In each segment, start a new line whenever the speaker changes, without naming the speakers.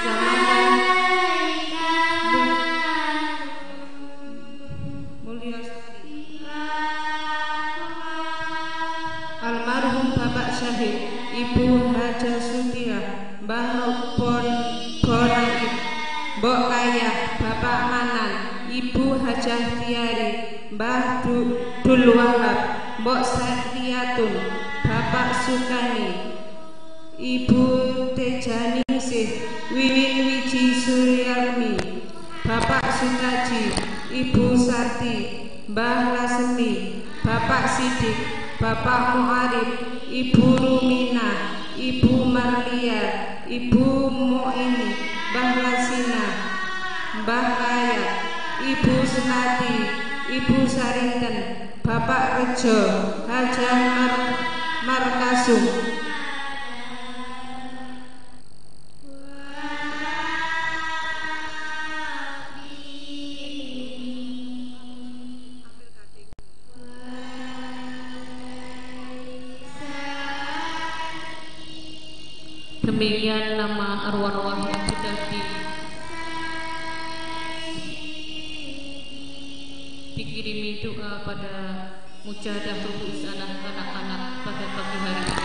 zaman mulia sekali. Almarhum Bapak Syahid Ibu Haja Sutiah, Mbah Bonaib, Mbok Kayah, Bapak Manan, Ibu Hajah Tiari, Mbah Dul Wahab, Mbok Sakriyatun, Bapak Sukani, Ibu Tejani Sih, Wiwin Wiji Suryarmi, Bapak Sutaji, Ibu Sarti, Mbah Lasemi, Bapak Sidik, Bapak Muarif, Ibu Rumina, Ibu Marlia, Ibu Moini, Mbah Lasina, Mbah Kayat, Ibu Senati, Ibu Sarinten, Bapak Rejo, Hajah Markasum.
Demikian nama arwah-arwah yang sudah dikirimi doa pada mujahadah rubuh anak anak-anak pada pagi hari ini.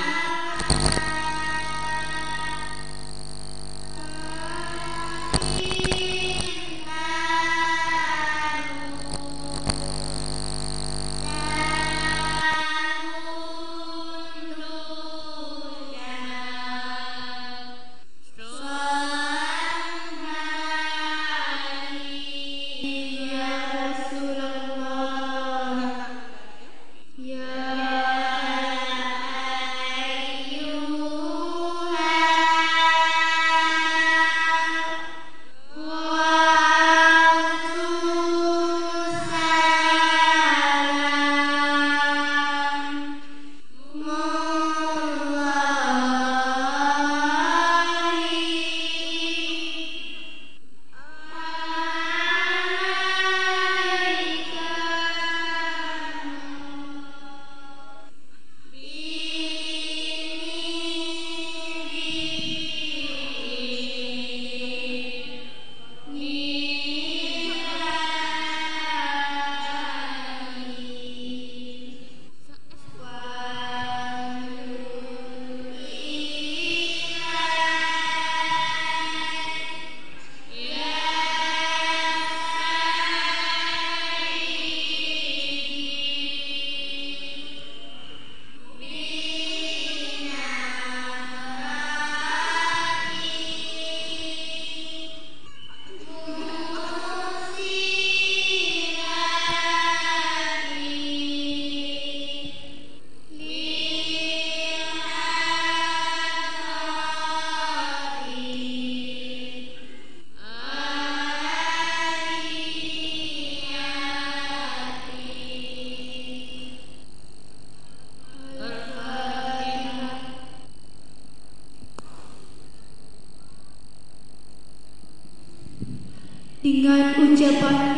Dengan ucapan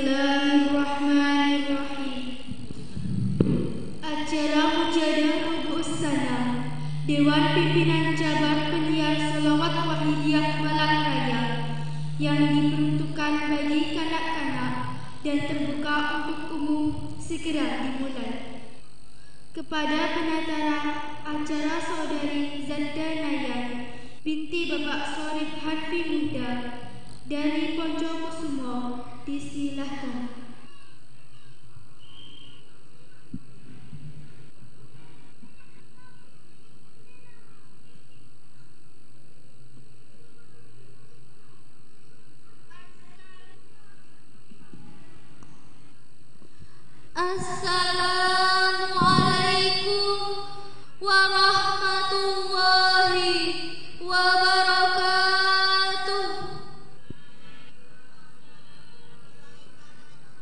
Bismillahirrahmanirrahim, acara mujahadah rubuh sana Dewan Pimpinan Jabar Penyiar Sholawat Wahidiyah Malang Raya yang diperuntukkan bagi kanak-kanak dan terbuka untuk umum segera dimulai. Kepada penatara acara Saudari Zanda Nayan binti Bapak Sorif Hanfi Muda dari Poncokusumo, disilahkan.
Assalamualaikum warahmatullahi wabarakatuh.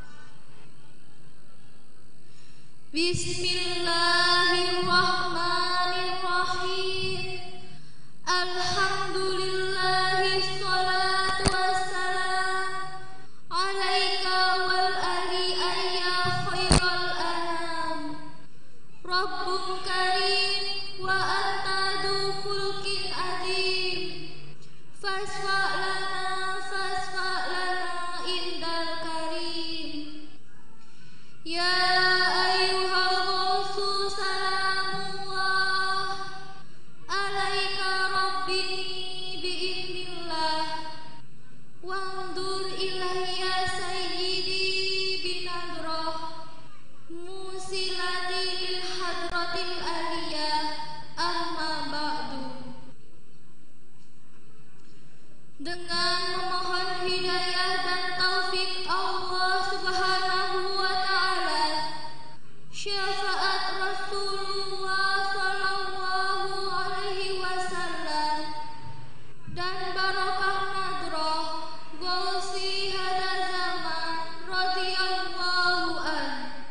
dengan memohon hidayah dan taufik Allah Subhanahu wa Ta'ala, syafaat Rasulullah Sallallahu Alaihi Wasallam, dan barokah nadrah Gausi hada zaman radhiyallahu an.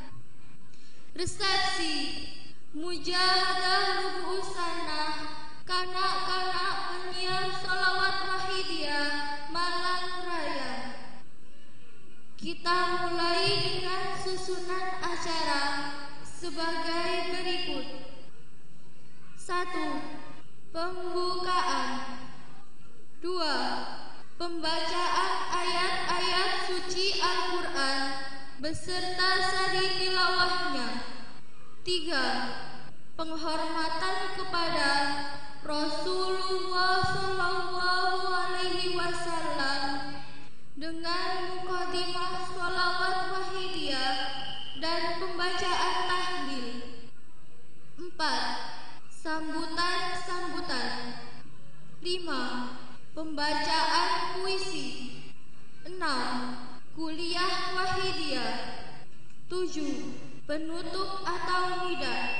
Resepsi Mujahadah Rubu'us Sanah kanak-kanak penyiar Sholawat Wahidiyah Malang Raya. Kita mulai dengan susunan acara sebagai berikut. 1. Pembukaan. 2. Pembacaan ayat-ayat suci Al-Quran beserta sari tilawahnya. 3. Penghormatan kepada Rasulullah Sallallahu Alaihi Wasallam dengan mukadimah sholawat wahidiyah dan pembacaan tahlil. 4. Sambutan-sambutan. 5. Pembacaan puisi. 6. Kuliah wahidiyah. 7. Penutup atau nida.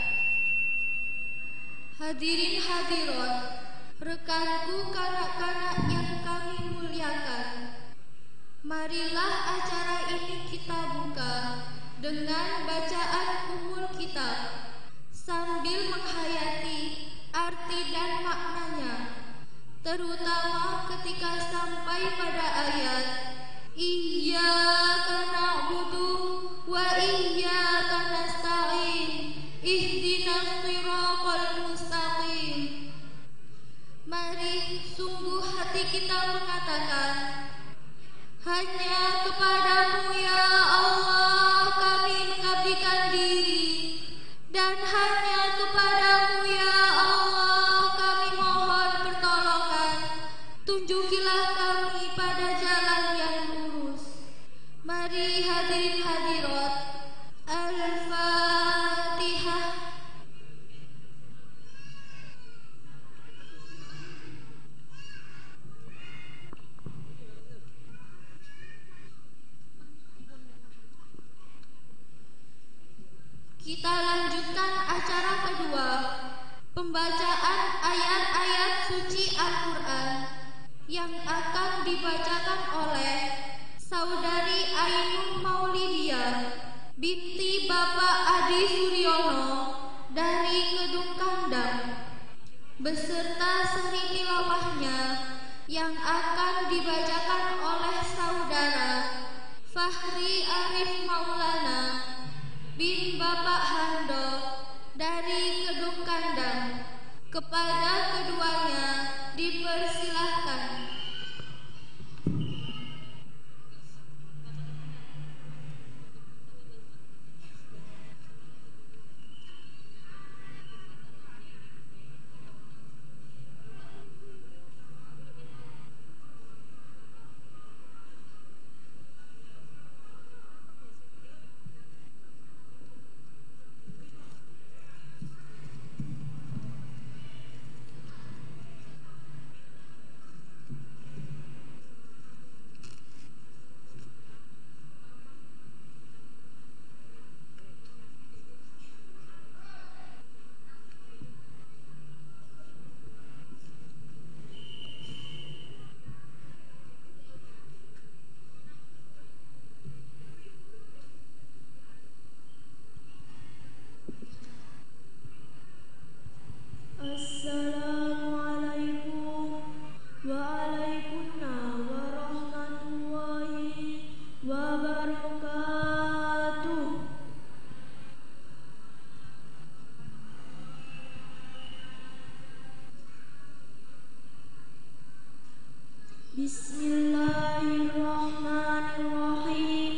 Hadirin hadirat, rekanku kanak-kanak yang kami muliakan, marilah acara ini kita buka dengan bacaan Ummul Kitab sambil menghayati arti dan maknanya, terutama ketika sampai pada ayat Iyyaka na'budu wa iyyaka nasta'in ihdinas siratal mustaqim. Mari sungguh hati kita mengatakan, hanya kepadamu ya Allah kami mengabdikan diri, dan hanya kepadamu ya Allah kami mohon pertolongan. Tunjukilah kami pada jalan yang lurus. Mari hadirin hadirat, Al-Fatihah. Kita lanjutkan acara kedua, pembacaan ayat-ayat suci Al-Quran yang akan dibacakan oleh Saudari Ainun Maulidiyah binti Bapak Adi Suryono dari Kedung Kandang, beserta seri tilawahnya yang akan dibacakan oleh Saudara Fahri Arif Maulana bin Bapak Hando dari Kedung Kandang. Kepada keduanya dipersilahkan.
Assalamualaikum waalaikumsalam warahmatullahi wabarakatuh. Bismillahirrahmanirrahim.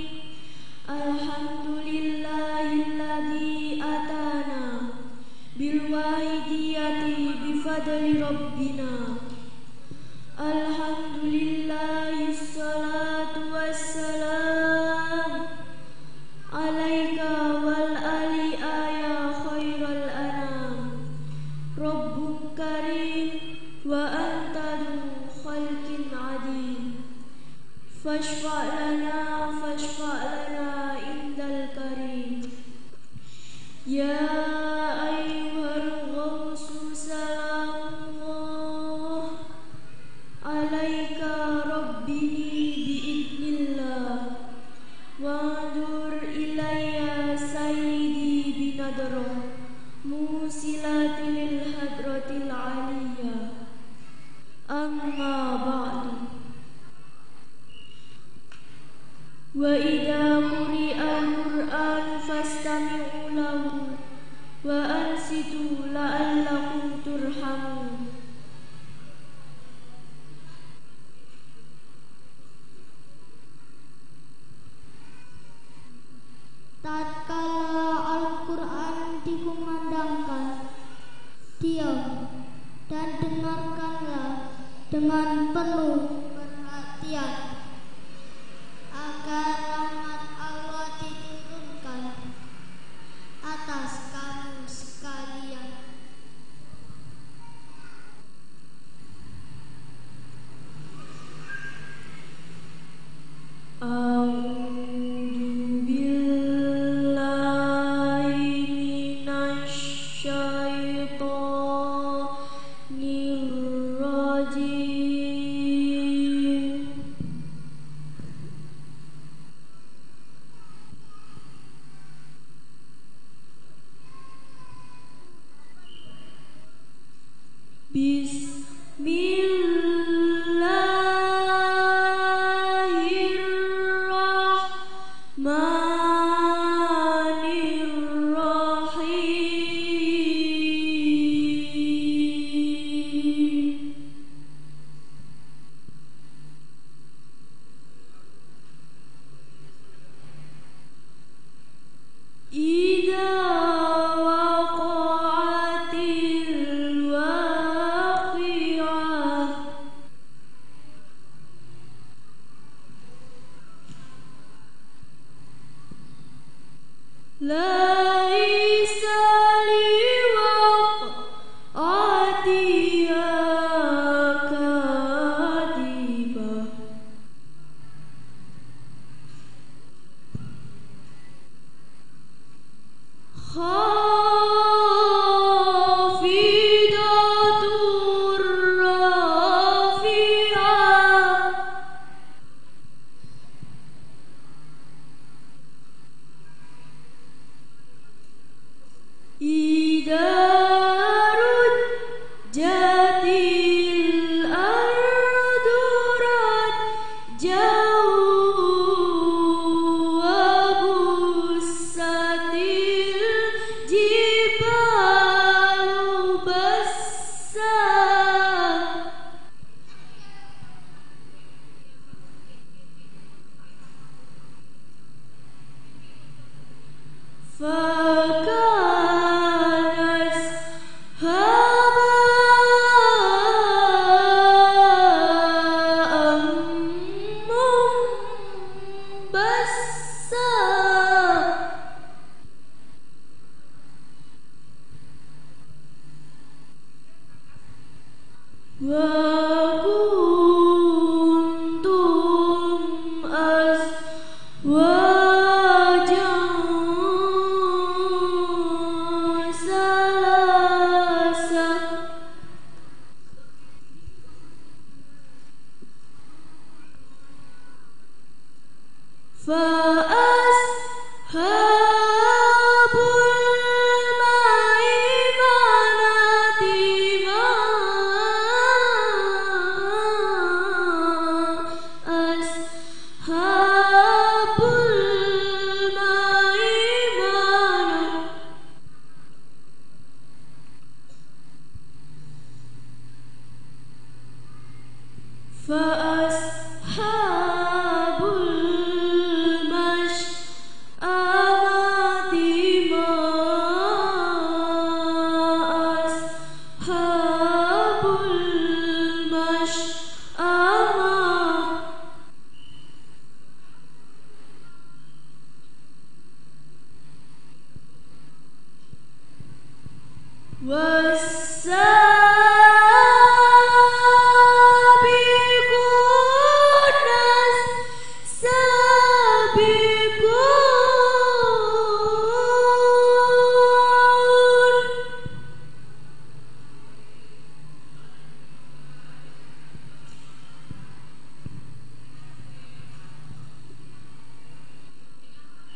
Alhamdulillahilladzi atana bil wahidiyati bifadli rabbina. Alhamdulillahi salatu wassalam alaika wal ali ya khairal anam. Rabbun karim wa anta du khalqin adim. فاشفع لنا عند الكريم. يا أيها الغوث سلام الله عليك ربي بإذن الله وانظر إلي سيدي بنظرة موصلة للحضرة العليا. أما بعد، وإذا قرئ القرآن فاستمعوا له وأنصتوا لعلكم ترحمون.
Tatkala Al-Quran dikumandangkan, diam dan dengarkanlah dengan penuh perhatian, agar rahmat Allah diturunkan atas kamu sekalian.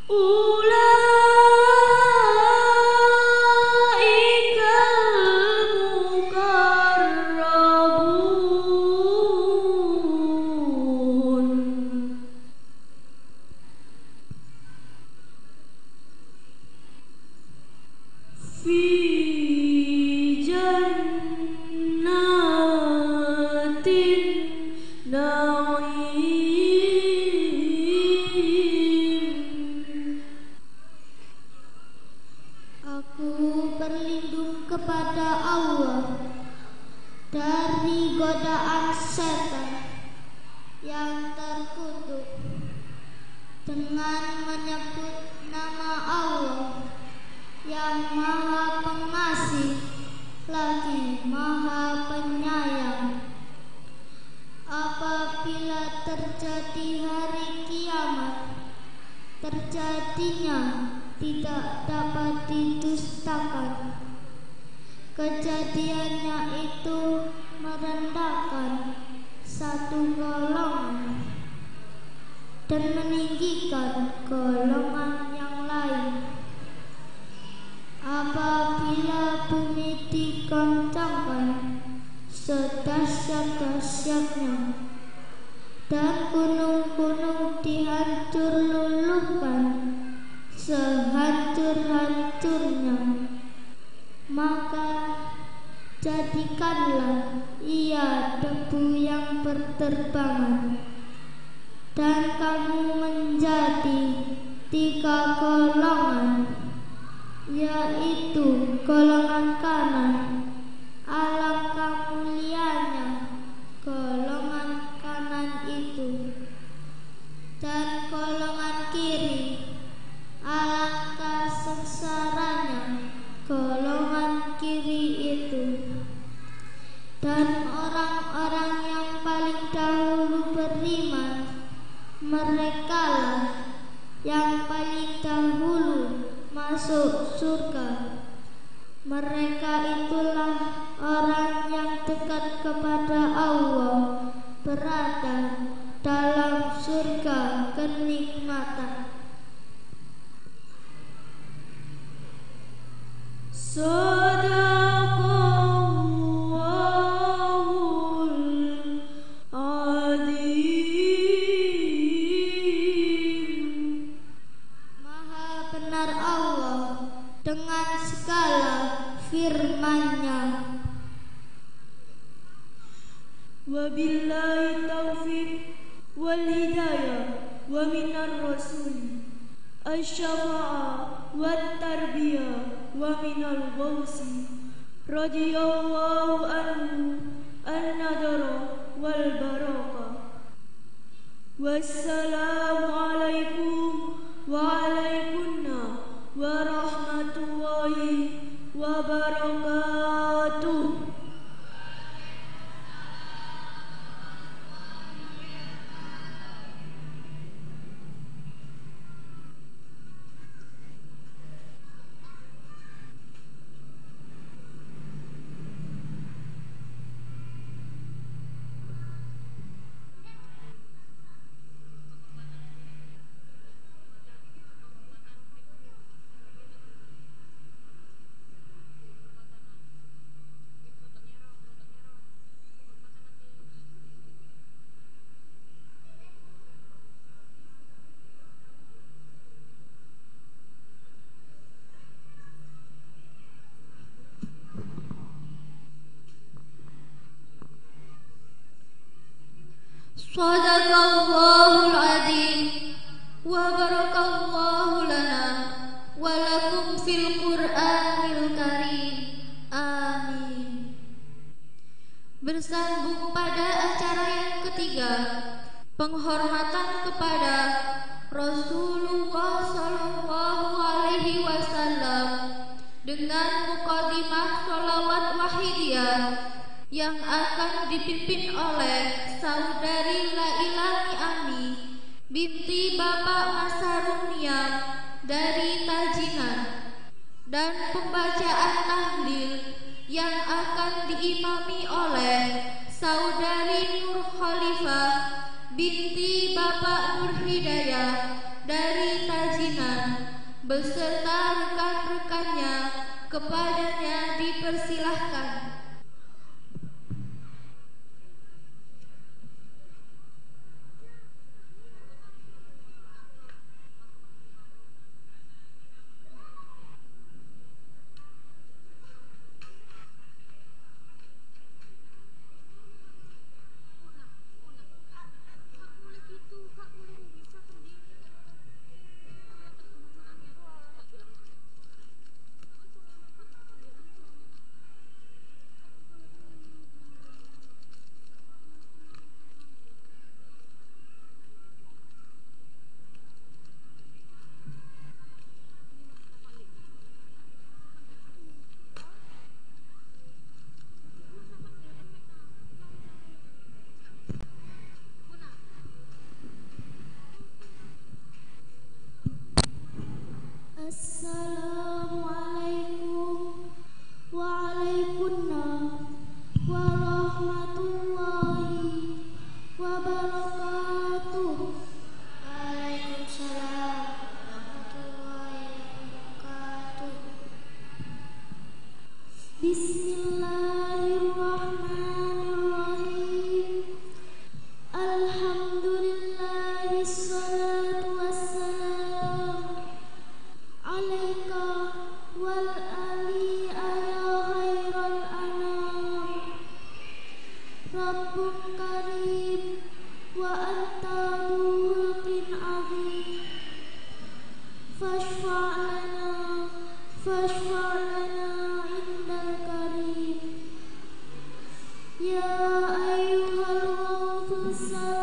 Shadaqallahul adzim wa barakallahu lana wa lakum fil Qur'anil karim. Amin. Bersambung pada acara yang ketiga, penghormatan kepada Rasulullah sallallahu alaihi wasallam dengan mukadimah sholawat wahidiyah yang akan dipimpin oleh Saudari Lailani Ami binti Bapak Masarumiam dari Tajinan, dan pembacaan tahlil yang akan diimami oleh Saudari Nur Khalifah binti Bapak Nur Hidayah dari Tajinan. beserta rekan-rekannya. Kepadanya dipersilahkan.
Assalamualaikum waalaikumsalam warahmatullahi wabarakatuh. Waalaikumsalam warahmatullahi wabarakatuh. Bismillahirrahmanirrahim. Alhamdulillahi wassalatu wassalam alaika wal ali ya khairal anam. Rabbun karim wa anta mulkin azim. Fashfa'lana indal karim. Ya ayyuhal ghawthus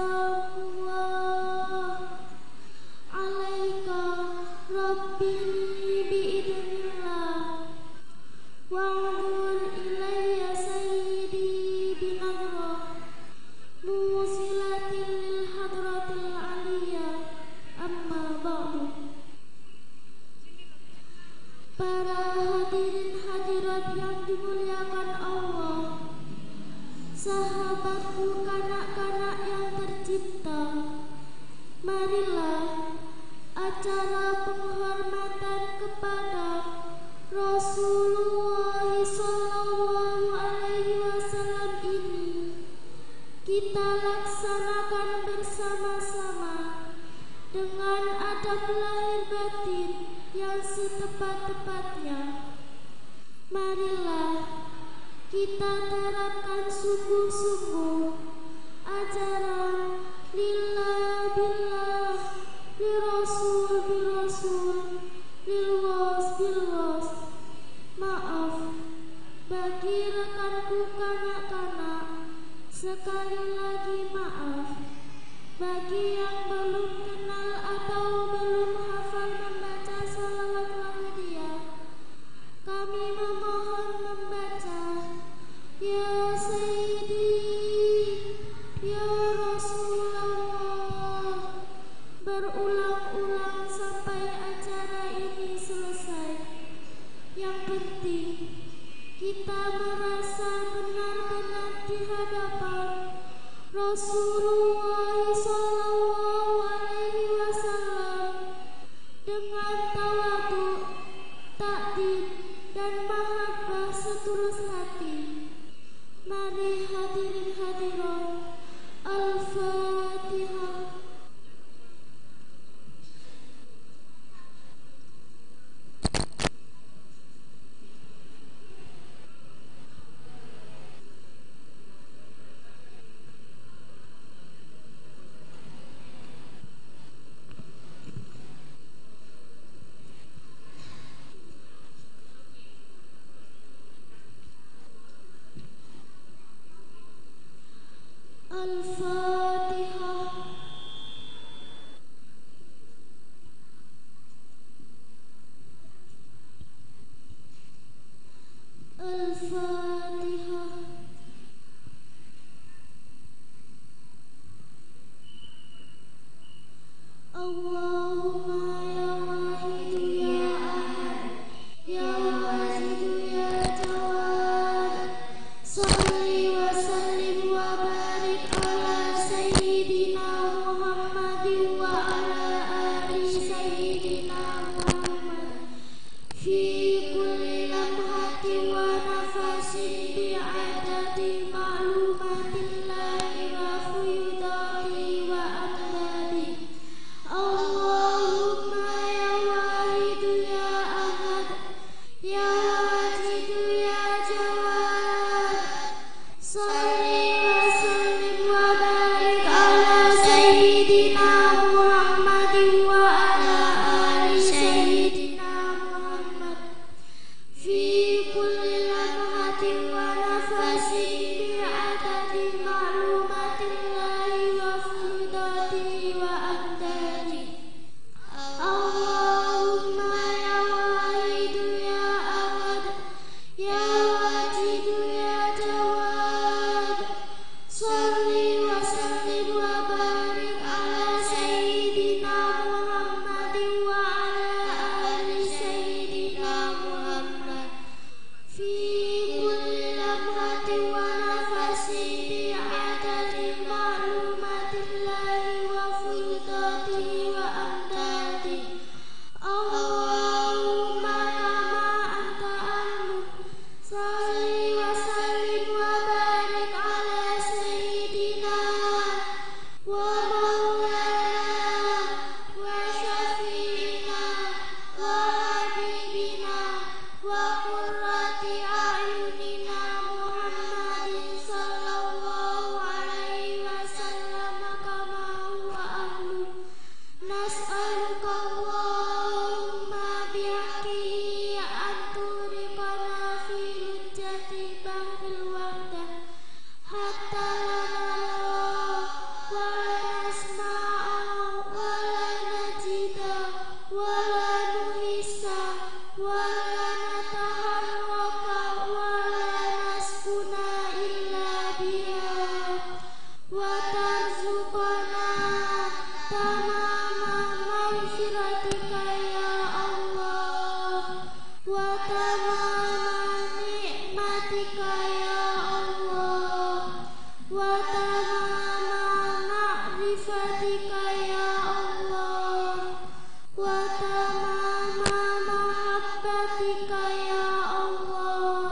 salamullah alaika rabbi biidnillah. Wa'udhul ilayya sayyidi binamrah musilatin lil hadratil aliyah. Amma ba'du. Para hadirin hadirat yang dimuliakan Allah, sahabatku kanak-kanak yang tercinta, marilah acara penghormatan kepada Rasulullah sallallahu alaihi wasallam ini kita laksanakan bersama-sama dengan adab lahir batin yang setepat-tepatnya. Marilah kita terapkan sungguh-sungguh ajaran lillah billah, lirasul birasul, lilwas bilwas. Maaf bagi rekanku kanak-kanak, sekali lagi maaf bagi yang belum kenal atau belum hafal membaca salawat Muhammadiyah. Kami memohon membaca Ya Sayyidi, Ya Rasulullah berulang-ulang sampai acara ini selesai. Yang penting kita merasa benar-benar di hadapan Rasulullah sallallahu alaihi wasallam dengan tawadhu, takdim dan mahabbah setulus hati. Mari hadirin hadirat, Al-Fatihah. Al-Fatihah. Al-Fatihah. Allahumma ya wahidu ya ahad, ya wahidu ya jawad. Salli wa sallim wa barik ala وترزقنا تمام مغفرتك يا الله وتمام نعمتك يا الله وتمام معرفتك يا الله وتمام محبتك يا الله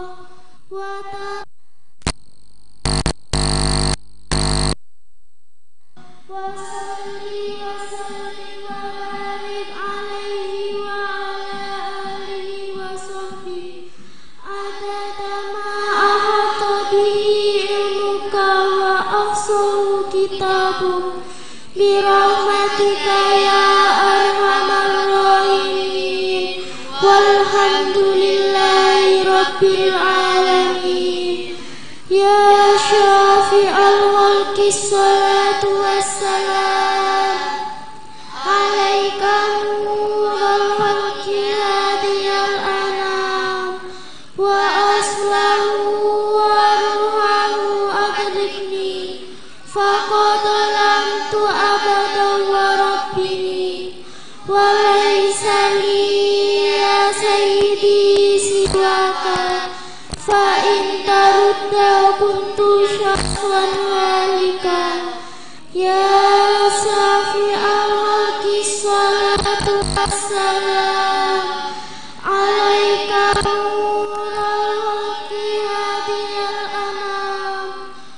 وصلي وسلم وبارك عليه وعلى آله وصحبه عدد ما أحاط به علمك وأحصاه كتابك برحمتك يا أرحم الراحمين والحمد لله رب العالمين يا شافع الخلق الصلاة والسلام عليك نور الخلق هادي الأنام وأصله وروحه أدركني فقد ظلمت أبدا وربي وليس لي يا سيدي سواك فإن ترد كنت شخصا هالكا يا شافع الخلق الصلاة والسلام عليك نور الخلق هادي الأنام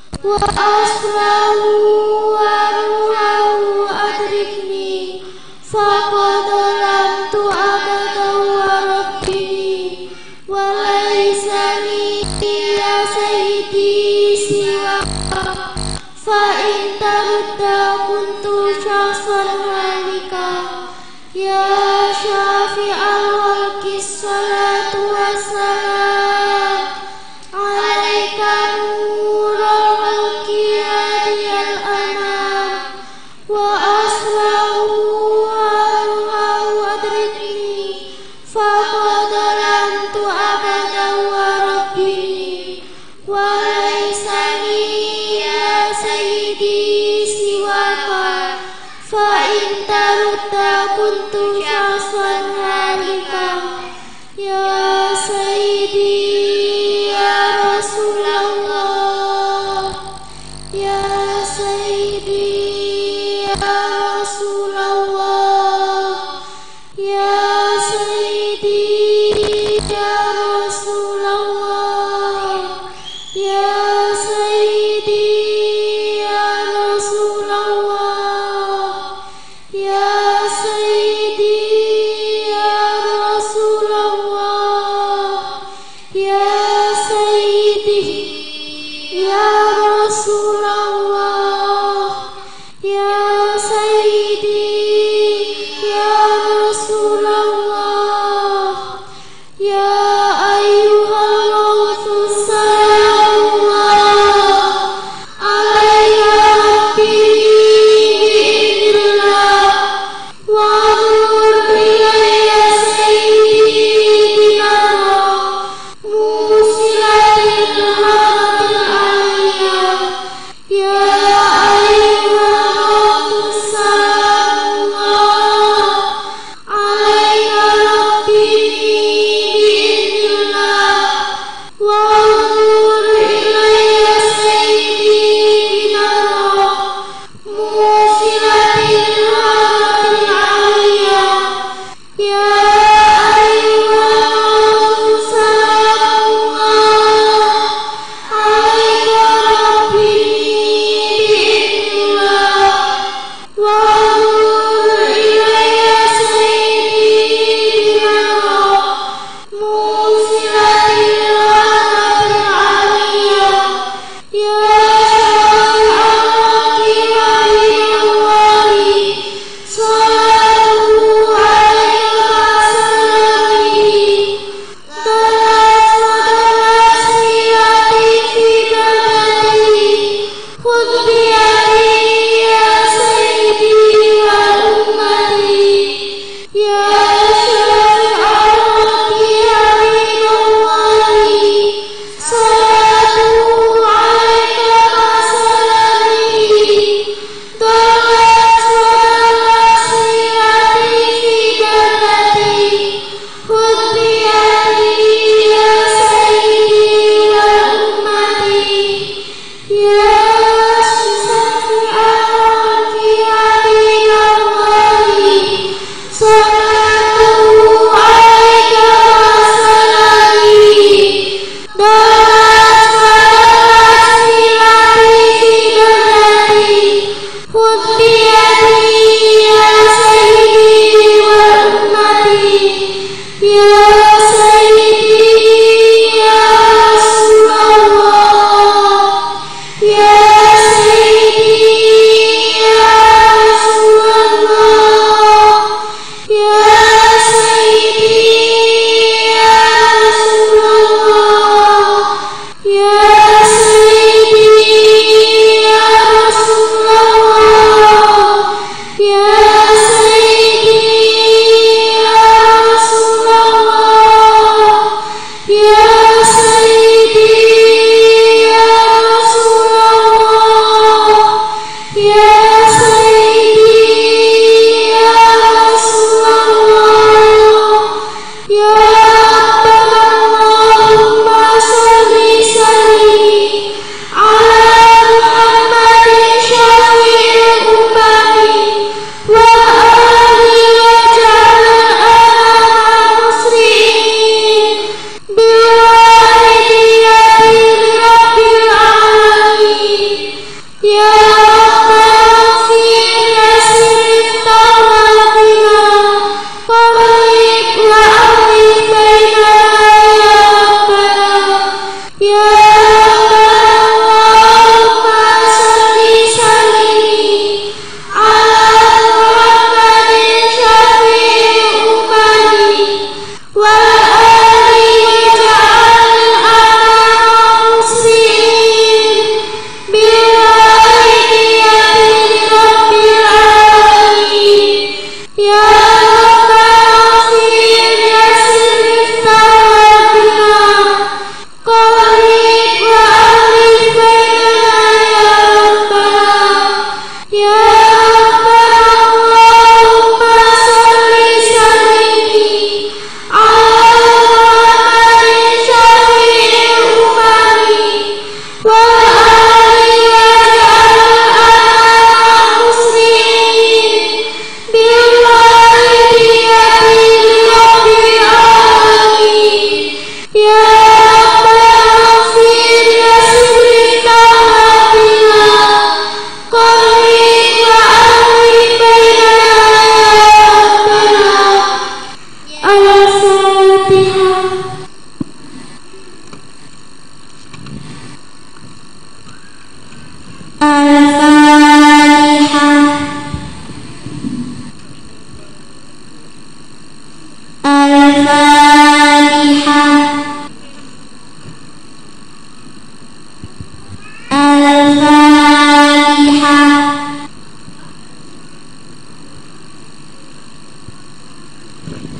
وأصله وروحه أدركني فقد ظلمت أبدا وربي وليس لي يا سيدي سواك فإن ترد كنت شخصا هالكا يا شافع الخلق الصلاة والسلام عليك نور الخلق هادي الأنام وأصله وروحه أدركني فقد ظلمت أبدا وربي وليس لي يا سيدي سواك فإن ترد كنت شخصا هالكا يا سيدي يا رسول الله يا سيدي يا رسول الله يا سيدي يا رسول الله يا سيدي يا رسول الله يا سيدي يا رسول الله يا سيدي يا رسول الله يا سيدي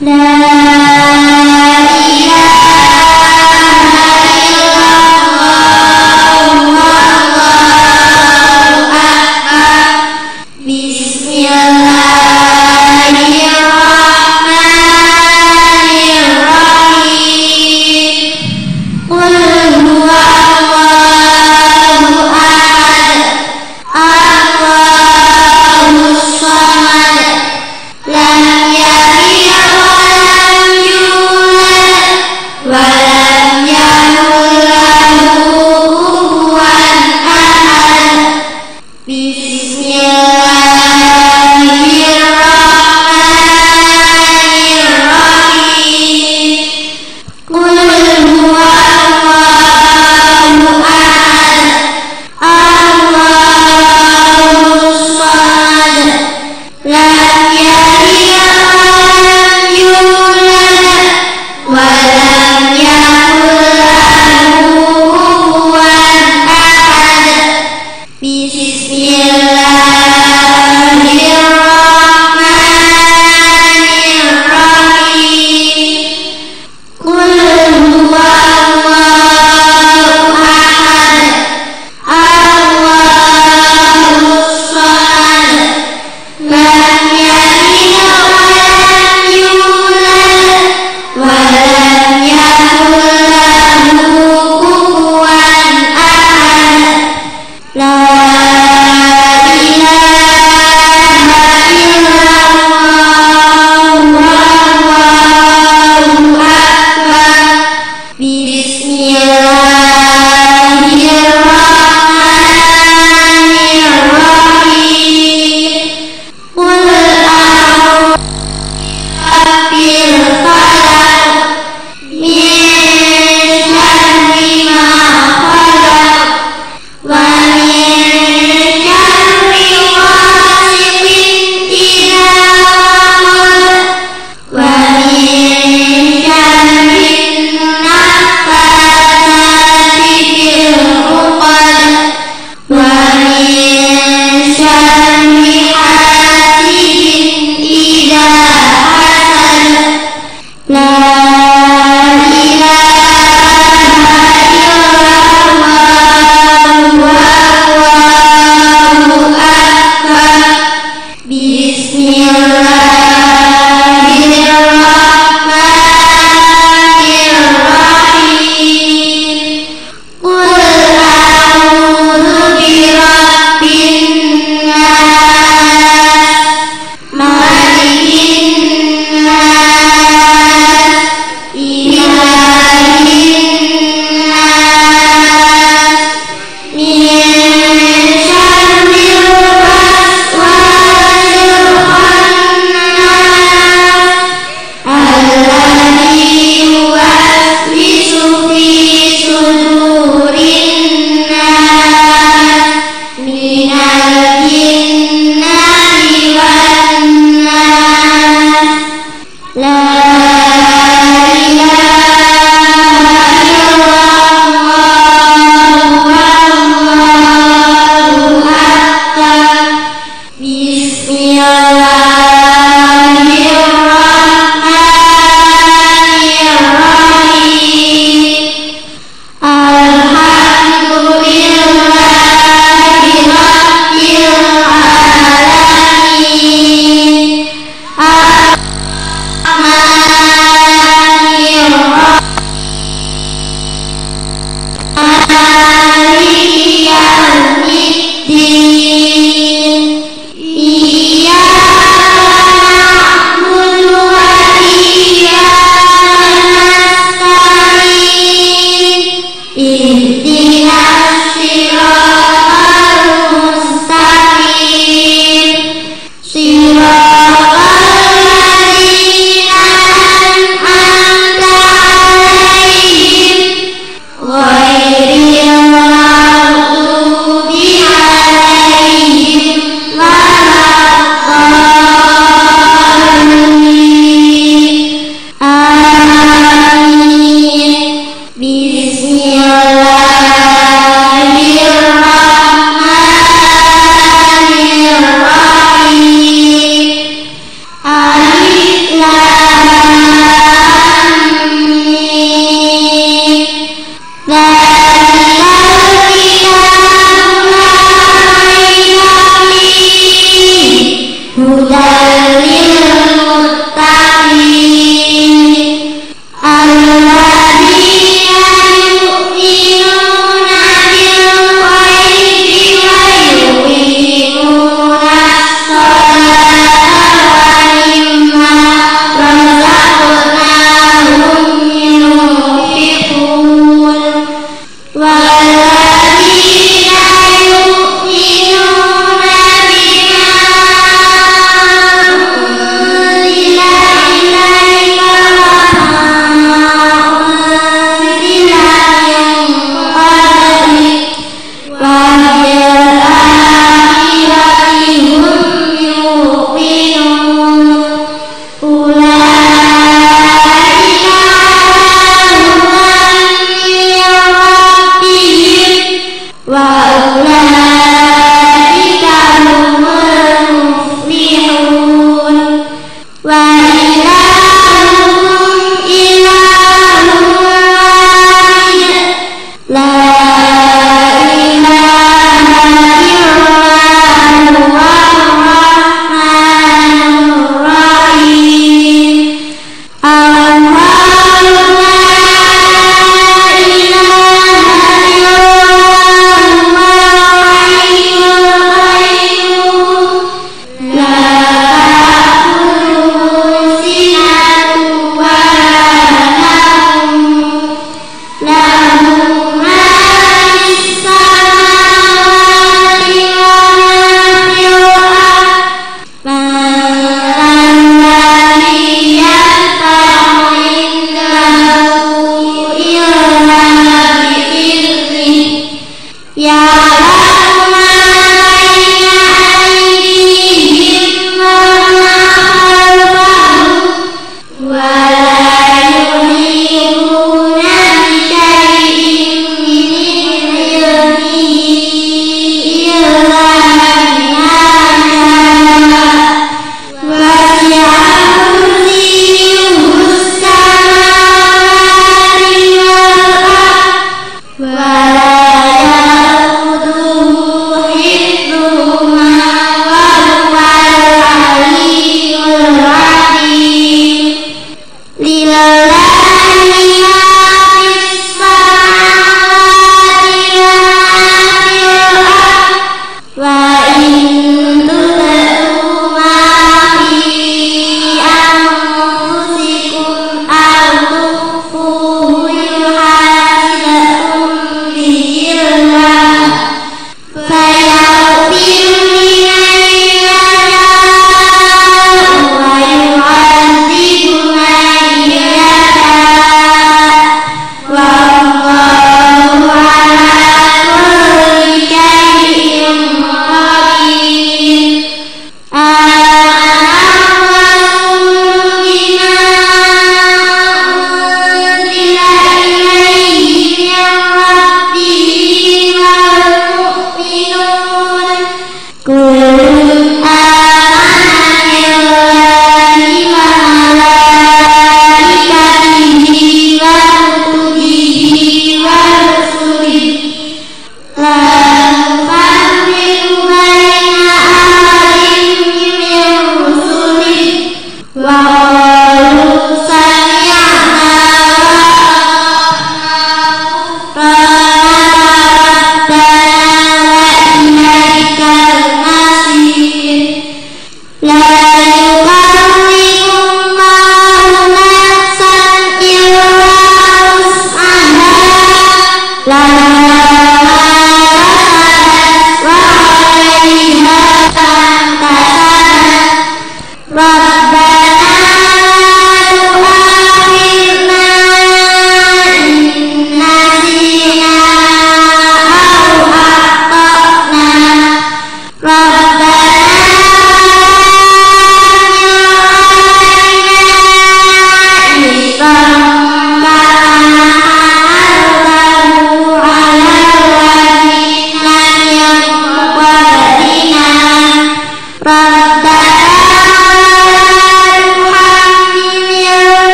Bismillah.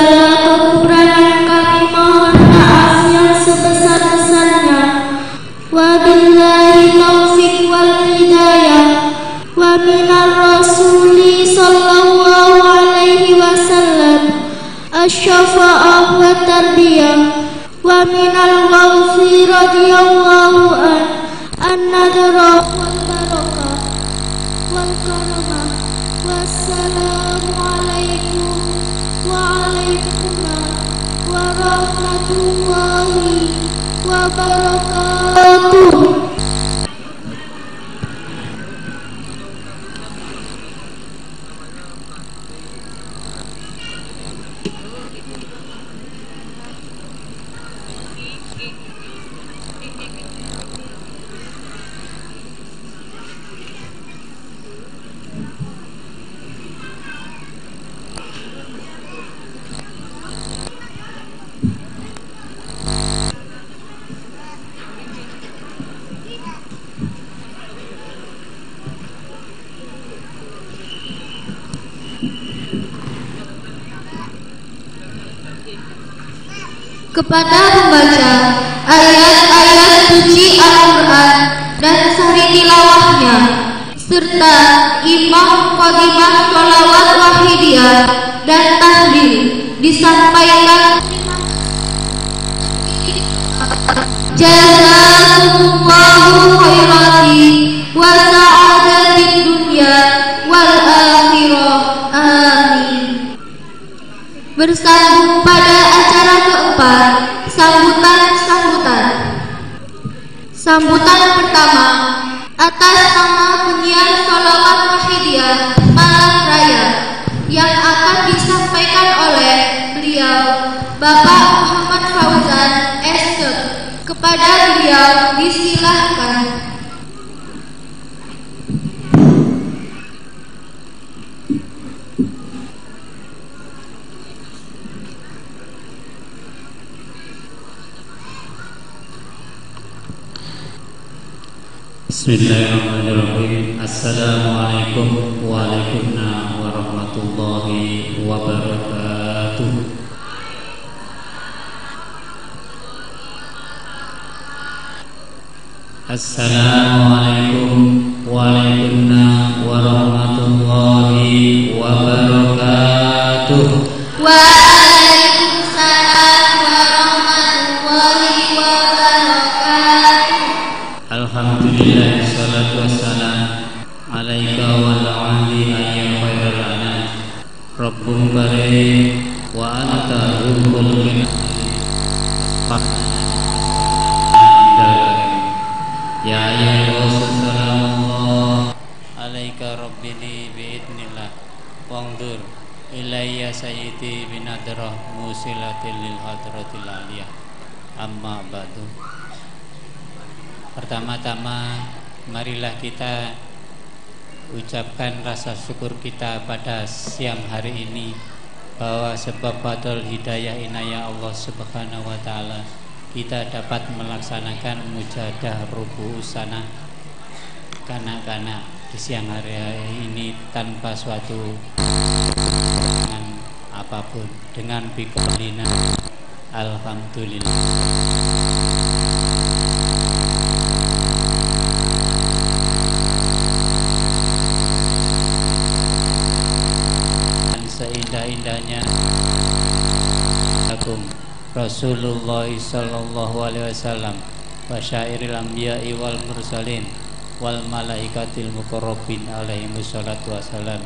segala kekurangan kami mohon maaf yang sebesar-besarnya. Wabillahi taufiq wal hidayah. Wa minar rasuli sallallahu alaihi wasallam asy-syafa'ah wa tarbiyah. Wa minal ghawfi radhiyallahu an-nadrah wal barakah wal karamah. Wassalamu alaikum wa alaikumussalam wa rahmatullahi wa barakatuh.
Kepada pembaca ayat-ayat suci Al-Quran dan sari tilawahnya, serta imam khotibah sholawat wahidiyah dan tahlil disampaikan. Jazakumullahu khairati wa sa'adatid dunya wal akhirah. Amin. Bersambung pada acara keempat, sambutan pertama atas nama penyiar sholawat wahidiyah Malang Raya yang akan disampaikan oleh beliau Bapak Muhammad Fauzan SC. Kepada beliau disilahkan.
Bismillahirrahmanirrahim. Assalamualaikum warahmatullahi wabarakatuh. Assalamualaikum warahmatullahi wabarakatuh.
Waalaikumsalam warahmatullahi wabarakatuh.
Alhamdulillah, salatu wassalam alaika wal ali ayya khairal anam. Rabbun karim wa anta ruhul min ya ayyuhal sallallahu alaika rabbini biidnillah wangdur ilayya sayyidi binadrah musilatil lil hadratil aliyah. Amma ba'du. Pertama-tama marilah kita ucapkan rasa syukur kita pada siang hari ini bahwa sebab fadl hidayah inayah Allah Subhanahu wa taala kita dapat melaksanakan mujadah rubuh sana kanak-kanak di siang hari ini tanpa suatu dengan apapun, dengan biqaulina alhamdulillah. Seindah-indahnya agung Rasulullah sallallahu alaihi wasallam wa syairil anbiya'i wal mursalin wal malaikatil muqarrabin alaihi wassalatu wassalam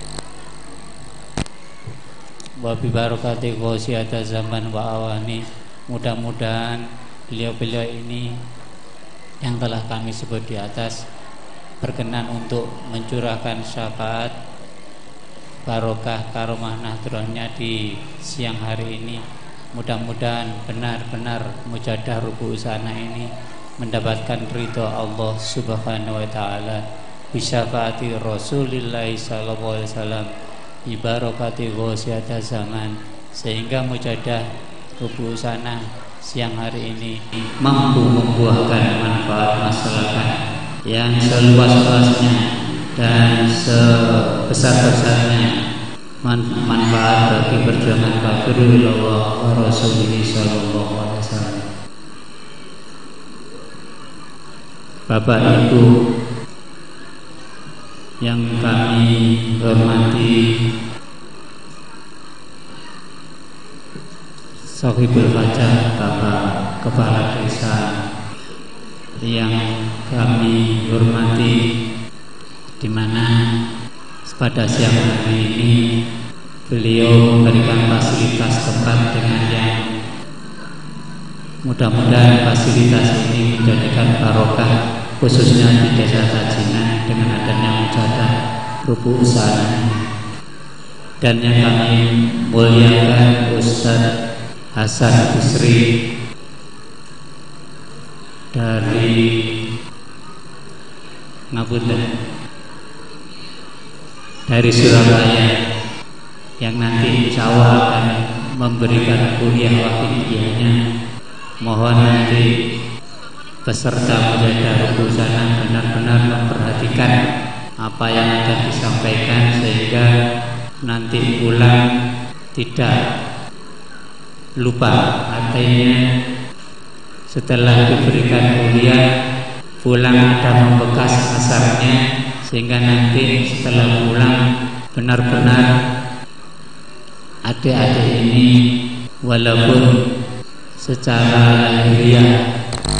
wa bi barakati ghosiyata zaman wa awani. Mudah-mudahan beliau-beliau ini yang telah kami sebut di atas berkenan untuk mencurahkan syafaat barokah karomah nahdrohnya di siang hari ini. Mudah-mudahan benar-benar mujadah rubuh sana ini mendapatkan ridho Allah Subhanahu wa taala bisyafaati Rasulillah sallallahu alaihi wasallam ibarakati ghosiyata zaman, sehingga mujadah rubuh sana siang hari ini mampu membuahkan manfaat masyarakat yang seluas-luasnya dan sebesar-besarnya manfaat bagi perjuangan Rasulullah wa Rasulih sallallahu alaihi wasallam. Bapak Ibu yang kami hormati, Sohibul Hajah Bapak Kepala Desa yang kami hormati, di mana pada siang hari ini beliau memberikan fasilitas tempat dengan yang mudah-mudahan fasilitas ini menjadikan barokah khususnya di Desa Sajinan dengan adanya mujahadah rubuh usaha. Dan yang kami muliakan Ustaz Hasan Bisri dari dari Surabaya yang nanti insya Allah akan memberikan kuliah wakiliyahnya. Mohon nanti peserta mujahadah rubuh usaha benar-benar memperhatikan apa yang akan disampaikan sehingga nanti pulang tidak lupa. Artinya setelah diberikan kuliah pulang ada membekas asarnya, sehingga nanti setelah pulang benar-benar adik-adik ini walaupun secara lahiriah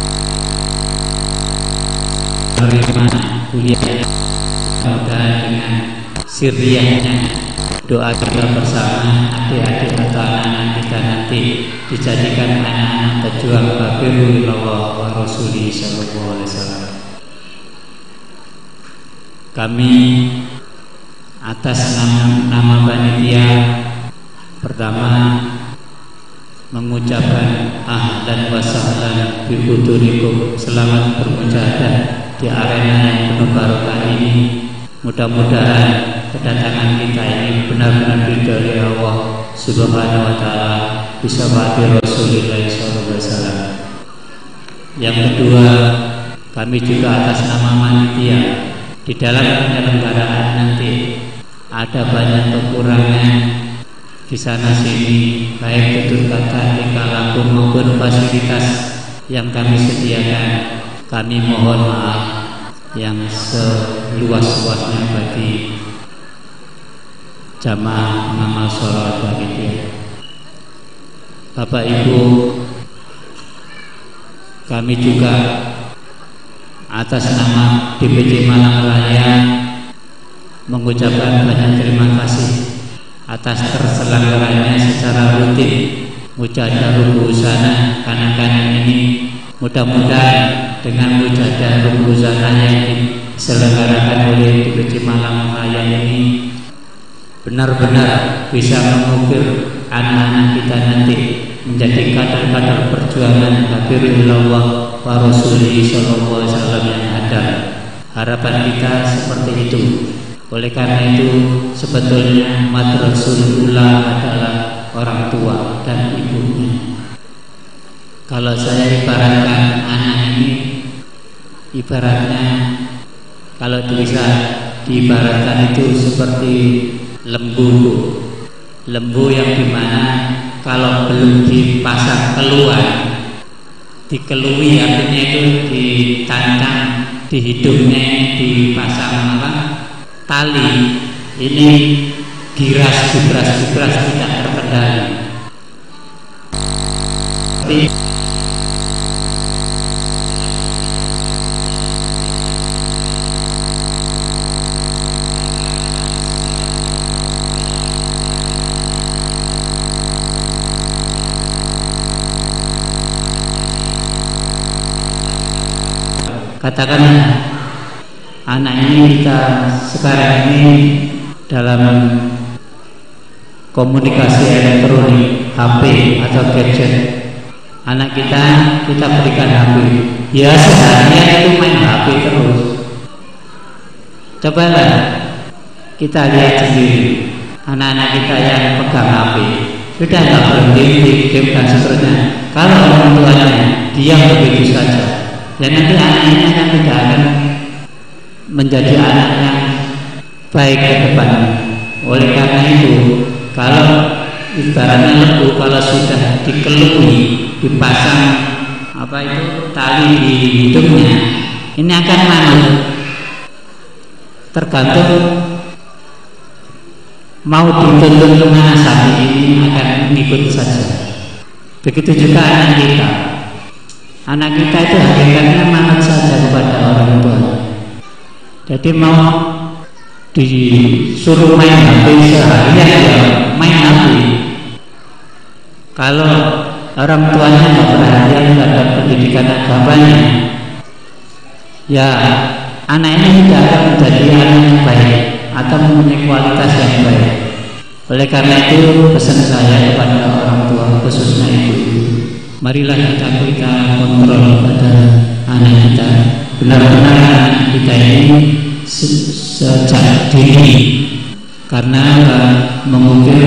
menerima kuliah, semoga dengan sirriyahnya doa kita bersama adik-adik atau anak-anak kita nanti dijadikan anak-anak pejuang Rasulullah wa Rasulih sallallahu alaihi wasallam. Kami atas nama panitia pertama mengucapkan ahlan wa sahlan bi hudurikum, selamat bermujahadah di arena yang penuh barokah ini. Mudah-mudahan kedatangan kita ini benar-benar dari Allah Subhanahu wa taala bisa mati Rasulullah sallallahu alaihi wasallam. Yang kedua, kami juga atas nama panitia, di dalam penyelenggaraan nanti ada banyak kekurangan di sana sini, baik tutur kata, tingkah laku maupun fasilitas yang kami sediakan. Kami mohon maaf yang seluas-luasnya bagi jamaah pengamal sholat panitia. Bapak Ibu, kami juga atas nama DPC Malang Raya mengucapkan banyak terima kasih atas terselenggaranya secara rutin mujahadah rubuh usaha kanak-kanak ini. Mudah-mudahan dengan mujahadah rubuh usaha yang diselenggarakan oleh DPC Malang Raya ini benar-benar bisa mengukir anak-anak kita nanti menjadi kader-kader perjuangan Rasulullah wa Rasulih sallallahu alaihi wasallam yang ada. Harapan kita seperti itu. Oleh karena itu sebetulnya madrasul ula adalah orang tua dan ibunya. Kalau saya ibaratkan anak ini, ibaratnya kalau bisa diibaratkan itu seperti lembu yang dimana kalau belum dipasang keluar, dikelui artinya itu ditancang di hidungnya, dipasang tali, ini giras tidak terkendali. Katakanlah anak ini kita sekarang ini dalam komunikasi elektronik, HP atau gadget, anak kita berikan HP, ya sebenarnya itu main HP terus. Cobalah kita lihat sendiri anak-anak kita yang pegang HP sudah tak berhenti game dan seterusnya. Kalau orang tuanya diam begitu saja, dan nanti anak ini akan tidak akan menjadi anak yang baik ke depan. Oleh karena itu, kalau ibaratnya lembu kalau sudah dikelui, dipasang tali di hidungnya, ini akan manut. Tergantung mau dituntun kemana sapi ini akan mengikut saja. Begitu juga anak kita. Anak kita itu hakikatnya manut saja kepada orang tua. Jadi mau disuruh main HP seharian ya main HP. Kalau orang tuanya nggak perhatian terhadap pendidikan agamanya, ya anak ini tidak akan menjadi anak yang baik atau mempunyai kualitas yang baik. Oleh karena itu pesan saya kepada orang tua, khususnya ibu-ibu, marilah kita kontrol pada anak kita. Benar-benar anak kita ini sejak dini, karena mengukir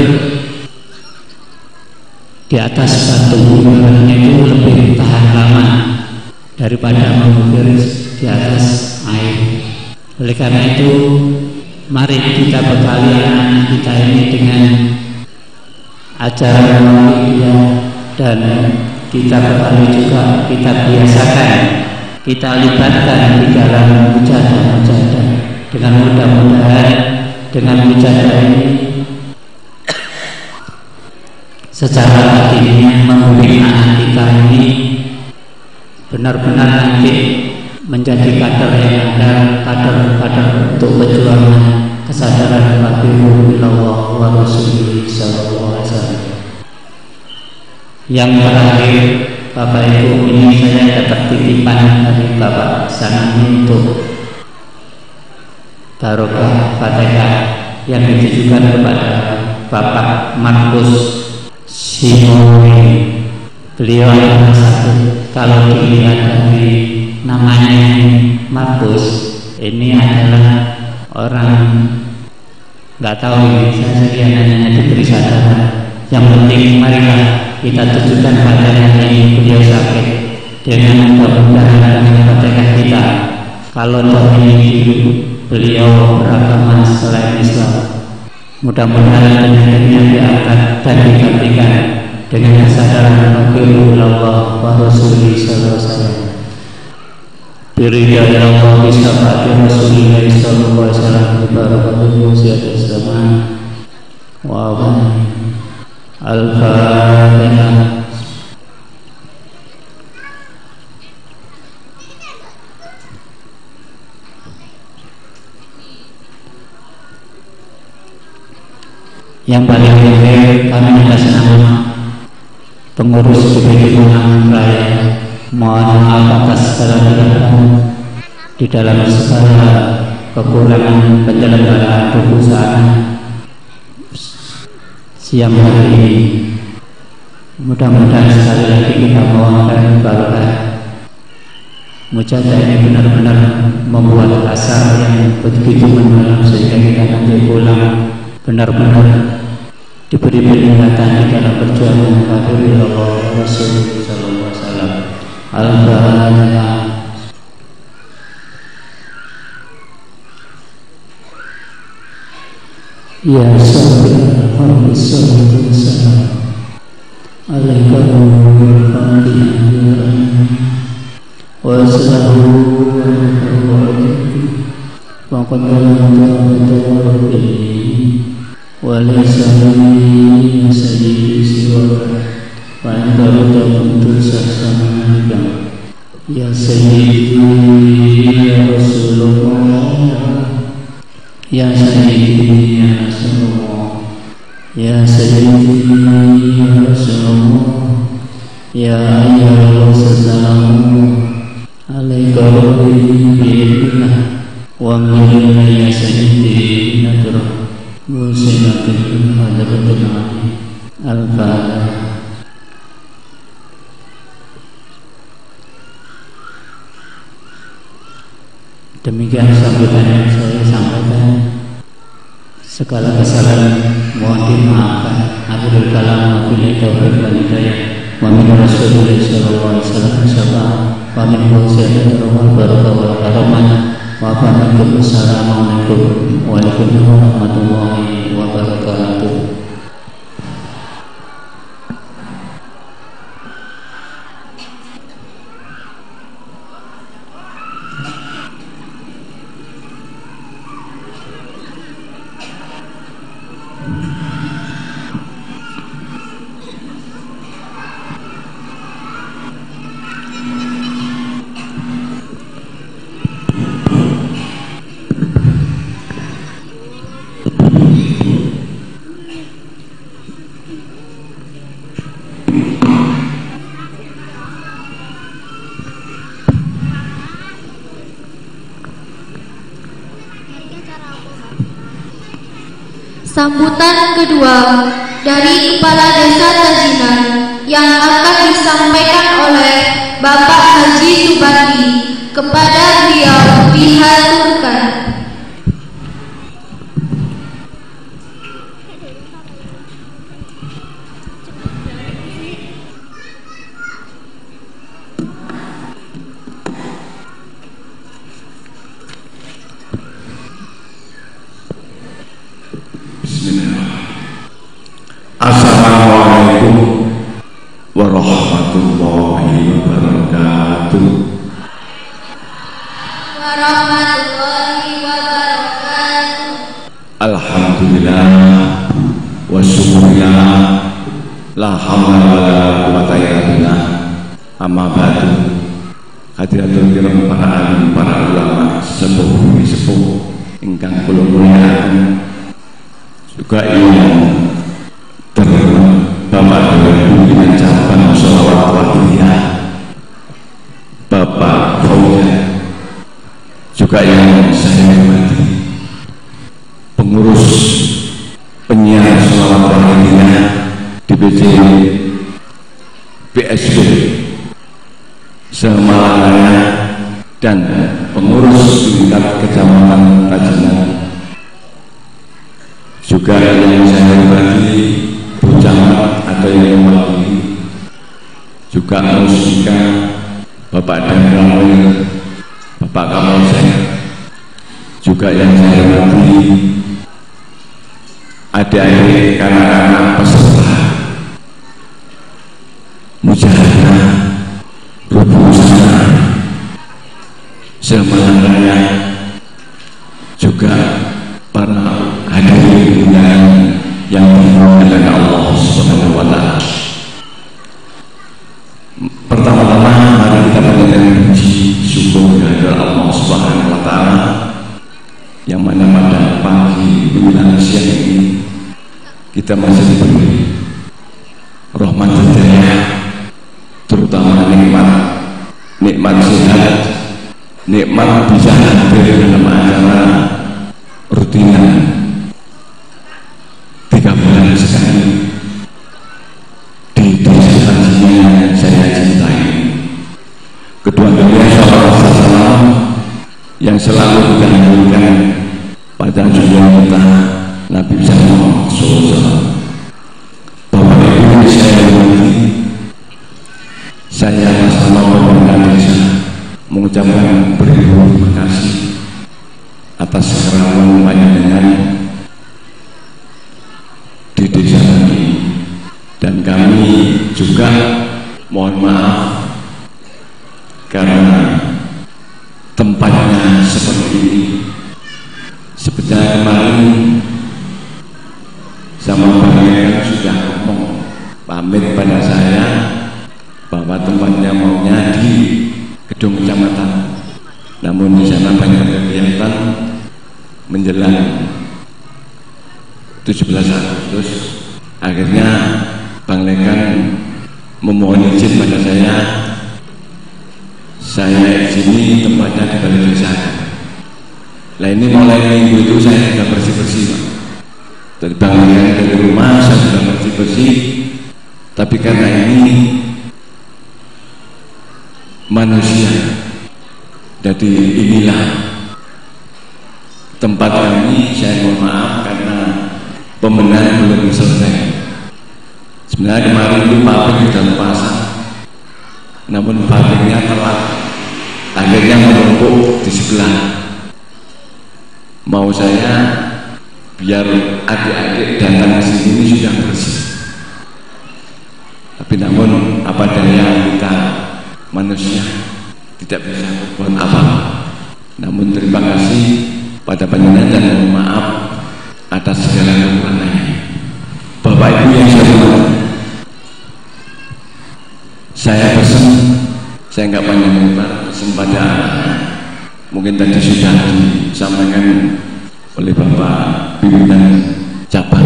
di atas batu itu lebih tahan lama daripada mengukir di atas air. Oleh karena itu, mari kita bekali anak kita ini dengan ajaran mulia, dan kita bekali juga, kita biasakan, kita libatkan di dalam mujahadah. Dengan mudah-mudahan dengan mujahadah ini secara hatinya membimbing anak kita ini benar-benar nanti menjadi kader yang ada, kader untuk perjuangan kesadaran Nabi Allah wa Rasulullah sallallahu alaihi wasallam. Yang terakhir, Bapak Ibu, ini saya dapat titipan dari Bapak Sanani untuk barokah Fatihah yang ditujukan kepada Bapak Markus Simoni. Beliau adalah satu, kalau dilihat dari namanya Markus, ini adalah orang nggak tahu ini, saya hanya diberi sadaran. Yang penting marilah kita tujukan Fatihah yang beliau sakit dengan mudah-mudahan dengan Fatihah kita. Kalau ini beliau beragama selain Islam, mudah-mudahan penyakitnya diangkat dan digantikan dengan kesadaran Rasulullah wa Rasulullah sallallahu alaihi wasallam. Biridha ya Allah bisafati Rasulullah sallallahu alaihi wasallam, barakatuhu siyata zaman wa al-Fatihah. Yang paling akhir kami atas nama pengurus DPD Undangan Raya mohon maaf atas segala kekurangan di dalam segala kekurangan penyelenggaraan perusahaan siang hari ini. Mudah-mudahan sekali lagi kita mohonkan barokah mujahadah ini benar-benar membuat asar yang begitu mendalam sehingga kita nanti pulang benar-benar diberi peringatan di dalam perjuangan kafir Allah Rasulullah sallallahu alaihi wasallam. Al-Fatihah. Ya Sayyidina Muhammad sallallahu alaihi wasallam, alaika wa sallallahu wa وليس لي سيدي سواك وعند رضاك ترسل يا سيدي يا رسول الله يا سيدي يا رسول الله يا سيدي يا رسول الله يا أيها السلام عليك ربي بإذنه ومن يا سيدي نكره Musyidatin hadapatul ali al-Fatihah. Demikian sambutan yang saya sampaikan. Segala kesalahan mohon dimaafkan. Akhirul kalam wabillahi taufiq wal hidayah. Wa min Rasulillah sallallahu alaihi wasallam wa min wasiyatir rahmah barakah wa rahmah Wassalamualaikum warahmatullahi wabarakatuh.
Sambutan kedua dari Kepala Desa Tajinan yang akan disampaikan oleh Bapak Haji Subandi. Kepada beliau dihaturkan.
Assalamualaikum warahmatullahi wabarakatuh.
Warahmatullahi wabarakatuh.
Alhamdulillah wa syukurillah, la haula wala quwwata illa billah. Amma ba'du. Hadirin kiram para alim, para ulama, sepuh ingkang kula mulyakaken, juga yang Bapak dengan cabang sholawat wadiyah, Bapak Fauzian, juga yang saya hormati pengurus penyiar sholawat wadiyah DPC PSB Semalangaya dan pengurus tingkat kecamatan Tajinan, juga yang saya hormati Camat atau yang mewakili, juga musika Bapak Danramil, Bapak Kapolsek, juga yang saya hormati adik-adik anak-anak peserta mujahadah Rubuh Usaha Semalangaya, juga para hadirin yang dimuliakan Allah Subhanahu wa Ta'ala. Pertama-tama mari kita panjatkan puji syukur kepada Allah Subhanahu wa Ta'ala yang mana pada pagi menjelang siang ini kita masih diberi rahmat hidayah, terutama nikmat sehat, nikmat bisa hadir dalam acara rutinan 3 bulan sekali di desa Tajinan yang saya cintai. Kedua duanya salam yang selalu kita hadirkan pada junjungan kita Nabi Muhammad SAW. Bapak Ibu saya hormati, saya bersama pemerintah desa mengucapkan terima kasih atas kerawan panjenengan di desa ini, dan kami juga mohon maaf karena tempatnya seperti ini. Sebenarnya kemarin sama Bang sudah ngomong pamit pada saya bahwa tempatnya maunya di gedung kecamatan, namun di sana banyak kegiatan menjelang 17 Agustus. Akhirnya Bang Lekan memohon izin pada saya izini tempatnya di Balai Desa. Nah ini mulai minggu itu saya sudah bersih-bersih Pak. Dari Bang Lekan dari rumah saya sudah bersih-bersih, tapi karena ini manusia, jadi inilah tempat kami. Saya mohon maaf karena pembenahan belum selesai. Sebenarnya kemarin itu pabrik sudah pasang, namun pabriknya telat, akhirnya menumpuk di sebelah. mau saya biar adik-adik datang ke sini sudah bersih. Tapi namun apa daya, kita manusia tidak bisa berbuat apa-apa. Namun terima kasih pada panjenengan dan mohon maaf atas segala kekurangannya. Bapak Ibu yang saya hormati, saya pesan, saya nggak panjang lebar, pesan pada mungkin tadi sudah disampaikan oleh Bapak pimpinan cabang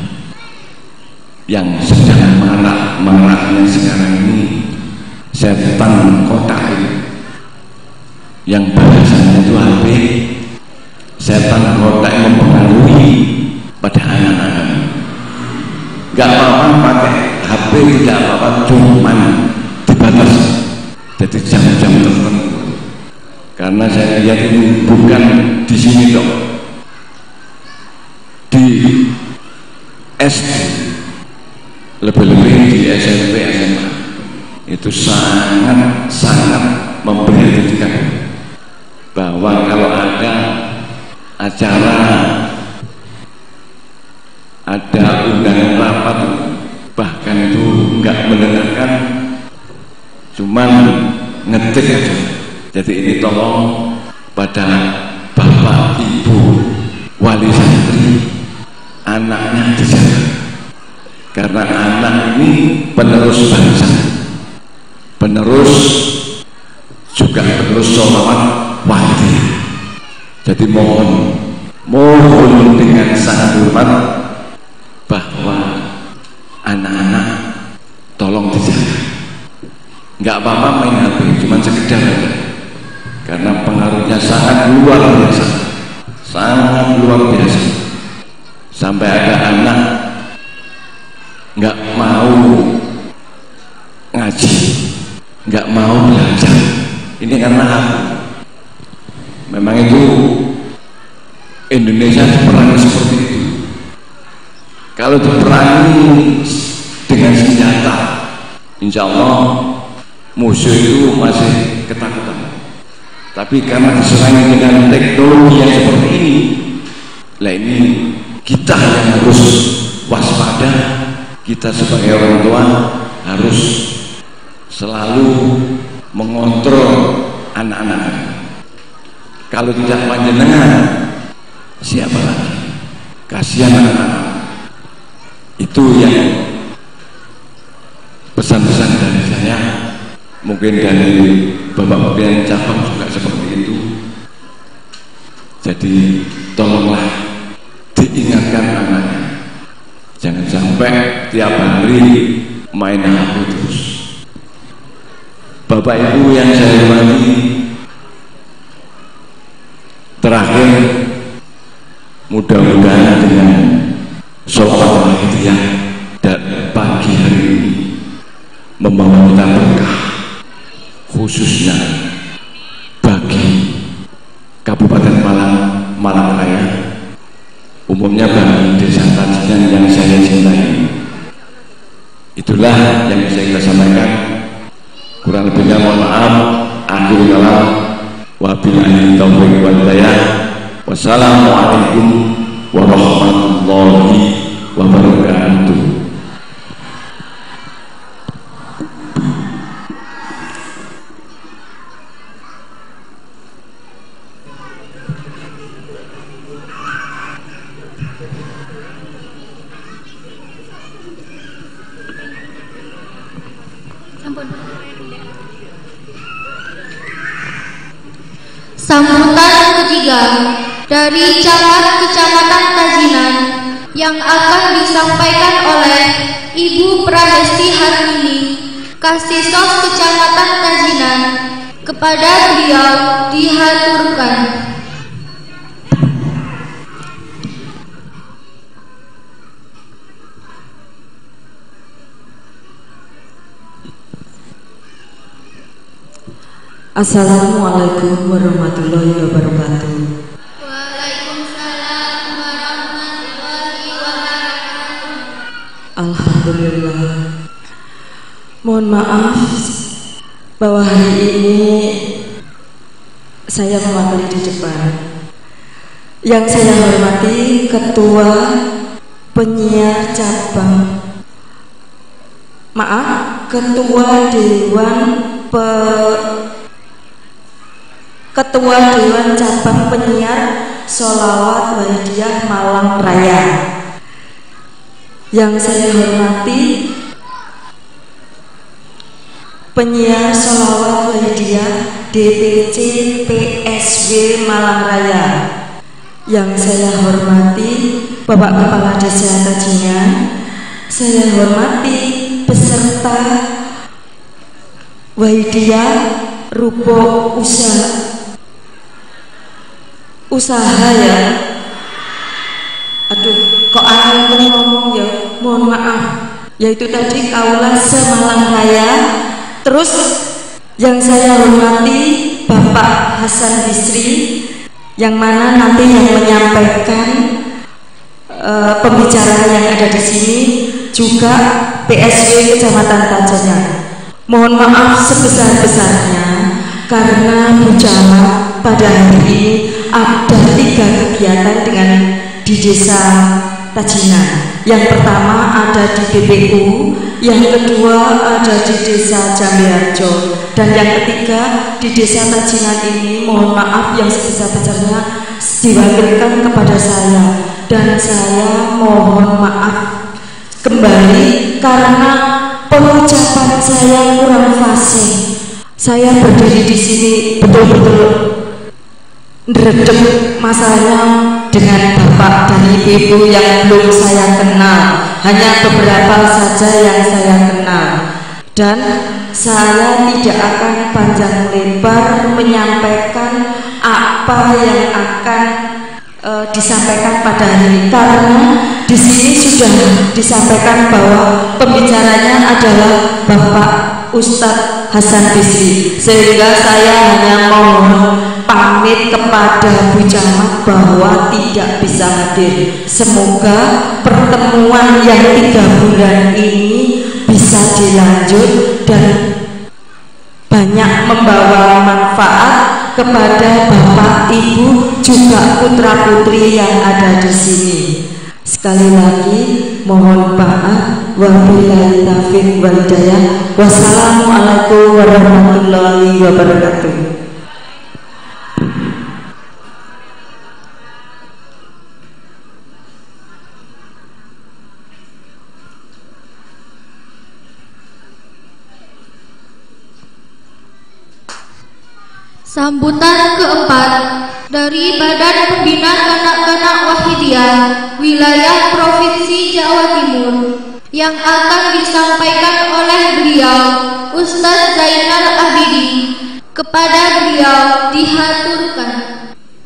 yang sedang marak-maraknya sekarang ini setan kotak yang bahasannya itu HP. Setan kotak mempengaruhi pada anak-anak. Gak apa-apa pakai HP, tidak apa-apa, cuman dibatasi jadi jam-jam tertentu. Karena saya lihat ini bukan di sini dong, di SD, lebih-lebih di SMP, SMA itu sangat memperhatikan bahwa kalau ada acara, ada undangan rapat, bahkan itu enggak mendengarkan, cuman ngetik aja. Jadi ini tolong pada bapak ibu wali santri, anaknya dijaga, karena anak ini penerus bangsa, penerus juga penerus sholawat wali. Jadi mohon dengan sangat hormat bahwa anak-anak tolong dijaga. Nggak apa-apa main HP, cuman sekedar aja, karena pengaruhnya sangat luar biasa, sangat luar biasa. Sampai ada anak nggak mau ngaji, nggak mau belajar, ini karena apa? Memang itu Indonesia diperangi seperti itu. Kalau diperangi dengan senjata, insya Allah musuh itu masih ketakutan. Tapi karena diserangi dengan teknologi yang seperti ini, lah ini kita yang harus waspada. Kita sebagai orang tua harus selalu mengontrol anak-anak. Kalau tidak panjenengan, siapa lagi? Kasihan anak-anak. Itu yang pesan-pesan dari saya. Mungkin dari Bapak pimpinan cabang juga seperti itu. Jadi tolonglah diingatkan anaknya, jangan sampai tiap hari main HP terus. Bapak Ibu yang saya hormati, terakhir mudah-mudahan dengan sholawat Al-Fatihah dan pagi hari ini membawa kita berkah, khususnya bagi Kabupaten Malang Raya, umumnya bagi Desa Tajinan yang saya cintai. Itulah yang bisa kita sampaikan. Kurang lebihnya mohon maaf. Akhirul kalam, wabillahi taufiq wal hidayah. Wassalamualaikum warahmatullahi wabarakatuh.
Sambutan ketiga dari Camat Kecamatan Tajinan yang akan disampaikan oleh Ibu Pramesti Harmini, Kasisos Kecamatan Tajinan. Kepada beliau dihaturkan.
Assalamualaikum warahmatullahi wabarakatuh.
Waalaikumsalam warahmatullahi wabarakatuh.
Alhamdulillah. Mohon maaf bahwa hari ini saya mewakili di depan. Yang saya hormati Ketua Penyiar Cabang, Ketua Dewan Cabang Penyiar Sholawat Wahidiyah Malang Raya. Yang saya hormati Penyiar Sholawat Wahidiyah DPC PSW Malang Raya. Yang saya hormati Bapak Kepala Desa Tajinan. Saya hormati peserta Wahidiyah Ruko usaha ya. Aduh, kok aneh ngomong ya, mohon maaf. Yaitu tadi Kaula Malang Raya. Terus yang saya hormati Bapak Hasan Bisri, yang mana nanti yang menyampaikan pembicara yang ada di sini juga PSW Kecamatan Tajinan. Mohon maaf sebesar-besarnya karena Bu Camat pada hari ini ada 3 kegiatan di Desa Tajinan. Yang pertama ada di BPU, yang kedua ada di Desa Jambeharjo, dan yang ketiga di Desa Tajinan ini mohon maaf yang sebesar-besarnya diwakilkan kepada saya, dan saya mohon maaf kembali karena pengucapan saya kurang fasih. Saya berdiri di sini betul-betul neredem masalahnya dengan bapak dan ibu yang belum saya kenal, hanya beberapa saja yang saya kenal, dan saya tidak akan panjang lebar menyampaikan apa yang akan disampaikan pada hari ini, karena di sini sudah disampaikan bahwa pembicaranya adalah Bapak Ustadz Hasan Bisri, sehingga saya hanya mohon pamit kepada Bu Camat bahwa tidak bisa hadir. Semoga pertemuan yang 3 bulan ini bisa dilanjut dan banyak membawa manfaat kepada Bapak, Ibu, juga putra-putri yang ada di sini. Sekali lagi mohon maaf, wabillahi taufiq wal hidayah. Wassalamualaikum warahmatullahi wabarakatuh.
Sambutan keempat dari Badan Pembina Kanak-kanak Wahidiyah Wilayah Provinsi Jawa Timur yang akan disampaikan oleh beliau Ustadz Zainal Abidin. Kepada beliau dihaturkan.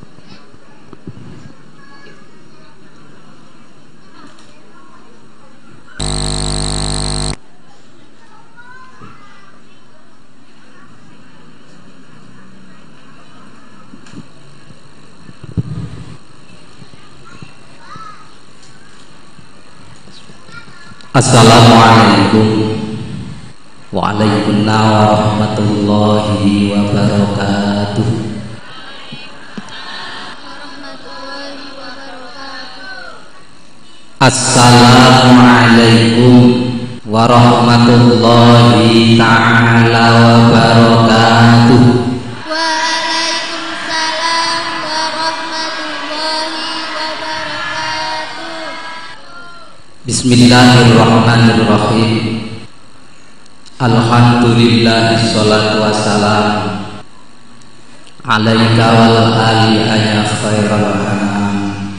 Assalamualaikum Waalaikumsalam warahmatullahi wabarakatuh. Assalamualaikum warahmatullahi ta'ala wabarakatuh.
Waalaikumsalam warahmatullahi wabarakatuh.
Bismillahirrahmanirrahim. Alhamdulillah, sholatu wassalam alaika wal ali ya khairal anam.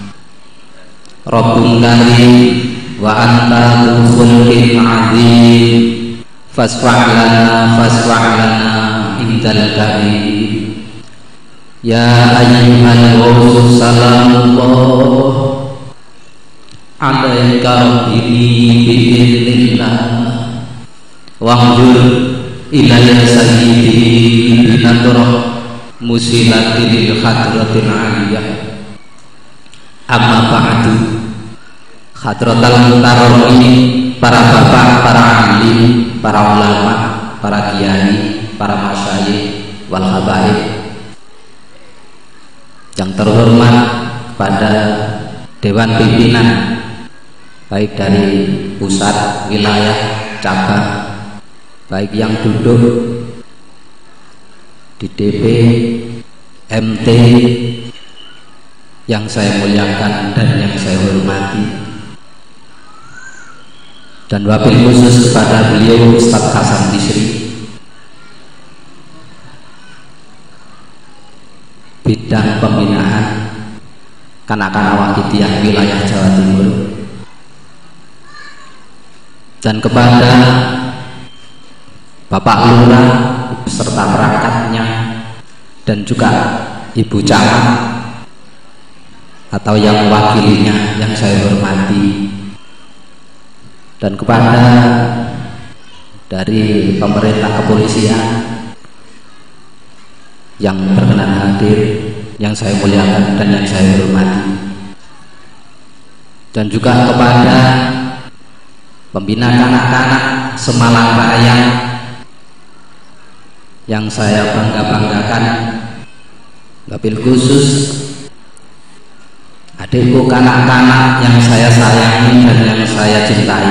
Rabbun karim wa anta khulqin azim fasfa' lana indal karim. Ya ayyuhal ghawsus salamullah alaika rabbini bi'idhnillah wahjur ilayya sayyidi binadrah musilatil hadratil aliyah. Amma ba'du. Hadratal mukarramin, para bapak, para alim, para ulama, para kiai, para masyayikh wal habaib. Yang terhormat pada Dewan Pimpinan baik dari pusat, wilayah, cabang, baik yang duduk di DP, MT yang saya muliakan dan yang saya hormati, dan wabil khusus kepada beliau Ustadz Hasan Bisri, bidang pembinaan kanak-kanak Wahidiyah wilayah Jawa Timur, dan kepada Bapak Lurah beserta perangkatnya dan juga Ibu Camat atau yang mewakilinya yang saya hormati, dan kepada dari pemerintah kepolisian yang berkenan hadir, yang saya muliakan dan yang saya hormati, dan juga kepada pembina kanak-kanak Semalang Raya yang saya bangga-banggakan, wabil khusus adikku kanak-kanak yang saya sayangi dan yang saya cintai,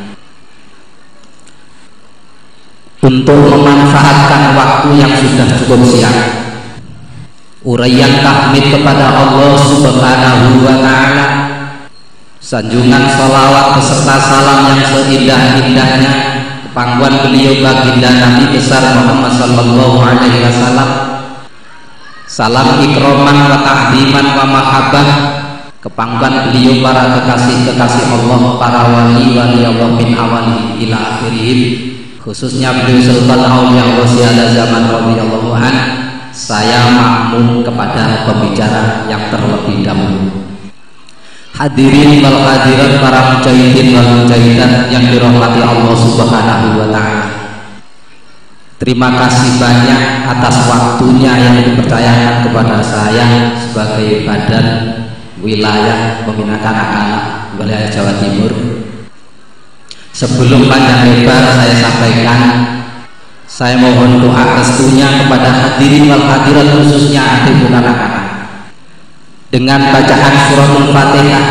untuk memanfaatkan waktu yang sudah cukup siang, uraian tahmid kepada Allah Subhanahu wa Ta'ala, sanjungan sholawat beserta salam yang seindah-indahnya kepangkuan beliau baginda Nabi besar Muhammad sallallahu alaihi wasallam, salam ikroman wa ta'ziman wa mahabbah kepangkuan beliau para kekasih-kekasih Allah, para wali-wali Allah min awali ila akhirihim, khususnya beliau Sultan Aulia Rosyada zaman radhiyallahu an. Saya makmum kepada pembicara yang terlebih dahulu. Hadirin wal hadirat, para mujahidin wal mujahidat yang dirahmati Allah Subhanahu wa Ta'ala, terima kasih banyak atas waktunya yang dipercayakan kepada saya sebagai badan wilayah pembina kanak-kanak wilayah Jawa Timur. Sebelum panjang lebar saya sampaikan, saya mohon doa restunya kepada hadirin wal hadirat, khususnya adik kanak-kanak, dengan bacaan suratul Fatihah,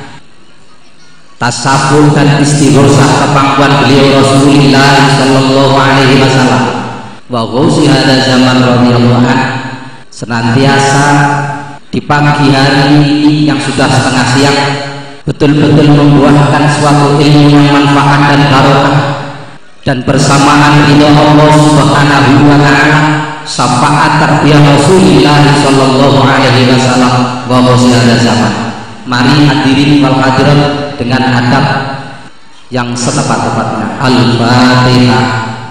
tasawuf dan istighosah kepangkuan beliau Rasulullah sallallahu alaihi wasallam wa ghausi hada zaman radhiyallahu an, senantiasa di pagi hari ini yang sudah setengah siang betul-betul membuahkan suatu ilmu yang manfaat dan barokah, dan bersamaan ridho Allah Subhanahu wa Ta'ala, syafaat tarbiyah Rasulullah sallallahu alaihi wasallam wa hada zaman. Mari hadirin wal hadirat dengan adab yang setepat-tepatnya. Al-Fatihah.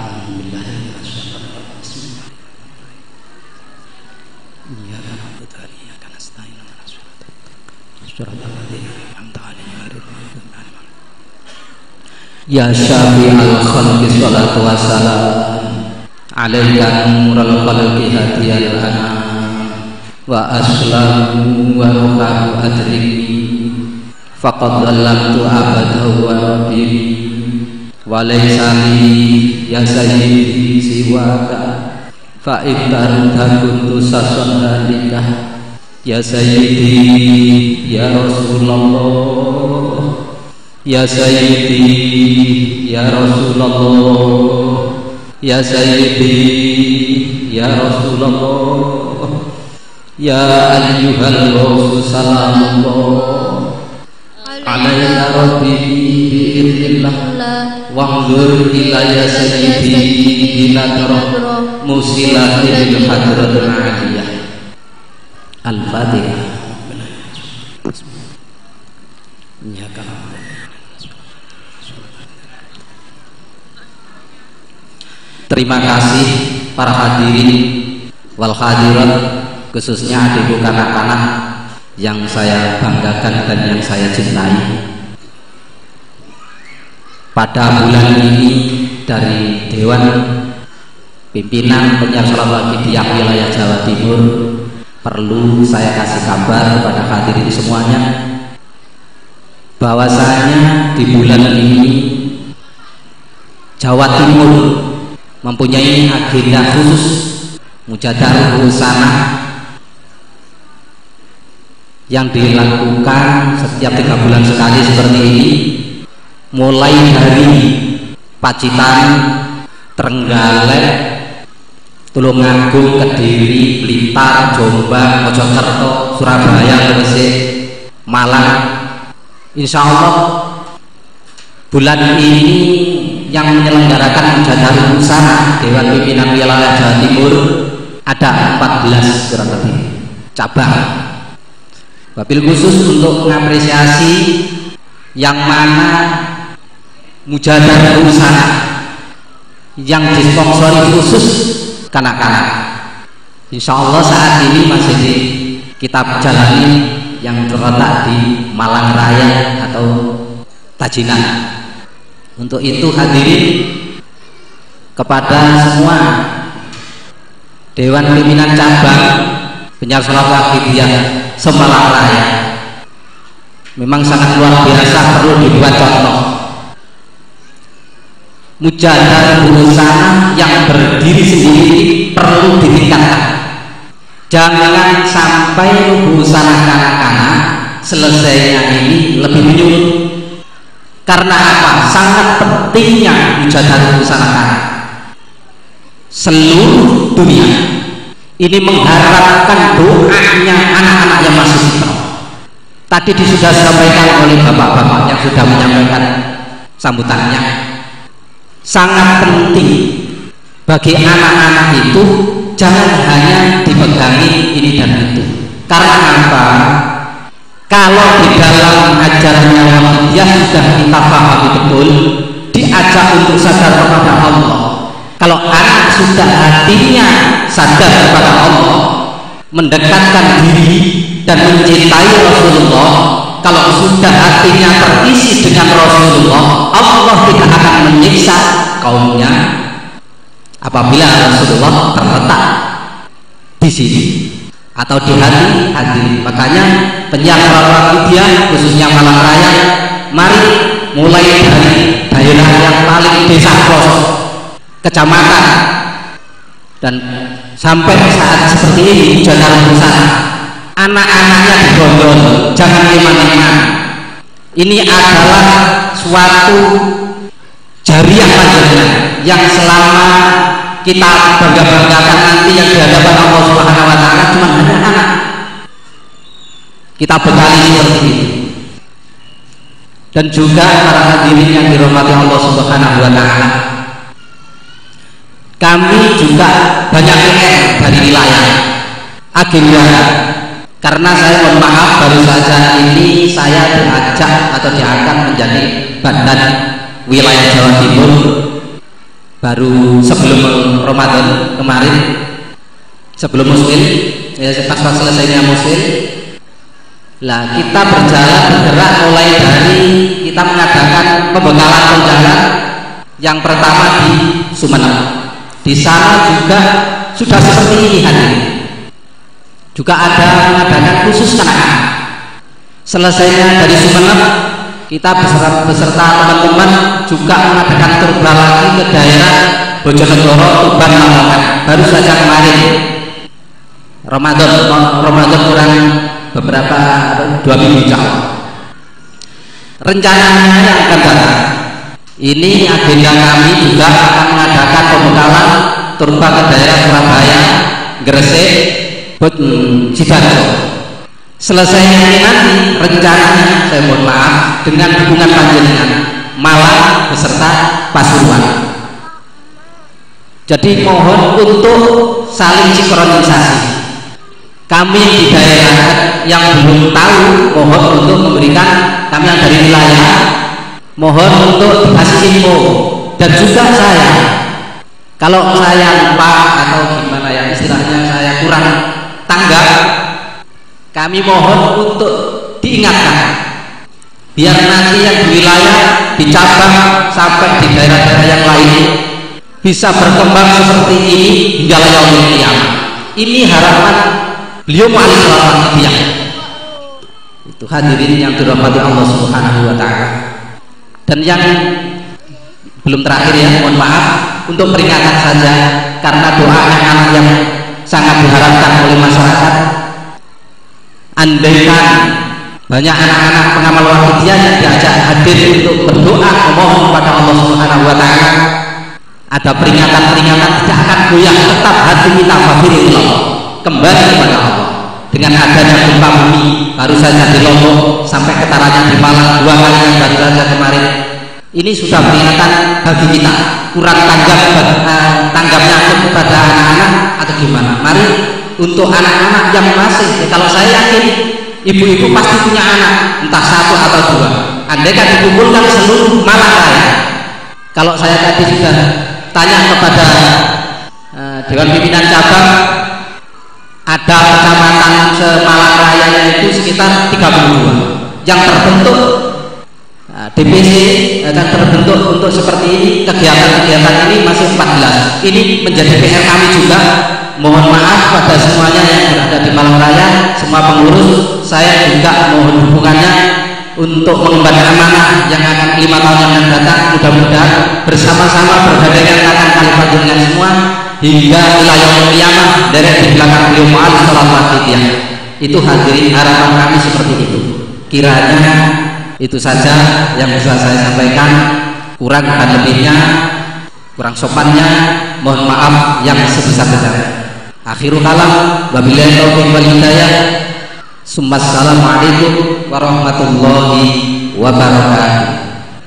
Ya syafi'al khalqi salatu wassalam alaika nurul khalqi hadiyal anam wa aslamu wa ruhabu adriki faqad dhalamtu abadahu wa rabbini wa laysa li ya sayyidi siwaka fa ibtarta kuntu sasanalika ya sayyidi ya Rasulullah ya sayyidi ya Rasulullah ya sayyidi ya Rasulullah ya ayyuhal rasul salamullah alayka rabbi bi'idnillah wa'ndur ilayya sayyidi binadra musilatil hadratul aliyah. Al-Fatihah. Terima kasih para hadirin wal hadirat, khususnya adikku kanak-kanak yang saya banggakan dan yang saya cintai. Pada bulan ini dari Dewan Pimpinan Penyiar Salat Wahidiyah wilayah Jawa Timur, perlu saya kasih kabar kepada hadirin semuanya bahwasanya di bulan ini Jawa Timur mempunyai agenda khusus Mujadah Ruhul Sanah yang dilakukan setiap 3 bulan sekali seperti ini, mulai dari Pacitan, Trenggalek, Tulungagung, Kediri, Blitar, Jombang, Mojokerto, Surabaya, Gresik, Malang. Insya Allah bulan ini yang menyelenggarakan Mujadah Busana Dewan Pimpinan Wilayah Jawa Timur ada 14 kurang lebih cabang. Wabil khusus untuk mengapresiasi yang mana Mujadah Busana yang disponsori khusus kanak-kanak. Insya Allah saat ini masih kita jalani yang terletak di Malang Raya atau Tajinan. Untuk itu hadirin, kepada semua Dewan Pimpinan Cabang Penyiar Sholat Wahidiyah Semalang Raya, memang sangat luar biasa, perlu dibuat contoh. Mujadah Busana yang berdiri sendiri perlu ditingkatkan. Jangan sampai busana kanak-kanak selesainya ini lebih menyulut. Karena apa? Sangat pentingnya Mujadah Busana kanak. Seluruh dunia ini mengharapkan doanya anak-anak yang masih fitrah. Tadi sudah disampaikan oleh bapak-bapak yang sudah menyampaikan sambutannya. Sangat penting bagi anak-anak itu jangan hanya dipegangi ini dan itu. Karena apa? Kalau di dalam ajarannya Wahidiyah sudah kita pahami betul, diajak untuk sadar kepada Allah. Kalau anak sudah hatinya sadar kepada Allah, mendekatkan diri dan mencintai Rasulullah, kalau sudah hatinya terisi dengan Rasulullah, Allah tidak akan menyiksa kaumnya apabila Rasulullah terletak di sini atau di hati. Makanya penyiar Sholat Wahidiyah khususnya Malang Raya, mari mulai dari daerah yang paling desa pelosok, kecamatan, dan sampai saat seperti ini Mujadah Busana anak-anaknya digondol, jangan eman-eman. Ini adalah suatu jariah panjenengan yang selama kita bangga-banggakan nanti yang dihadapan Allah Subhanahu wa Ta'ala cuma anak-anak. Kita bekali seperti itu. Dan juga para hadirin yang dirahmati Allah Subhanahu wa Ta'ala, kami juga banyak PR dari wilayah agenda. Karena saya mohon maaf, baru saja ini saya diajak atau diangkat menjadi Badan Wilayah Jawa Timur baru sebelum Ramadan kemarin, sebelum Muslim, ya pas selesainya Muslim. Lah kita bergerak mulai dari kita mengadakan pembekalan penjalan yang pertama di Sumeneb. Di sana juga sudah seperti ini hadirin. Juga ada mengadakan khusus kanak-kanak. Selesainya dari Sumeneb, kita beserta teman-teman juga mengadakan turba lagi ke daerah Bojonegoro, Tuban, Lamongan. Baru saja kemarin Ramadan kurang beberapa 2 minggu jauh. Rencananya yang akan datang ini agenda kami juga akan mengadakan pembekalan turba ke daerah Surabaya, Gresik, Sidoarjo. Selesainya ini nanti rencananya, saya mohon maaf, dengan dukungan panjenengan Malang beserta Pasuruan. Jadi mohon untuk saling sinkronisasi. Kami di daerah yang belum tahu, mohon untuk memberikan, kami yang dari wilayah mohon untuk dikasih info. Dan juga saya, kalau saya lupa atau gimana ya istilahnya, saya kurang tanggap, kami mohon untuk diingatkan biar nanti yang di wilayah, di cabang sampai di daerah-daerah yang lain bisa berkembang seperti ini hingga yaumil qiyamah. Ini harapan beliau Mu'allim Sholat Wahidiyah. Itu hadirin yang dirahmati Allah Subhanahu wa Ta'ala. Dan yang belum terakhir ya, mohon maaf untuk peringatan saja, karena doa anak-anak yang sangat diharapkan oleh masyarakat. andaikan banyak anak-anak pengamal wahidiyah yang diajak hadir untuk berdoa memohon kepada Allah Subhanahu wa taala, ada peringatan-peringatan tidak akan goyah, tetap hati kita fafirullah, kembali kepada Allah. Dengan adanya gempa bumi baru saja di Lombok sampai getarannya di Malang 2 kali yang baru saja kemarin, ini sudah peringatan bagi kita. Kurang tanggapnya kepada anak-anak atau gimana? Mari untuk anak-anak yang masih, kalau saya yakin ibu-ibu pasti punya anak, entah 1 atau 2. Andaikan dikumpulkan seluruh Malang Raya, kalau saya tadi sudah tanya kepada Dewan Pimpinan Cabang, ada kecamatan se-Malang Raya itu sekitar 32 yang terbentuk DPC dan terbentuk untuk seperti ini. Kegiatan-kegiatan ini masih 14. Ini menjadi PR kami juga. Mohon maaf pada semuanya yang berada di Malang Raya, semua pengurus. Saya juga mohon dukungannya untuk mengemban amanah yang akan 5 tahun yang akan datang. Mudah-mudahan bersama-sama bergandengan tangan kalimat dengan semua hingga wilayah kiamat dari di belakang beliau Mu'adz Shallallahu Alaihi. Itu hadirin harapan kami seperti itu. Kiranya itu saja yang bisa saya sampaikan. Kurang dan lebihnya, kurang sopannya, mohon maaf yang sebesar-besarnya. Akhirul kalam, wabillahi taufiq wal hidayah. Assalamualaikum warahmatullahi wabarakatuh.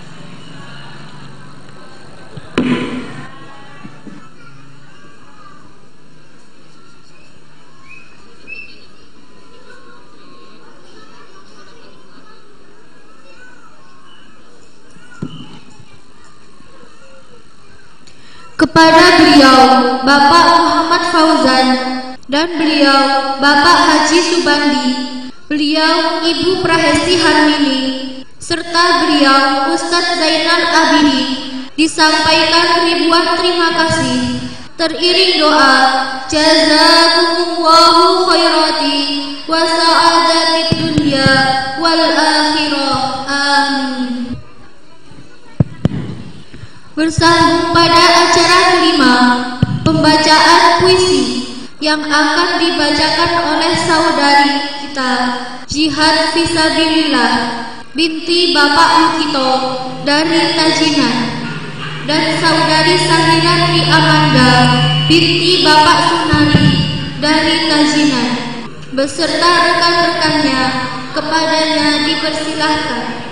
Kepada beliau Bapak Muhammad Fauzan dan beliau Bapak Haji Subandi, beliau Ibu Prahesti Harmini, serta beliau Ustadz Zainal Abidin, disampaikan ribuan terima kasih. Teriring doa, jazakumullahu khairati wa sa'adatid dunya wal akhirah, amin. Bersambung pada acara kelima, pembacaan puisi yang akan dibacakan oleh saudari kita Jihad Fisabilillah binti Bapak Lukito dari Tajinan, dan saudari Sahirati Amanda binti Bapak Sunari dari Tajinan beserta rekan-rekannya. Kepadanya dipersilahkan.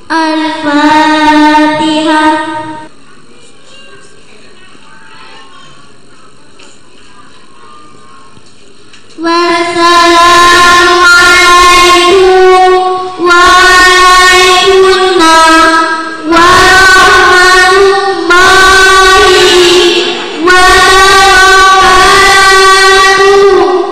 Al-Fatihah. Wassalamualaikum warahmatullahi wabarakatuh.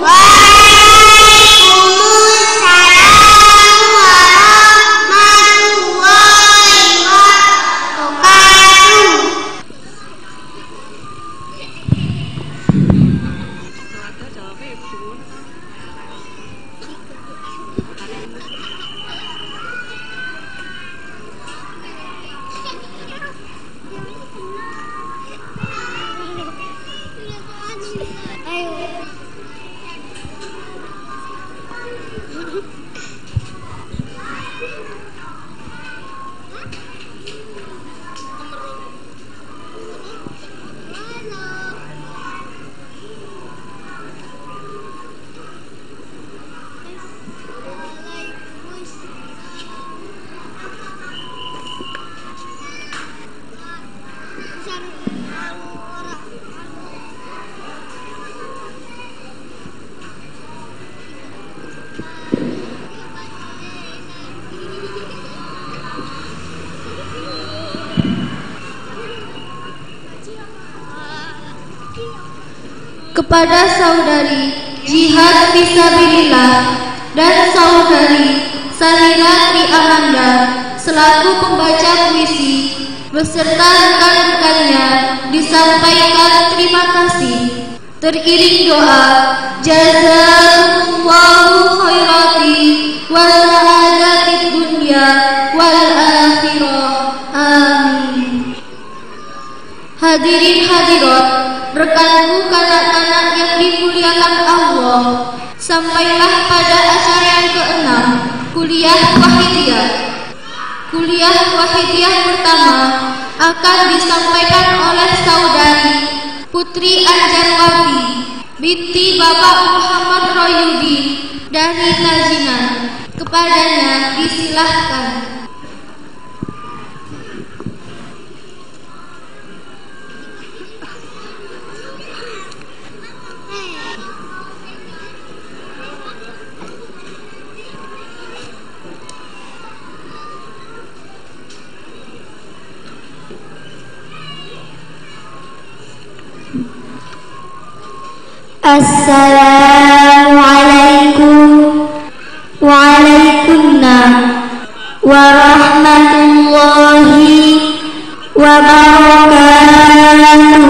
Kepada saudari Jihad Fisabilillah dan saudari Salira Tri Amanda selaku pembaca puisi beserta rekan-rekannya disampaikan terima kasih. Teriring doa, jazakumullahu khairati wa sa'adatid dunya wal akhirah. Amin. Hadirin hadirat, rekanku kanak-kanak yang dimuliakan Allah, sampailah pada acara yang ke-6, kuliah Wahidiyah. Kuliah Wahidiyah pertama akan disampaikan oleh saudari Putri Anjarwafi binti Bapak Muhammad Royudi dari Tajinan. Kepadanya disilahkan.
Assalamualaikum warahmatullahi wabarakatuh.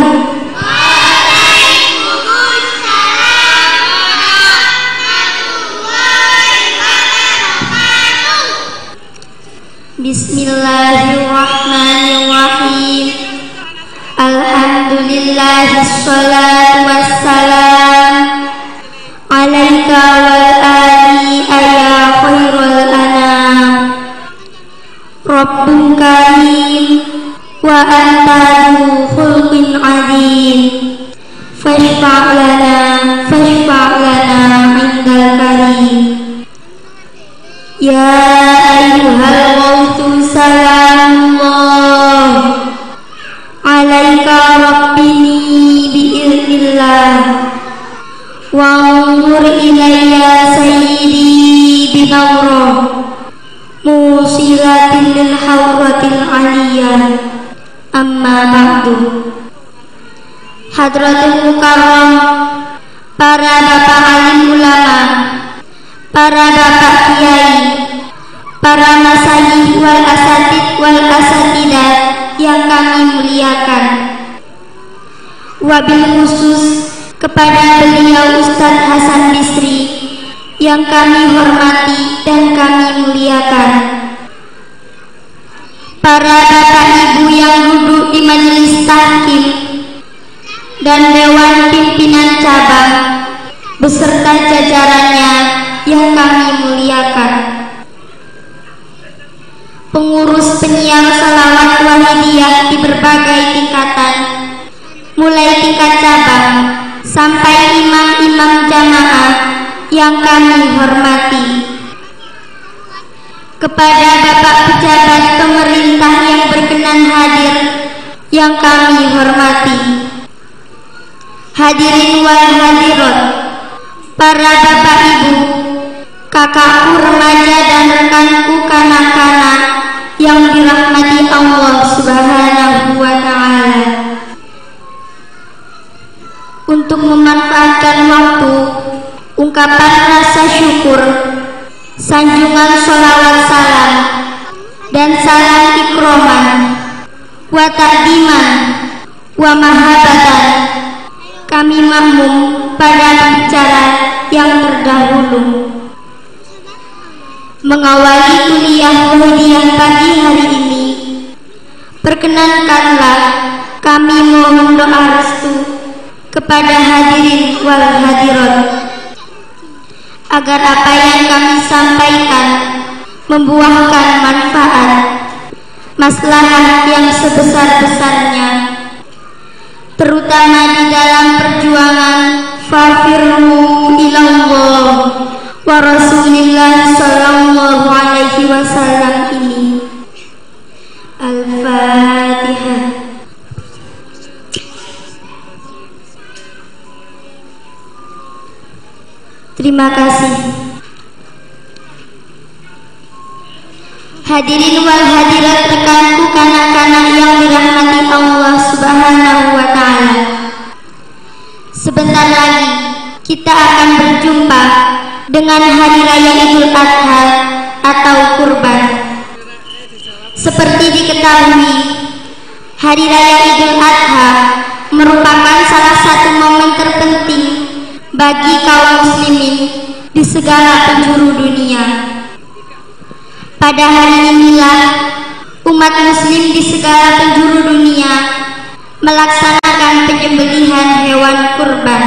Bismillahirrahmanirrahim. Alhamdulillahis-salatu wassalam alaika wal ali ya khairul anam. Rabbun karim wa anta du khulqin azim. Fashfa' lana indal karim. Ya ayyuhal ghawthu salamullah alaika rabbini bi'iznillah wa'anzur ilayya sayyidi binawrah musilatin lil hawratil aliyah. Amma ba'du. Hadratul mukarram, para bapak alim ulama, para bapak kiai, para masyayikh wal asatid wal asatidah yang kami muliakan, wabil khusus kepada beliau Ustadz Hasan Bisri yang kami hormati dan kami muliakan, para bapak ibu yang duduk di majelis tahkim dan dewan pimpinan cabang beserta jajarannya yang kami muliakan, pengurus penyiar salawat Wahidiyah di berbagai tingkatan, mulai tingkat cabang sampai imam-imam jamaah yang kami hormati, kepada Bapak pejabat pemerintah yang berkenan hadir, yang kami hormati, hadirin wal hadirat, para bapak ibu, kakakku remaja dan rekanku kanak-kanak yang dirahmati Allah Subhanahu wa Ta'ala. Untuk memanfaatkan waktu, ungkapan rasa syukur, sanjungan sholawat salam, dan salam ikroman, wa ta'diman, wa mahabatan, kami makmum pada bicara yang terdahulu. Mengawali kuliah Wahidiyah pagi hari ini, perkenankanlah kami mohon doa restu kepada hadirin wal hadirat, agar apa yang kami sampaikan membuahkan manfaat, maslahat yang sebesar-besarnya, terutama di dalam perjuangan fafirru ilallah wa rasulillah sallallahu alaihi wasallam ini. Al-Fatihah. Terima kasih. Hadirin wal hadirat, rekanku kanak-kanak yang dirahmati Allah Subhanahu wa Ta'ala, sebentar lagi kita akan berjumpa dengan Hari Raya Idul Adha atau Kurban. Seperti diketahui, Hari Raya Idul Adha merupakan salah satu momen terpenting bagi kaum muslimin di segala penjuru dunia. Pada hari inilah umat muslim di segala penjuru dunia melaksanakan penyembelihan hewan kurban.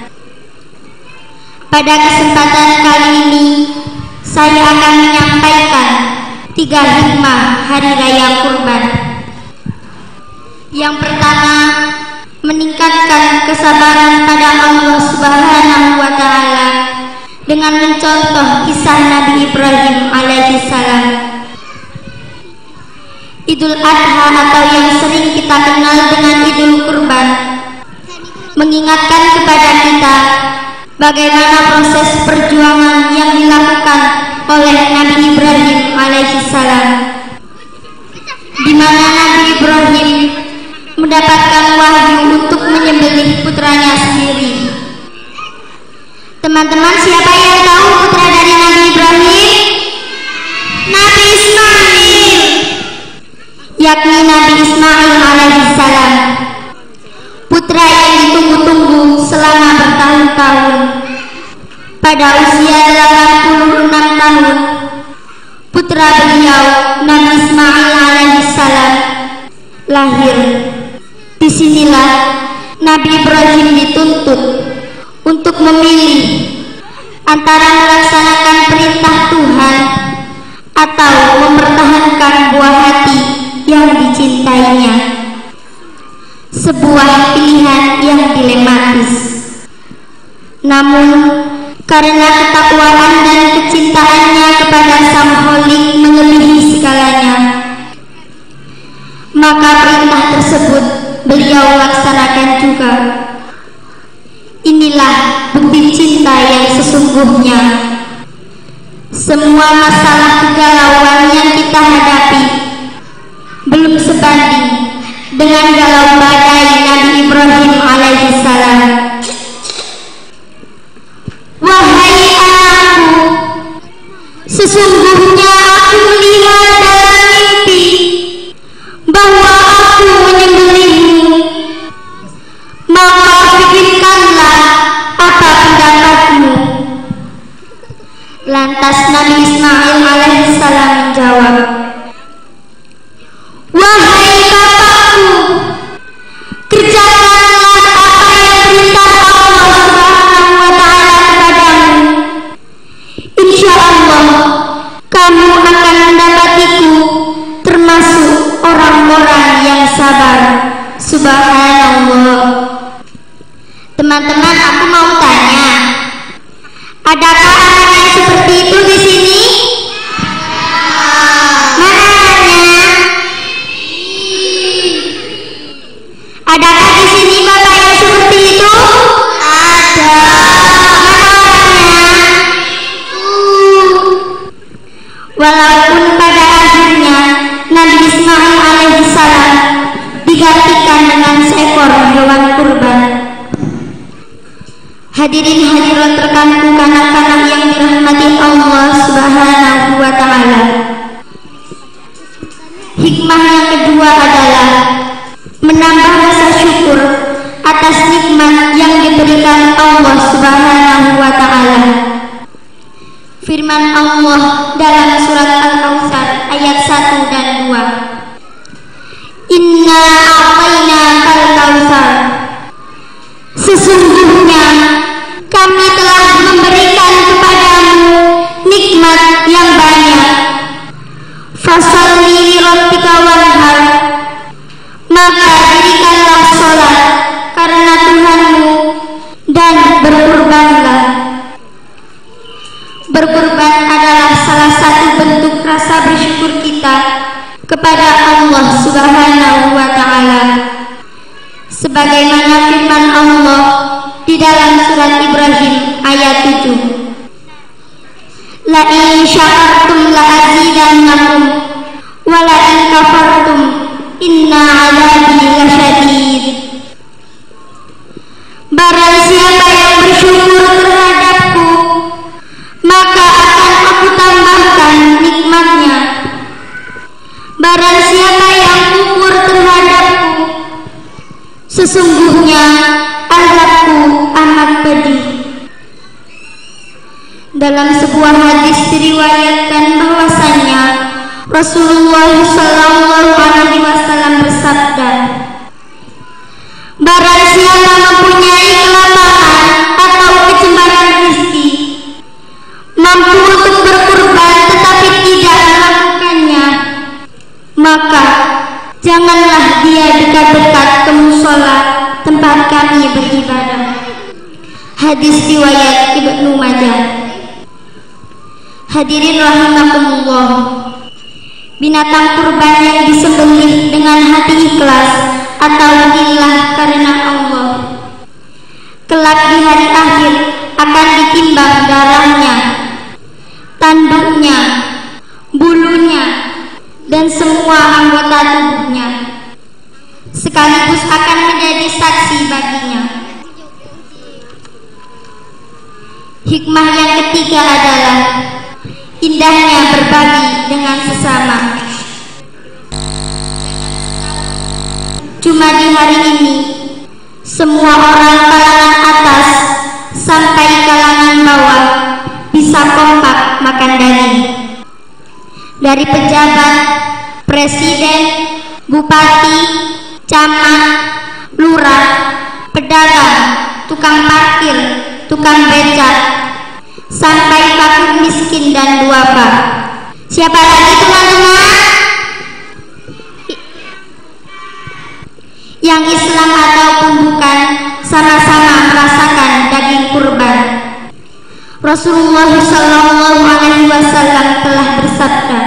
Pada kesempatan kali ini, saya akan menyampaikan 3 hikmah Hari Raya Kurban. Yang pertama, meningkatkan kesabaran pada Allah Subhanahu wa Ta'ala dengan mencontoh kisah Nabi Ibrahim alaihissalam. Idul Adha atau yang sering kita kenal dengan Idul Kurban mengingatkan kepada kita bagaimana proses perjuangan yang dilakukan oleh Nabi Ibrahim alaihissalam, di mana Nabi Ibrahim mendapatkan wahyu untuk menyembelih putranya sendiri. Teman-teman, siapa yang tahu putra dari Nabi Ibrahim? Nabi Ismail, yakni Nabi Ismail alaihissalam, putra yang ditunggu-tunggu selama bertahun-tahun. Pada usia 86 tahun, putra beliau Nabi Ismail alaihissalam lahir. Disinilah Nabi Ibrahim dituntut untuk memilih antara melaksanakan perintah Tuhan atau mempertahankan buah hati yang dicintainya. Sebuah pilihan yang dilematis. Namun karena ketakwaan dan kecintaannya kepada Sang Khalik melebihi segalanya, maka perintah tersebut beliau laksanakan juga. Inilah bukti cinta yang sesungguhnya. Semua masalah kegalauan yang kita hadapi belum sebanding dengan galau badai Nabi Ibrahim alaihissalam. Wahai anakku, sesungguhnya aku melihat dalam mimpi bahwa aku menyembelihmu, maka pikirkanlah apa pendapatmu. Lantas Nabi Ismail alaihissalam menjawab, wahai bapakku, kerjakanlah apa yang Hadirin hadirat rekanku kanak-kanak yang dirahmati Allah Subhanahu wa taala. Hikmah yang kedua adalah menambah rasa syukur atas nikmat yang diberikan Allah Subhanahu wa taala. Firman Allah dalam surat Al-Kautsar ayat 1 dan 2. Inna a'tainakal kautsar. Sesungguhnya kami telah memberikan kepadamu nikmat yang banyak. Fasholli li rabbika wanhar. Maka dirikanlah sholat karena Tuhanmu dan berkurbanlah. Berkurban adalah salah satu bentuk rasa bersyukur kita kepada Allah Subhanahu wa taala. Sebagaimana firman Allah di dalam surat Ibrahim ayat 7. La in syakartum la azidannakum wa la in kafartum inna 'adzabi lasyadid. Barang siapa yang bersyukur terhadapku, maka akan aku tambahkan nikmatnya. Barang siapa yang kufur terhadapku, sesungguhnya azabku amat pedih. Dalam sebuah hadis diriwayatkan bahwasanya Rasulullah Shallallahu Alaihi Wasallam bersabda, barang siapa mempunyai kelaparan atau kecembaran rezeki, mampu untuk berkurban tetapi tidak melakukannya, maka janganlah dia dekat-dekat ke mushola tempat kami beribadah. Hadis riwayat Ibnu Majah. Hadirin rahimakumullah, binatang kurban yang disembelih dengan hati ikhlas atau lillah karena Allah, kelak di hari akhir akan ditimbang darahnya, tanduknya, bulunya, dan semua anggota tubuhnya, sekaligus akan menjadi saksi baginya. Hikmah yang ketiga adalah indahnya berbagi dengan sesama. Cuma di hari ini, semua orang kalangan atas sampai kalangan bawah bisa kompak makan daging. Dari pejabat, presiden, bupati, camat, lurah, pedagang, tukang parkir, tukang becak, sampai fakir miskin dan duafa. Siapa lagi teman-teman? Yang Islam ataupun bukan, sama-sama merasakan daging kurban. Rasulullah Shallallahu Alaihi Wasallam telah bersabda,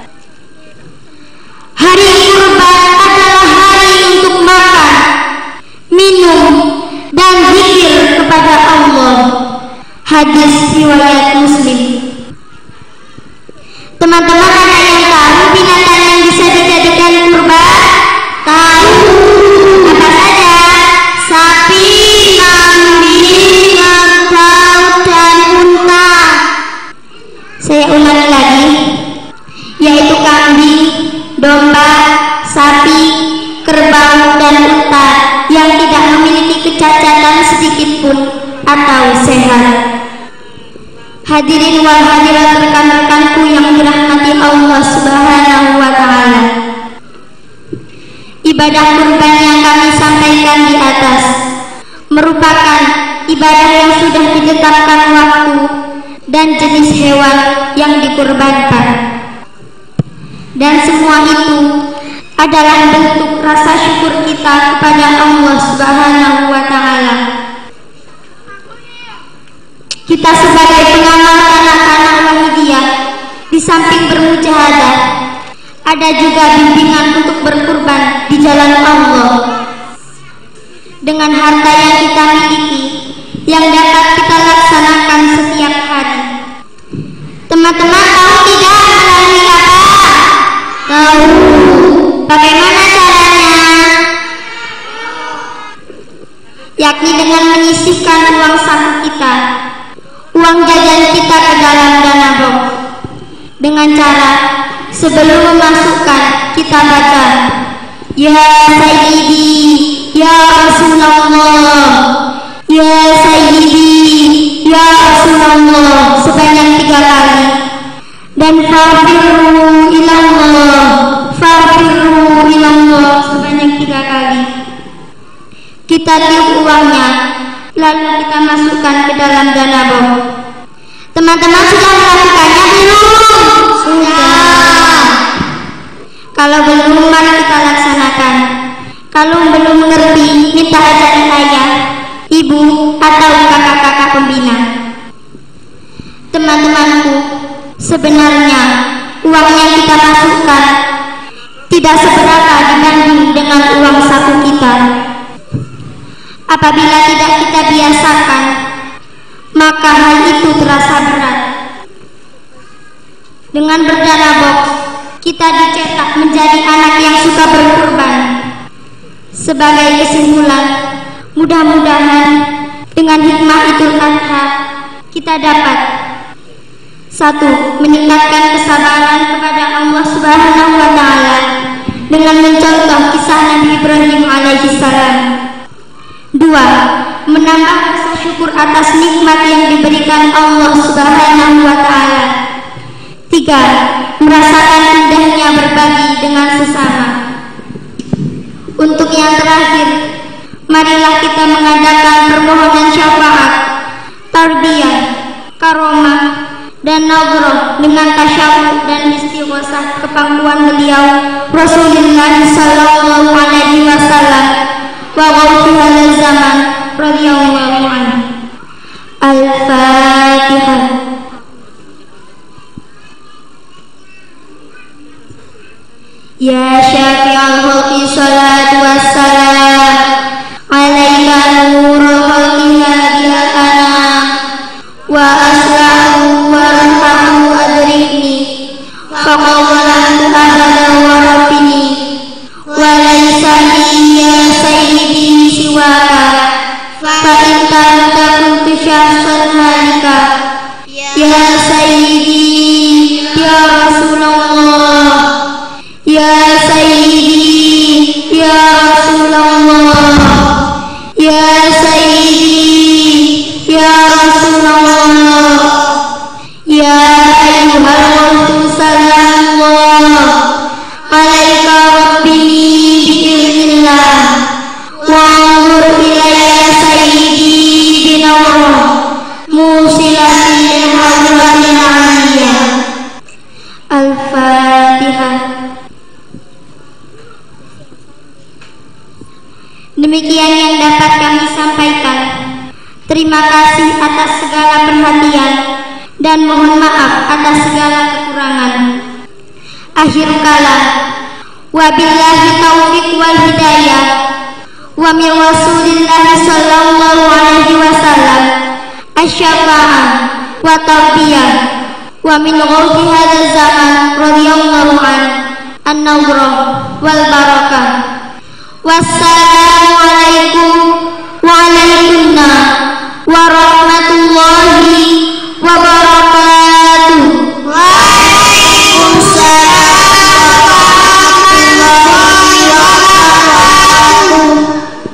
hari kurban adalah hari untuk makan, minum, dan zikir kepada Allah. Hadis riwayat Muslim. Teman-teman, ada yang tahu binatang yang bisa dijadikan kurban? Tahu? Apa saja? Sapi, kambing, kerbau, dan unta. Saya ulangi lagi, yaitu kambing, domba, sapi, kerbau, dan unta yang tidak memiliki kecacatan sedikitpun atau sehat. Hadirin wal hadirat rekan-rekanku yang dirahmati Allah Subhanahu wa taala. Ibadah kurban yang kami sampaikan di atas merupakan ibadah yang sudah ditetapkan waktu dan jenis hewan yang dikurbankan. Dan semua itu adalah bentuk rasa syukur kita kepada Allah Subhanahu wa taala. Kita sebagai pengamal anak-anak Wahidiyah, di samping bermujahadah, ada juga bimbingan untuk berkurban di jalan Allah dengan harta yang kita miliki, yang dapat kita laksanakan setiap hari. Teman-teman tahu tidak melalui apa? Tahu. Bagaimana caranya? yakni dengan menyisihkan uang saku kita, uang jajan kita ke dalam dana box, dengan cara sebelum memasukkan kita baca Ya Sayyidi, Ya Rasulullah, Ya Sayyidi, Ya Rasulullah sebanyak 3 kali, dan Farfiru ilallah, Farfiru ilallah sebanyak 3 kali. Kita tiup uangnya, lalu kita masukkan ke dalam dana box. Teman-teman sudah melakukannya belum? Sudah. Kalau belum, mari kita laksanakan. Kalau belum mengerti, minta ajaran ayah, ibu, atau kakak-kakak pembina. Teman-temanku, sebenarnya uang yang kita masukkan tidak seberapa dibanding dengan uang saku kita. Apabila tidak kita biasakan, maka hal itu terasa berat. Dengan berdana box, kita dicetak menjadi anak yang suka berkorban. Sebagai kesimpulan, mudah-mudahan dengan hikmah Idul Adha kita dapat 1. Meningkatkan kesabaran kepada Allah Subhanahu wa Ta'ala dengan mencontoh kisah Nabi Ibrahim alaihissalam. 2. Menambah rasa syukur atas nikmat yang diberikan Allah Subhanahu wa Ta'ala. 3. Merasakan indahnya berbagi dengan sesama. Untuk yang terakhir, marilah kita mengadakan permohonan syafaat, tarbiyah, karomah, dan nadhrah dengan tasyahud dan istighosah kepangkuan beliau Rasulullah sallallahu alaihi wasallam wa ghauthi hadzal zaman radhiyallahu anhu. Al-Fatihah. Ya syafi'al khalqi salatu wassalam alaika nurul khalqi hadiyal anam wa aslahu wa rahamu adrikni faqawwalantu ahada wa rabbini wa laysa li ya sayyidi siwaka fa inta kuntu syahsan halika ya sayyidi ya Rasulullah ya sayyidi ya Rasulullah ya sayyidi ya Rasulullah ya ayyuhal rasul sallallahu alaika rabbi bi'iznillah wa anzur ilayya sayyidi binawrah musilatin lilhadratin aliyah. Al-Fatihah. Demikian yang dapat kami sampaikan. Terima kasih atas segala perhatian dan mohon maaf atas segala kekurangan. Akhir kalam, wabillahi taufiq wal hidayah, wa min Rasulillah sallallahu alaihi wasallam asy-syafa'ah wa tarbiyah, wa min ghauthi hadzal zaman radhiyallahu an-nawrah wal barakah. Wassalamualaikum warahmatullahi wabarakatuh. Waalaikumsalam warahmatullahi wabarakatuh.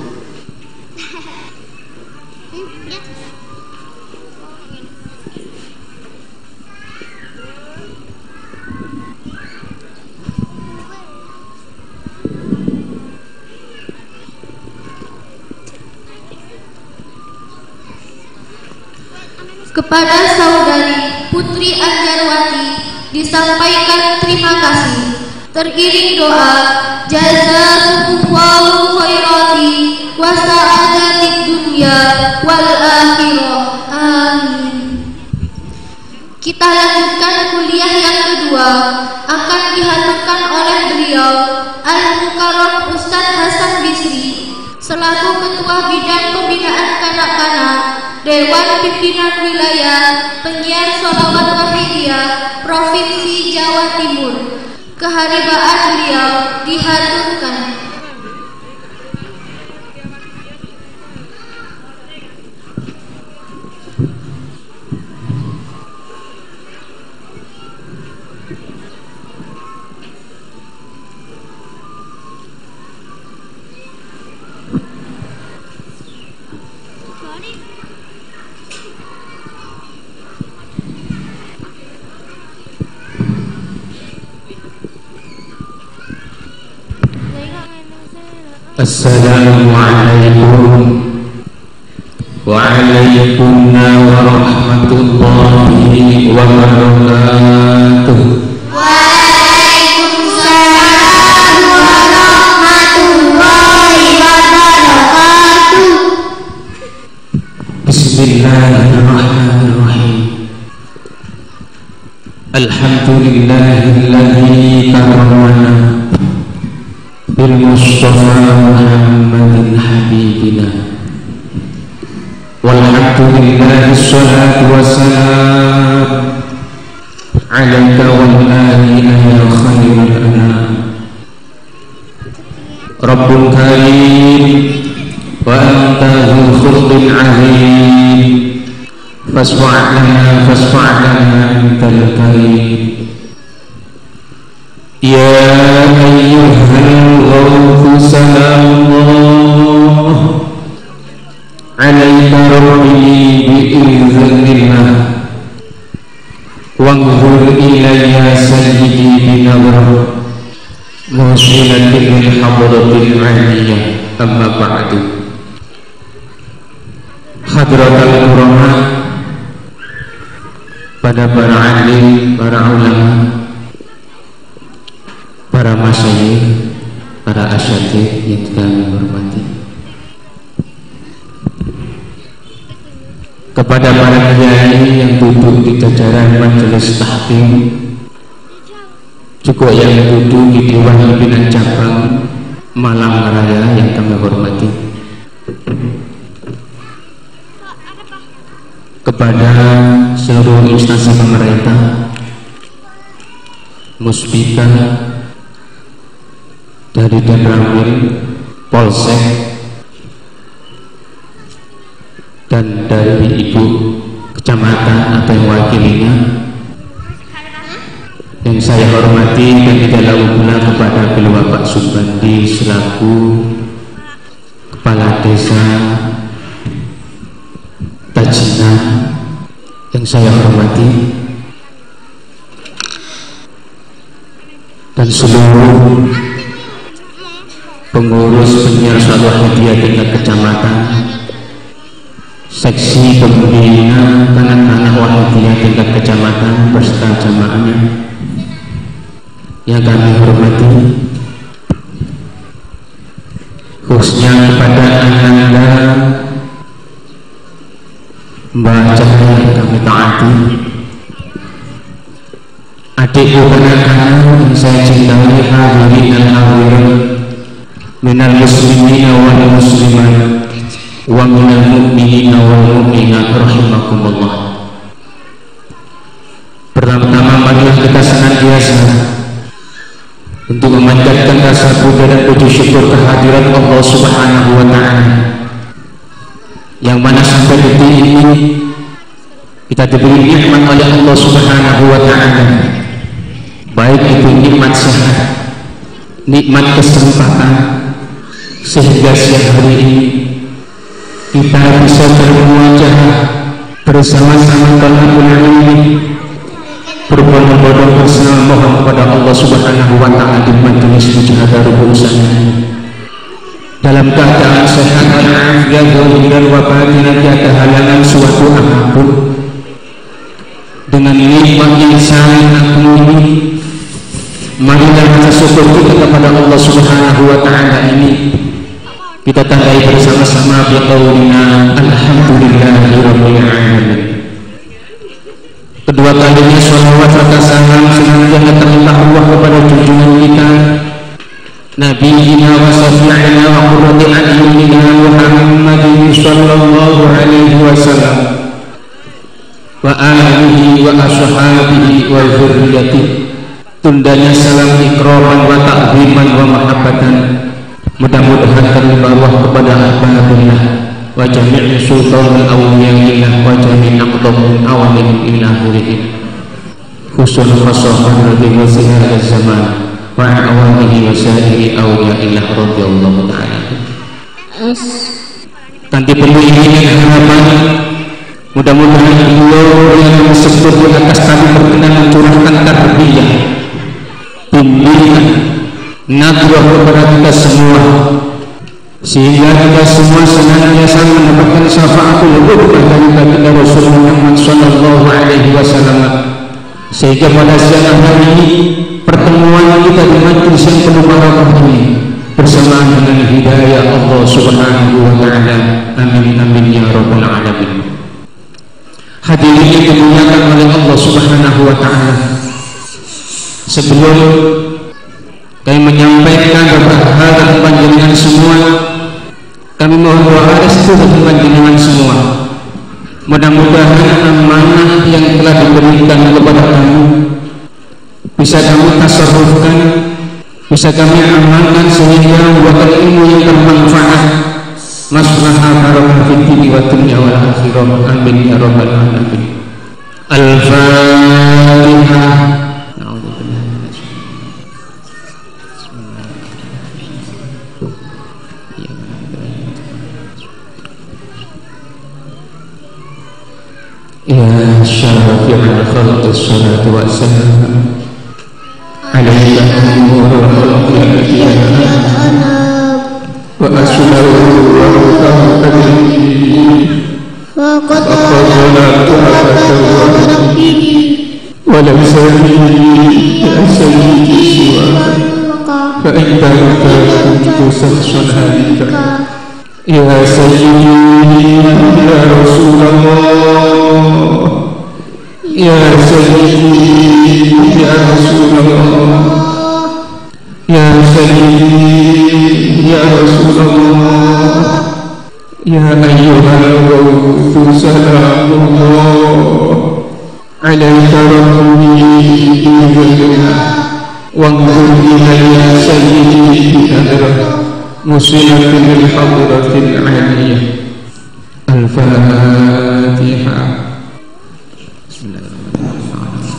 Kepada saudari Putri Anjarwati disampaikan terima kasih. Teriring doa jazakumullahu khairati wa sa'adatid dunya wal akhirah. Amin. Kita lanjutkan kuliah yang kedua, akan dihaturkan oleh beliau Al-Mukarram Ustadz Hasan Bisri selaku Ketua Bidang Pembinaan Kanak-kanak Dewan Pimpinan Wilayah Penyiar Sholawat Wahidiyah Provinsi Jawa Timur. Keharibaan beliau dihaturkan.
Assalamualaikum waalaikumsalam warahmatullahi wabarakatuh.
Waalaikumsalam warahmatullahi wabarakatuh.
Bismillahirrahmanirrahim. Alhamdulillahilladzi karramana bil Mustafa Muhammadin habibina. Walhamdulillahi sholatu wassalam alaika wal alina ya khairul anam. Rabbul karim wa anta dzul khulqil azim fasfa' lana antal karim. Ya ayyuhal ghawfu salamullah alaika rabbi bi'iznillah wanzur ilayya sayyidi binawar musilatin min hadratil aliyah. Amma ba'du. Hadratal ulama, pada para alim, para ulama, para masyayikh, para asyatidz yang kami hormati, kepada para kiai yang duduk di jajaran majelis tahkim, juga yang duduk di Dewan Pimpinan Cabang Malang Raya yang kami hormati, kepada seluruh instansi pemerintah, Muspika, dari Danramil, Polsek, dan dari ibu kecamatan atau yang wakilinya yang saya hormati, dan tidak lalu pula kepada beliau Pak Subandi selaku Kepala Desa Tajina yang saya hormati, dan seluruh pengurus penyiar salat hadiah tingkat kecamatan, seksi pembina anak-anak wahidiyah tingkat kecamatan beserta jamaahnya yang kami hormati, khususnya kepada Ananda Mbak Cahaya yang kami taati, adikku anak-anak yang saya cintai, hadirin dan hadirin minal muslimina wal muslimat wa minal mu'minina wal mu'minat rahimakumullah. Pertama-tama marilah kita senantiasa untuk memanjatkan rasa puja dan puji syukur kehadiran Allah Subhanahu wa ta'ala, yang mana sampai detik ini kita diberi nikmat oleh Allah Subhanahu wa ta'ala, baik itu nikmat sehat, nikmat kesempatan, sehingga siang hari ini kita bisa bermuajah bersama-sama dalam bulan ini, berbondong-bondong bersama mohon kepada Allah Subhanahu wa ta'ala di majelis mujahadah rubusannya dalam keadaan sehat dan afiat dan wabatinan, tiada halangan suatu apapun. Dengan nikmat yang sangat agung ini, marilah kita syukur kita kepada Allah Subhanahu wa ta'ala ini kita tandai bersama-sama biqaulina alhamdulillahirabbil alamin. Kedua kalinya sholawat serta salam senantiasa terlimpah ruah kepada junjungan kita Nabiina wa syafi'ina wa qurrati a'yunina Muhammadin sallallahu alaihi wasallam wa alihi wa ashabihi wa dzurriyyatihi. Tundanya salam ikraman wa ta'ziman wa mahabbatan, mudah-mudahan terlimpah ruah kepada ahbabillah wa jami'i sultanul awliyaillah wa jami'i aqdamul awamin illah muridin khusus khasahkan radhi wa sihar zaman wa awamihi wa sahiri awliyaillah radhiyallahu ta'ala. Tanti penuh ingin dan harapan, mudah-mudahan beliau yang bersekutu di atas kami berkenan mencurahkan tarbiyah, bimbingan, nadrah kepada kita semua sehingga kita semua senantiasa mendapatkan syafaatul udhbah dari baginda Rasul Muhammad sallallahu alaihi wasallam, sehingga pada siang hari ini pertemuan kita di majlis yang penuh barakah ini bersamaan dengan hidayah Allah subhanahu wa ta'ala. Amin amin ya rabbal alamin. Hadirin yang dimuliakan oleh Allah subhanahu wa ta'ala, sebelum kami menyampaikan beberapa hal dari panjenengan semua, kami mohon doa restu dari panjenengan semua. Mudah-mudahan amanah yang telah diberikan kepada kami bisa kami tasarrufkan, bisa kami amalkan sehingga membuat ilmu yang bermanfaat, maslahah barakah fid dini wa dunya wal akhirah. Amin ya rabbal alamin. Al-Fatihah. Ya syafi'al khalqi salatu wa salam alayka nurul khalqi wa aslahu wa qadri wa qadara wa lam sayyidi ya sayyidi siwa fa anta kuntu sakhsan halika ya sayyidi ya Rasulullah ya sayyidi ya Rasulullah ya sayyidi ya Rasulullah ya ayyuhal ghawthu salamullah alayka rabbi wanzur ilayya sayyidi bi'adrah musilatin bil hadratil aliyah. Al-Fatihah. Bismillahirrahmanirrahim.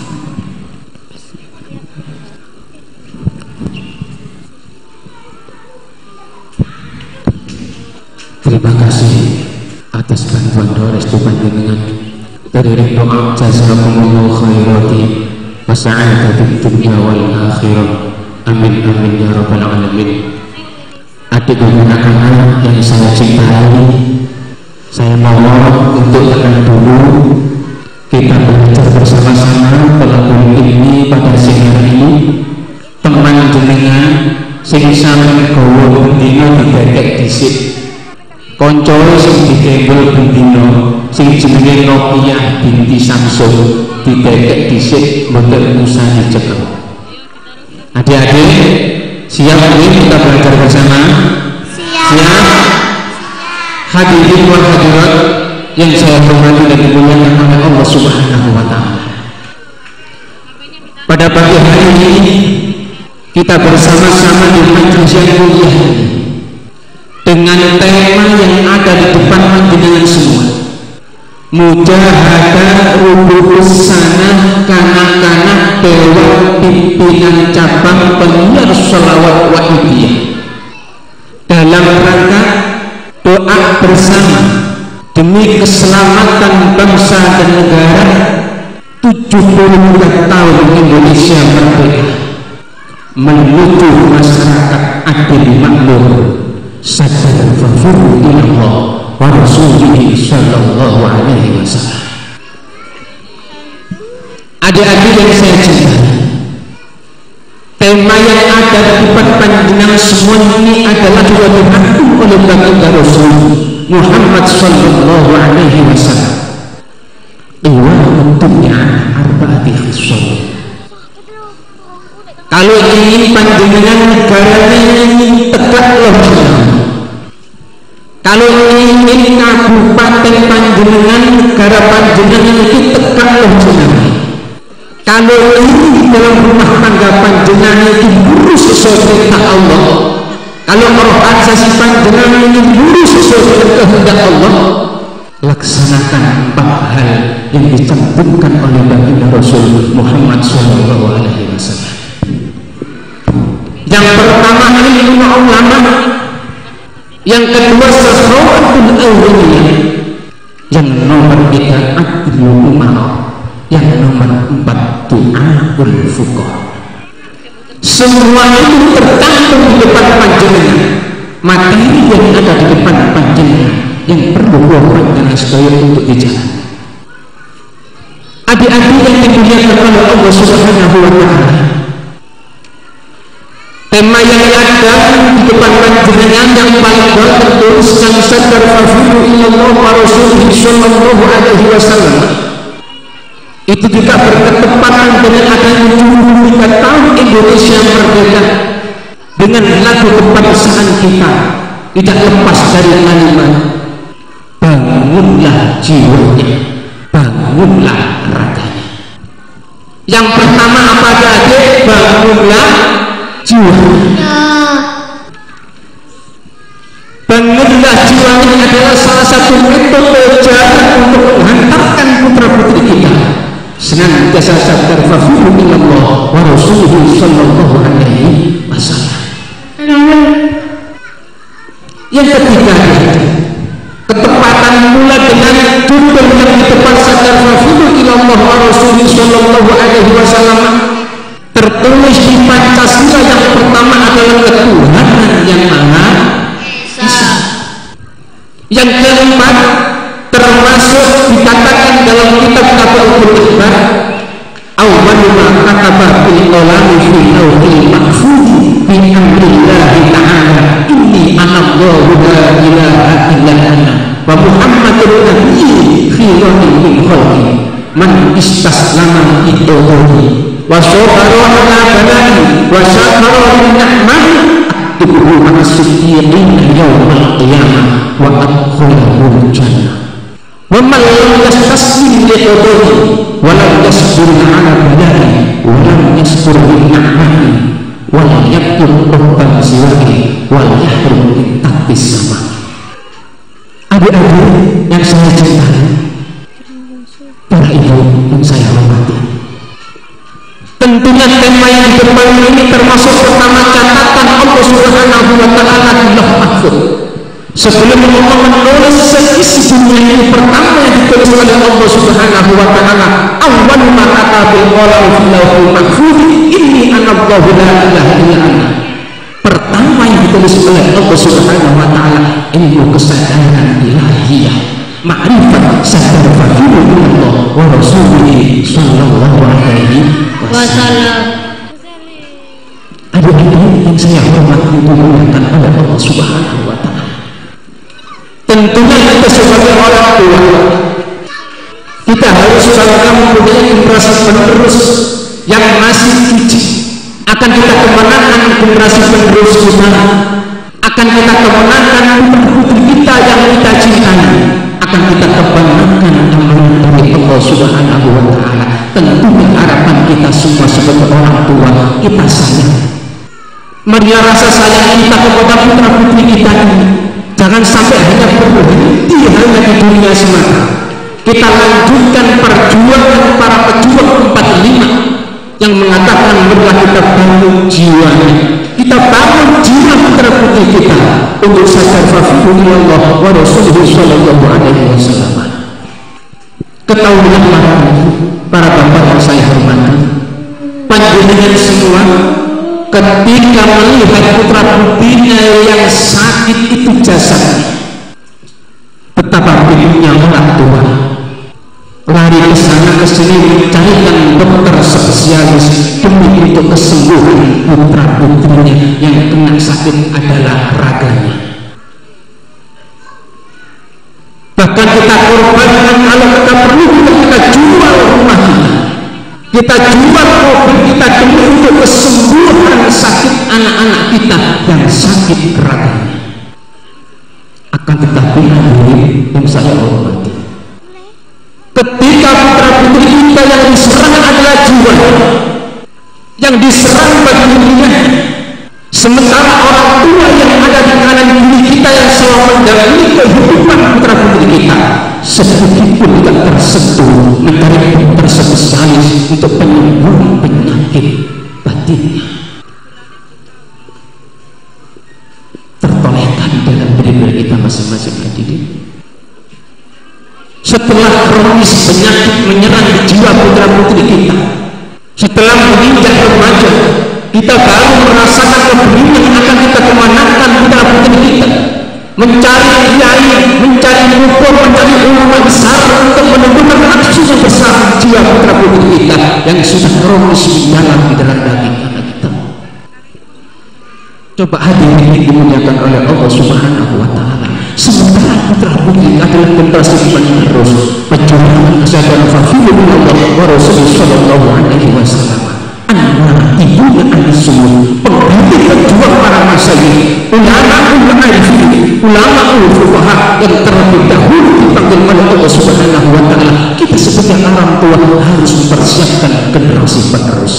Terima kasih atas bantuan doa restu panjenengan dari doa jazakumullahu khairati wa sa'adatud dunya wal akhirah. Amin amin ya rabbal alamin. Adik dan anak-anak yang saya cintai, saya mohon untuk tenang dulu. Kita belajar bersama-sama pelaku ini pada siang hari ini. Teman jenengan sing sampe gawa bendina didekek dhisik, koncoe sing dikembel bendina sing jenenge Nokia binti Samsung didekek dhisik mboten usah dicekel. Adik-adik siap ini kita belajar bersama? Siap. Hadirin wal hadirat yang saya hormati dan dimuliakan oleh Allah Subhanahu wa ta'ala, pada pagi hari ini kita bersama-sama di majelis yang mulia ini dengan tema yang ada di depan panjenengan semua, mujahadah rubuhus sanah kanak-kanak dewan pimpinan cabang penyiar sholawat wahidiyah, dalam rangka doa bersama demi keselamatan bangsa dan negara 70 tahun Indonesia merdeka menuju masyarakat adil makmur. Sadar fafuru ilallah wa rasulihi sallallahu alaihi wasallam. Adik-adik yang saya cintai, tema yang ada di depan panjenengan semua ini adalah diwakilkan oleh baginda Rasul Muhammad sallallahu alaihi wasallam. Iwan dunya arba'ati khisal. Kalau ingin panjenengan negaranya ingin tegak logika, kalau ingin kabupaten panjenengan negara panjenengan itu tegak logika, kalau ingin dalam rumah tangga panjenengan itu lurus sesuai perintah Allah, kalau organisasi panjenengan ini lurus sesuai kehendak Allah, laksanakan 4 hal yang dicantumkan oleh baginda Rasul Muhammad SAW. Yang pertama ilmu ulama, yang kedua sahawatul awliyah, yang nomor 3 adlul umara, yang nomor 4 du'aul fuqaha. Semua itu tercantum di depan panjenengan. materi yang ada di depan panjenengan yang perlu panjenengan sedaya untuk dijalani. Adik-adik yang dimuliakan oleh Allah Subhanahu wa Ta'ala, tema yang ada di depan panjenengan yang paling bawah tertuliskan sadar fafiru ilallah wa rasulih sallallahu alaihi wasallam, itu juga bertepatan dengan adanya 73 tahun Indonesia merdeka, dengan lagu kebangsaan kita tidak lepas dari kalimat bangunlah jiwanya, bangunlah raganya. Yang pertama apa adik? Bangunlah jiwanya. Bangunlah jiwanya adalah salah satu metode cara untuk menghantarkan putra putri kita senantiasa sadar fafiru ilallah wa rasuluhu sallallahu alaihi wasallam. Yang ketiga, ketepatan pula dengan judul yang di depan sadar fafiru ilallah wa rasuluhu sallallahu alaihi wasallam tertulis di Pancasila. Yang pertama adalah ketuhanan yang maha esa. Yang keempat termasuk dikatakan dalam kitab Tabaul Ikhbar, awwalu ma kataba fil qalami fi lawhil mahfuz bi amrillahi ta'ala inni anallahu la ilaha illa ana wa muhammadun nabiyyi fi lawhil khalqi man istaslama idohi wa sabara ala balai wa syakara li ni'mati aktubuhu as-siddiqin yawmal qiyamah wa adkhulahul jannah. Wa man lam yastaslim li qadari wa lam yasbur ala balai wa lam yasbur li ni'mati wa lam yakun rabban siwahi wa yahrum min tahtis sama. Adik-adik yang saya cintai, para ibu yang saya hormati, tentunya tema yang di depan ini termasuk pertama catatan Allah Subhanahu wa Ta'ala di Lauh Mahfuz. Sebelum Allah menulis seisi dunia ini, pertama yang ditulis oleh Allah Subhanahu wa Ta'ala, awwal ma katabil qalam fil lauhil mahfuz inni anallahu la ilaha illa ana. Pertama yang ditulis oleh Allah Subhanahu wa Ta'ala ilmu kesadaran ilahiyah, ma'rifat sadar fafiru ilallah wa rasulih sallallahu alaihi wasallam. Adik-adik yang saya hormati dimuliakan oleh Allah Subhanahu wa Ta'ala, tentunya kita sebagai orang tua, kita harus selalu mempunyai generasi penerus yang masih kicik. Akan kita kemenangan generasi penerus kita, akan kita kemenangan putri kita yang kita cintai, akan kita kemenangan amanah dari Allah Subhanahu wa Ta'ala. Tentunya harapan kita semua sebagai orang tua, kita sayang. Marilah rasa sayang kita kepada putra putri kita ini jangan sampai hanya berhenti hanya di dunia semata. Kita lanjutkan perjuangan para pejuang 45 yang mengatakan marilah kita bangun jiwanya, kita bangun jiwa putra putri kita untuk sadar fafiru ilallah wa rasuluhu sallallahu alaihi wasallam. Ketahuilah para bapak yang saya hormati, panjenengan semua ketika melihat putra putrinya yang sakit itu jasadnya, betapa bingungnya orang tua lari ke sana ke sini mencarikan dokter spesialis demi untuk kesembuhan putra putrinya yang kena sakit adalah raganya. Bahkan kita korbankan, kalau kita perlu kita jual rumah kita jual mobil kita demi untuk kesembuhan sakit anak-anak kita yang sakit raganya. Akan tetapi yang saya hormati, ketika putra putri kita yang diserang adalah jiwa, yang diserang bagi dunia, sementara orang tua yang ada di kanan kiri kita yang selalu mendampingi kehidupan putra putri kita sedikit pun tidak tersentuh mencari dokter spesialis untuk penyembuhan penyakit batinnya. Tertolehkan dalam diri kita masing-masing hadirin. Setelah kronis penyakit menyerang di jiwa putra putri kita, setelah menginjak remaja, kita baru merasakan kebeningan akan kita kemenangkan putra putri kita mencari kiai, mencari hukum, mencari ulama besar untuk menentukan nafsu yang besar jiwa putra putri kita yang sudah kronis di dalam daging anak kita. Coba hadirin yang dimuliakan oleh Allah Subhanahu wa Ta'ala, sementara putra putri adalah generasi penerus perjuangan kesatuan Rasulullah wa Rasulullah sallallahu alaihi wasallam. Anak ibunya ahli sunnah, pengganti pejuang para masyayikh, ulama arifin, ulama fuqaha yang terlebih dahulu dipanggil oleh Allah Subhanahu wa Ta'ala. Kita sebagai orang tua harus mempersiapkan generasi penerus.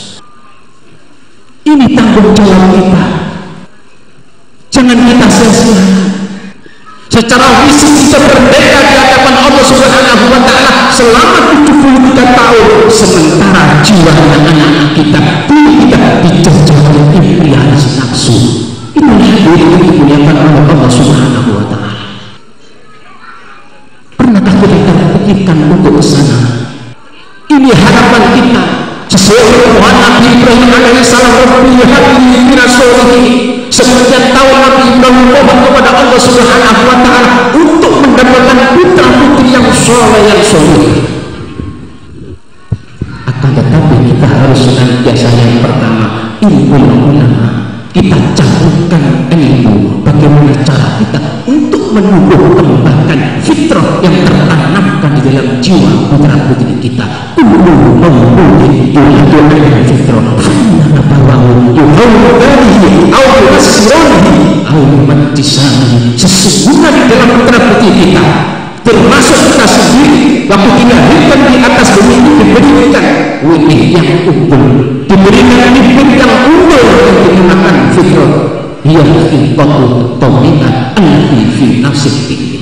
Ini tanggung jawab kita. Jangan kita sia-siakan. Secara fisik kita merdeka di hadapan Allah Subhanahu wa Ta'ala selama 73 tahun, sementara jiwa dan anak-anak kita dijajah oleh impian nafsu. Ini yang dimuliakan oleh Allah Subhanahu wa Ta'ala. Pernahkah kita pikirkan untuk ke sana? Ini harapan kita sesuai dengan Nabi Ibrahim alaihissalam, Rabbi habli minas sholihin. Sekian tahun Nabi Ibrahim memohon kepada Allah Subhanahu wa Ta'ala untuk mendapatkan putra putri yang soleh, yang soleh. Akan tetapi kita harus senantiasa yang pertama ilmu ulama. Kita campurkan ilmu bagaimana cara kita untuk menumbuh kembangkan fitrah yang tertanamkan di dalam jiwa putra putri kita. Ilmu membuat yuladul fitrah fana bawahu yuhawdanihi awasironihi awmantisani. Sesungguhnya di dalam putra putri kita, termasuk kita sendiri, waktu dilahirkan di atas bumi ini diberikan wilayah yang unggul, diberikan bibit yang unggul yang digunakan fitrah. Ia fitrah taminah alfi fi nafsi tinggi,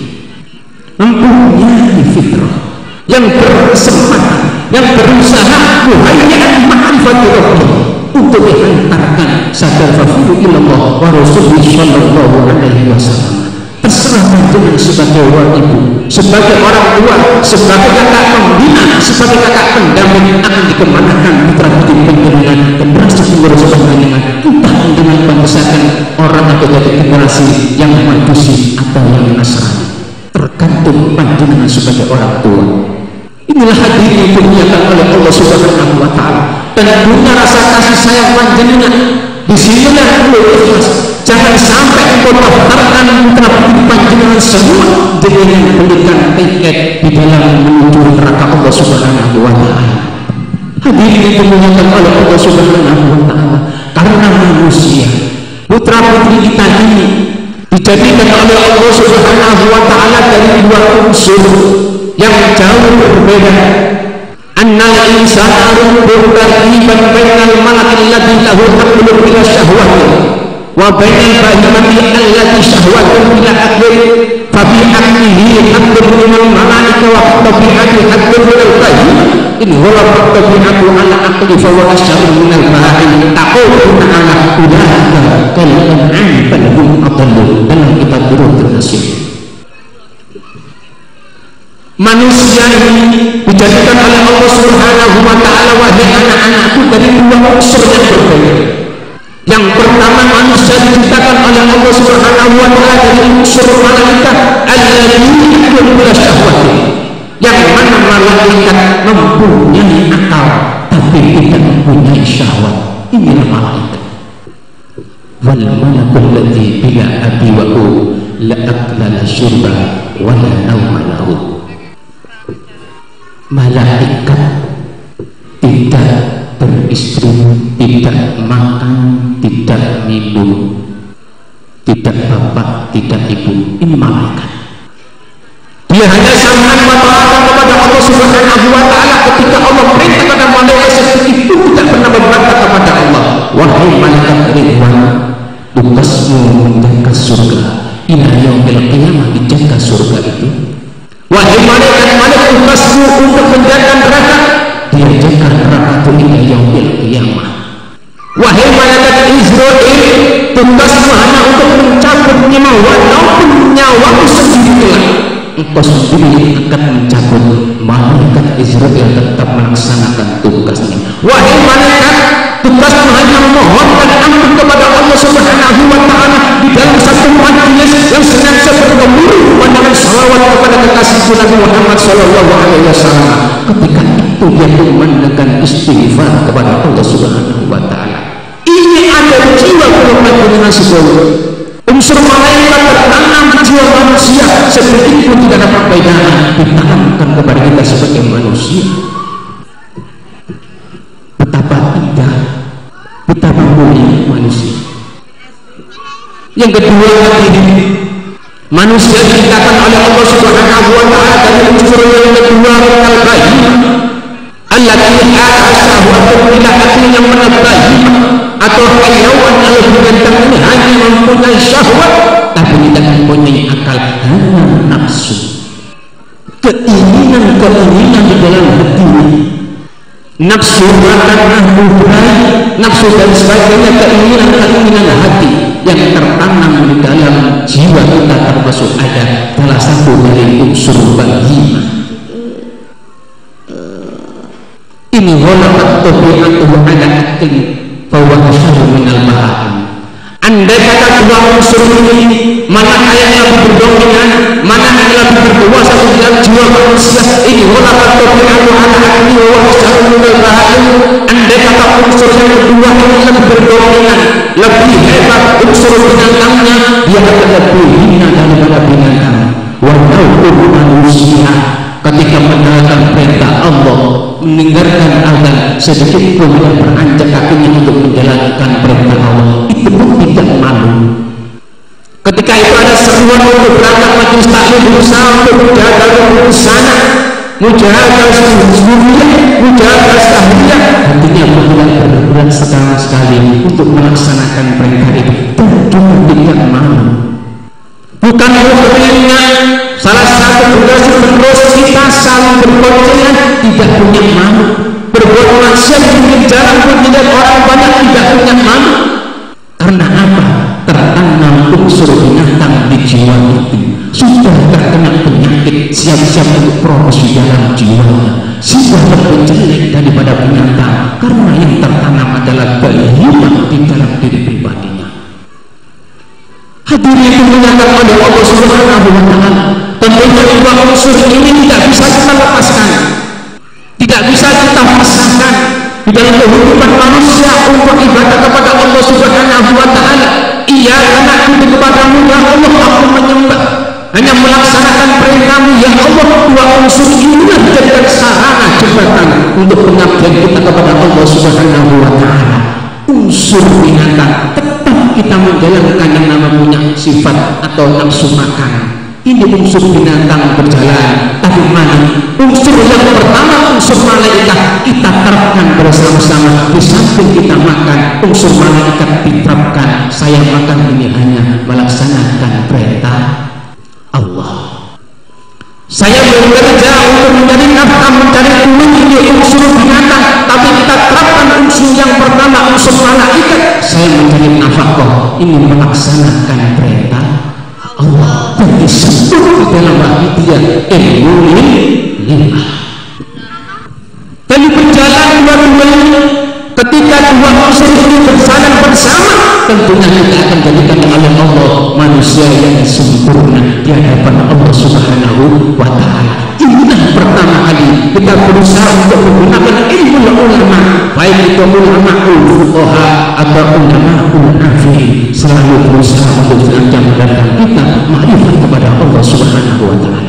mempunyai fitrah yang berkesempatan, yang berusaha muhayyan ma'rifati rabbi untuk dihantarkan sadar fafiru ilallah wa rasulullah sallallahu alaihi wasallam. Terserah panjenengan sebagai orang ibu, sebagai orang tua, sebagai kakak pembina, sebagai kakak pendamping akan dikemanakan putra putri panjenengan, generasi penerus panjenengan, entah panjenengan membesarkan orang atau dari generasi yang majusi atau yang nasrani, tergantung panjenengan sebagai orang tua. Inilah hadirin yang dimuliakan oleh Allah Subhanahu wa Ta'ala. Dan punya rasa kasih sayang panjenengan, disinilah perlu ikhlas. Jangan sampai engkau daftarkan putra putri panjenengan semua dengan berikan tiket di dalam menuju neraka Allah Subhanahu wa Ta'ala. Hadirin yang dimuliakan oleh Allah Subhanahu wa Ta'ala, karena manusia putra putri kita ini dijadikan oleh Allah Subhanahu wa Ta'ala dari dua unsur yang jauh berbeda. Annal insana rubbun tarhiban bainal malakil ladzi lahu aqlun bila syahwati wa bainal bahimati allati syahwatun bila aqlin fa bi aqlihi aqlun minal malaika wa tabi'ati aqlun minal bahim in huwa tabi'atu ala aqli fa huwa asyarru minal bahim taqulu ta'ala ulaika kal an'am bal hum adallu. Dalam kitab Durrul Nasir, manusia ini dijadikan oleh Allah Subhanahu wa Ta'ala, wahai anak-anakku, dari dua unsur yang berbeda. Yang pertama, manusia diciptakan oleh Allah Subhanahu wa Ta'ala dari unsur malaikat alladzina ya'kuluna bila syahwati, yang mana malaikat mempunyai akal tapi tidak mempunyai syahwat. Inilah malaikat. Wal malakul ladzi bila abi wa la akla la syurba wa la nawma lahu. Malaikat tidak beristri, tidak makan, tidak minum, tidak bapak, tidak ibu. Ini malaikat. Dia hanya sangat mentaati kepada Allah Subhanahu wa Ta'ala. Ketika Allah perintah kepada malaikat seperti itu, tidak pernah membantah kepada Allah. Wahai malaikat Ridwan, tugasmu menjaga surga. Ila yaumil qiyamah, dijaga surga itu. Wahai malaikat, tugasmu untuk menjaga neraka, dia jaga neraka itu ila yaumil qiyamah. Wahai malaikat Israil, tugasmu hanya untuk mencabut nyawa, walaupun nyawamu sendiri engkau sendiri akan mencabut. Malaikat Israil tetap melaksanakan tugasnya. Wahai malaikat, tugasmu hanya memohonkan ampun kepada Allah Subhanahu wa Ta'ala di dalam satu majelis yang senantiasa kekasih Nabi Muhammad Sallallahu Alaihi Wasallam. Ketika itu dia memandangkan istighfar kepada Allah Subhanahu Wa Taala. Ini ada jiwa kelemah nasibul. Unsur malaikat tertanam di jiwa manusia, sedikit pun tidak dapat perbedaan ditanamkan kepada kita sebagai manusia. Betapa indah, betapa mulia manusia. Yang kedua ini, manusia diciptakan oleh Allah Subhanahu Wa Taala dari unsur yang kedua al-bayi. Allati syahwatun ila hati yang menabahi atau hayawan al-binatang ini hanya mempunyai syahwat tapi tidak mempunyai akal, hanya nafsu, keinginan di dalam hati, nafsu makan, nafsu berai, nafsu dan sebagainya, keinginan hati yang tertanam di dalam jiwa kita, termasuk ada salah satu dari unsur bahimah. Ini walakat tabi'atuhu ala akli bahwa syarru minal baha'im. Andai kata dua unsur ini, mana yang lebih berdominan, mana yang lebih berkuasa di dalam jiwa manusia, ini walakat tabi'atuhu ala akli bahwa syarru minal baha'im. Andai kata unsur yang kedua ini lebih berdominan, lebih hebat unsur binatangnya, dia akan lebih hina daripada binatang. Walaupun manusia ketika mendengarkan perintah Allah, mendengarkan azan, sedikit pun yang beranjak kakinya untuk menjalankan perintah Allah, itu pun tidak malu. Ketika itu ada seruan untuk berangkat majelis taklim, berusaha untuk menjaga sana, mujahadah sunnah, mujahadah tahliyah, hatinya tidak berberat sekali untuk melaksanakan perintah itu, tentu tidak malu. Bukan muhrimnya. Salah satu tugas menerus kita saling berkonsengan, tidak punya malu. Berbuat maksiat di pinggir jalan pun tidak, orang banyak tidak punya malu. Karena apa? Tertanam unsur binatang di jiwa itu. Sudah terkena penyakit, siap-siap untuk proses di dalam jiwanya. Sudah lebih jelek daripada binatang, karena yang tertanam adalah bahimah di dalam diri pribadinya. Hadirin yang dimuliakan oleh Allah Subhanahu Wa Taala, tentunya dua unsur ini tidak bisa kita lepaskan, tidak bisa kita pisahkan di dalam kehidupan manusia untuk ibadah kepada Allah Subhanahu Wa Taala. Iya, karena itu kepadamu ya Allah aku menyembah, hanya melaksanakan perintahmu ya Allah. Dua unsur ini menjadikan sarana jembatan untuk pengabdian kita kepada Allah Subhanahu Wa Taala. Unsur binatang tetap kita menjalankan yang namanya sifat atau nafsu makan. Ini unsur binatang berjalan, tapi mana unsur yang pertama, unsur malaikat kita terapkan bersama-sama. Di samping kita makan, unsur malaikat diterapkan. Saya makan ini hanya melaksanakan perintah Allah. Saya bekerja untuk mencari nafkah, mencari uang, ini unsur binatang, tapi kita terapkan unsur yang pertama, unsur malaikat. Saya mencari nafkah, ini melaksanakan perintah Allah. Dan disebut di dalam hati dia ilmu lillah. Dan berjalan dua-duanya. Ketika dua unsur ini berjalan bersama, tentunya kita akan jadikan oleh Allah manusia yang sempurna di hadapan Allah Subhanahu Wa Taala. Inilah pertama kali kita berusaha untuk menggunakan ilmu ulama, baik itu ulama fuqaha atau ulama nafi, selalu berusaha untuk mengajarkan kita makrifat kepada Allah Subhanahu Wa Taala.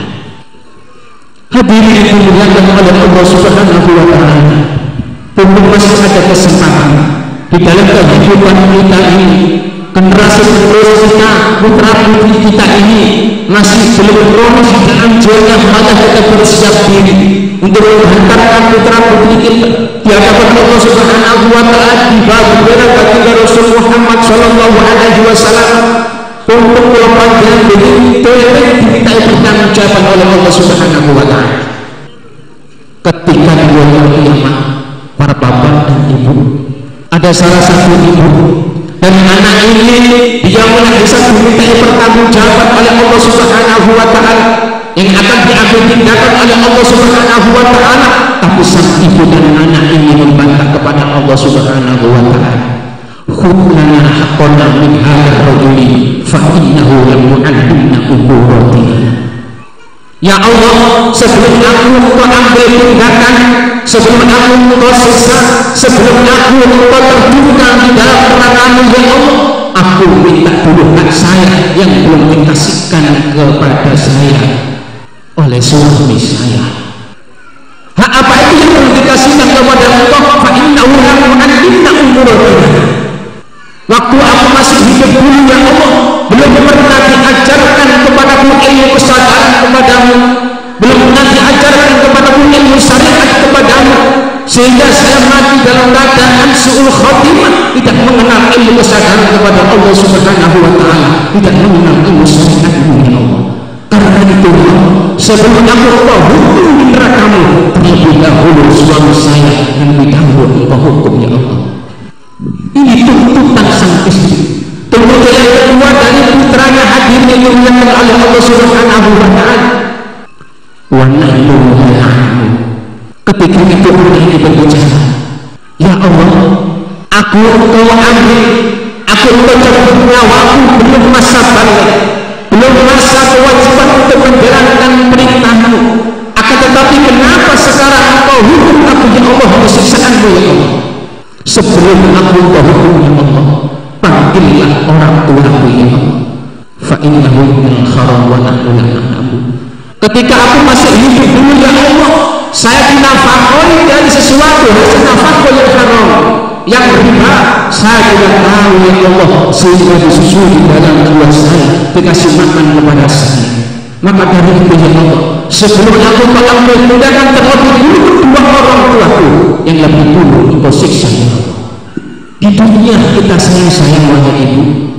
Hadirin yang dimuliakan oleh Allah Subhanahu Wa Taala, tentu masih ada kesempatan di dalam kehidupan kita ini. Generasi penerus kita, putra putri kita ini masih belum kronis di dalam jiwanya, maka kita bersiap diri untuk menghantarkan putra putri kita di hadapan Allah Subhanahu Wa Taala di bawah baginda Rasul Muhammad Sallallahu Alaihi Wasallam untuk melakukan begitu dimintai pertanggungjawaban oleh Allah Subhanahu Wa Taala. Ketika di yaumul qiyamah, para bapak dan ibu, ada salah satu ibu dan anak ini dia mulai bisa dimintai pertanggungjawaban oleh Allah Subhanahu Wa Taala, yang akan diambil tindakan oleh Allah Subhanahu Wa Taala. Tapi sang ibu dan anak ini membantah kepada Allah Subhanahu Wa Taala, khudlana haqqana min hadzal rajuli fa innahu lam yu'allimna umuratina. Ya Allah, sebelum aku engkau ambil tindakan, sebelum aku engkau siksa, sebelum aku engkau terbuka di dalam neraka-Mu ya Allah, aku minta dulu hak saya yang belum dikasihkan kepada saya oleh suami saya. Hak apa itu yang belum dikasihkan kepada engkau? Fa innahu la yu'adinna umurana. Waktu aku masih hidup dulu ya Allah, belum pernah diajarkan kepadaku ilmu kesadaran kepadamu, belum pernah diajarkan kepadaku ilmu syariat kepadamu, sehingga saya mati dalam keadaan su'ul khotimah, tidak mengenal ilmu kesadaran kepada Allah Subhanahu wa ta'ala, tidak mengenal ilmu syariatmu ya Allah. Karena itu sebelum aku engkau hukum di neraka-Mu, terlebih dahulu suami saya yang lebih dahulu engkau hukum ya Allah. Ini tuntutan sang istri. Tuntutan yang kedua dari putranya hadir yang dimuliakan oleh Allah Subhanahu wa ta'ala. Wa nahnu na'lamu. Ketika itu anak ini berbicara, ya Allah, aku engkau ambil, aku engkau cabut nyawaku belum masa balik, belum masa kewajiban untuk menjalankan perintah-Mu. Akan tetapi kenapa sekarang engkau hukum aku ya Allah dengan siksaan-Mu ya Allah? Sebelum aku engkau hukum ya Allah, panggillah orang tuaku ya Allah. Fa innahu minal haram wa nahnu la na'lamu. Ketika aku masih hidup dulu ya Allah, saya dinafkahi dari sesuatu hasil nafkah yang haram, yang riba, saya tidak tahu ya Allah, sehingga disusuri dalam jiwa saya, dikasih makan kepada saya. Maka dari itu ya Allah, sebelum aku mengambil tindakan terlebih dulu kedua orang tuaku yang lebih dulu engkau siksa ya Allah. Di dunia kita sayang wahai ibu,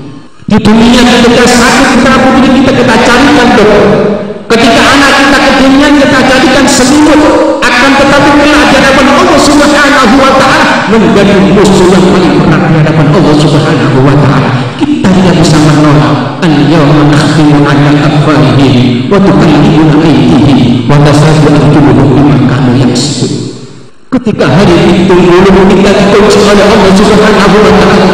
di dunia kita sakit kita putri kita carikan dokter, ketika anak kita ke dunia kita jadikan selimut, akan tetapi kelak di hadapan Allah Subhanahu wa ta'ala menjadi musuh yang paling berat di hadapan Allah Subhanahu wa ta'ala. Kita tidak bisa menolak. Al-yawma nakhtimu ala afwahihim wa tukallimuna aydihim wa tashhadu arjuluhum bima kanu yaksibun. Ketika hari itu mulut kita dikunci oleh Allah Subhanahu wa ta'ala,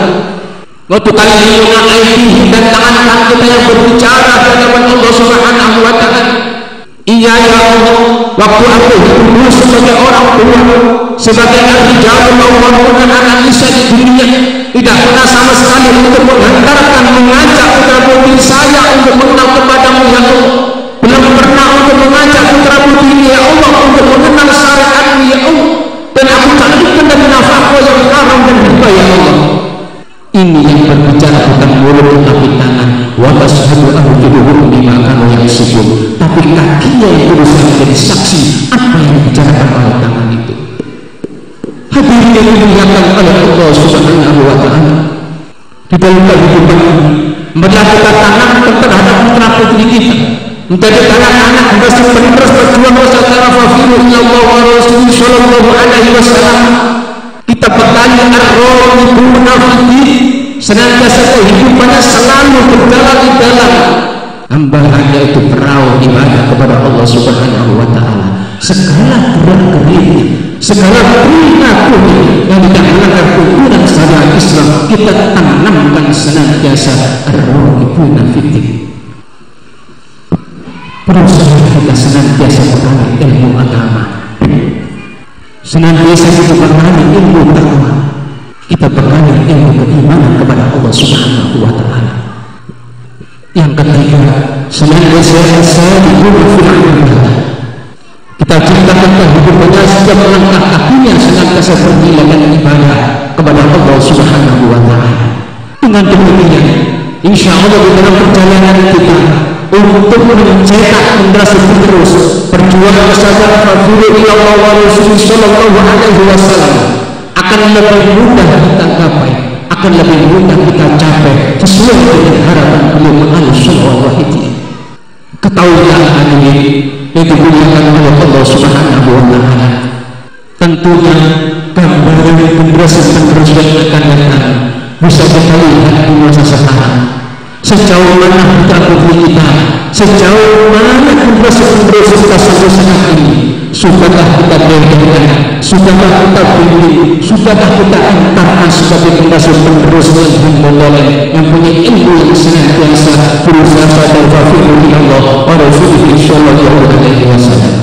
wa tukallimuna aydihim, dan tangan kita yang berbicara di hadapan Allah Subhanahu wa ta'ala. Iya ya Allah, waktu aku hidup sebagai orang tua, sebagai rijal maupun anak-anak di dunia, tidak pernah sama sekali untuk menghantarkan, mengajak putra putri saya untuk mengenal kepadamu ya Allah. Belum pernah untuk mengajak putra putri ya Allah untuk mengenal syariatmu ya Allah. Dan aku jadikan dari nafkah yang haram dan riba ya Allah. Ini yang berbicara bukan mulut tapi tangan. Wa tashhadu arjuluhum bima kanu yaksibun. Tapi kakinya yang berusaha menjadi saksi apa yang dibicarakan oleh tangan itu. Hadirin yang dimuliakan oleh Allah Subhanahu wa ta'ala, di dalam kehidupan ini marilah kita tanamkan terhadap putra putri kita menjadi anak-anak generasi penerus berjuang bersama fafiru Allah wa Rasulullah sallallahu alaihi wasallam. Kita bertanya ar-rahibuna fiddin, senantiasa kehidupannya selalu berjalan di dalam hamba-Nya itu perahu ibadah kepada Allah Subhanahu wa ta'ala. Segala gerak-geriknya, segala perilaku yang tidak melanggar tuntunan syariat Islam, kita tanamkan senantiasa ar-rahibuna fiddin. Berusaha kita senantiasa mengenal ilmu agama, senantiasa kita mengenal ilmu takwa, kita mengenal ilmu keimanan kepada Allah Subhanahu wa ta'ala. Yang ketiga, senantiasa as-sabiquna fil ibadah. Kita ciptakan kehidupannya setiap langkah kakinya senantiasa beribadah ibadah kepada Allah Subhanahu wa ta'ala. Dengan demikian, insya Allah di dalam perjalanan kita untuk mencetak generasi penerus berjuang bersama Rasulullah sallallahu alaihi wasallam akan lebih mudah kita capai, akan lebih mudah kita capai sesuai dengan harapan beliau mengalus sallallahu alaihi. Ketahuilah hadirin yang dimuliakan oleh Allah Subhanahu wa ta'ala, tentunya gambaran generasi penerus yang akan datang bisa kita lihat di masa sekarang. Sejauh mana putra putri kita, sejauh mana generasi penerus kita sampai saat ini, sudahkah kita dengarkan, sudahkah kita bimbing, sudahkah kita antarkan sebagai generasi penerus yang memboleh, yang punya ilmu yang senantiasa berusaha dan wafiqul Allah wa rasulullah Shallallahu Alaihi Wasallam.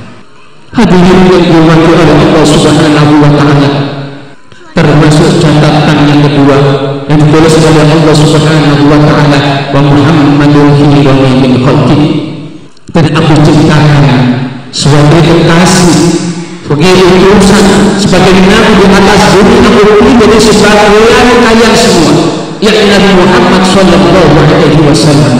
Hadirin yang dirahmati oleh Allah Subhanahu Wa Taala, termasuk catatan yang kedua yang ditulis oleh Allah Subhanahu Wa Taala, wa Muhammadun khairum min khalqi, dan aku ciptakan sebagai kekasih, sebagai utusan, sebagai nabi di atas bumi, aku pilih dari sebagian kalian semua, yakni Nabi Muhammad Sallallahu Alaihi Wasallam.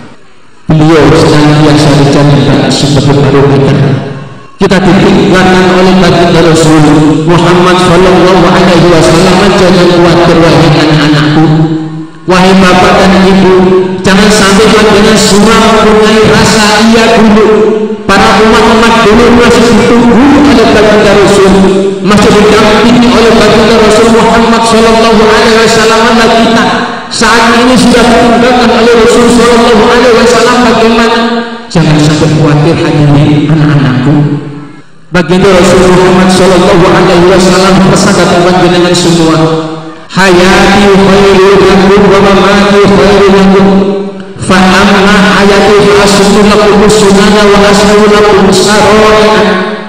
Beliau senantiasa dijadikan sebagai barometer. Kita ditinggalkan oleh baginda Rasul Muhammad Sallallahu Alaihi Wasallam. Jangan khawatir wahai anak-anakku, wahai bapak dan ibu, jangan sampai kalian semua mempunyai rasa iya dulu. Para umat-umat dulu masih ditunggu oleh baginda Rasul, masih didampingi oleh baginda Rasul Muhammad Sallallahu Alaihi Wasallam. Kita saat ini sudah ditinggalkan oleh Rasul Sallallahu Alaihi Wasallam. Bagaimana? Jangan sampai khawatir hadirin anak-anakku. Baginda Rasul Muhammad Sallallahu Alaihi Wasallam pesan kepada panjenengan semua, hayati khairul lakum wa mamati khairul lakum, fa amma hayati fa aslu lakum sunana wa aslu lakum saraya,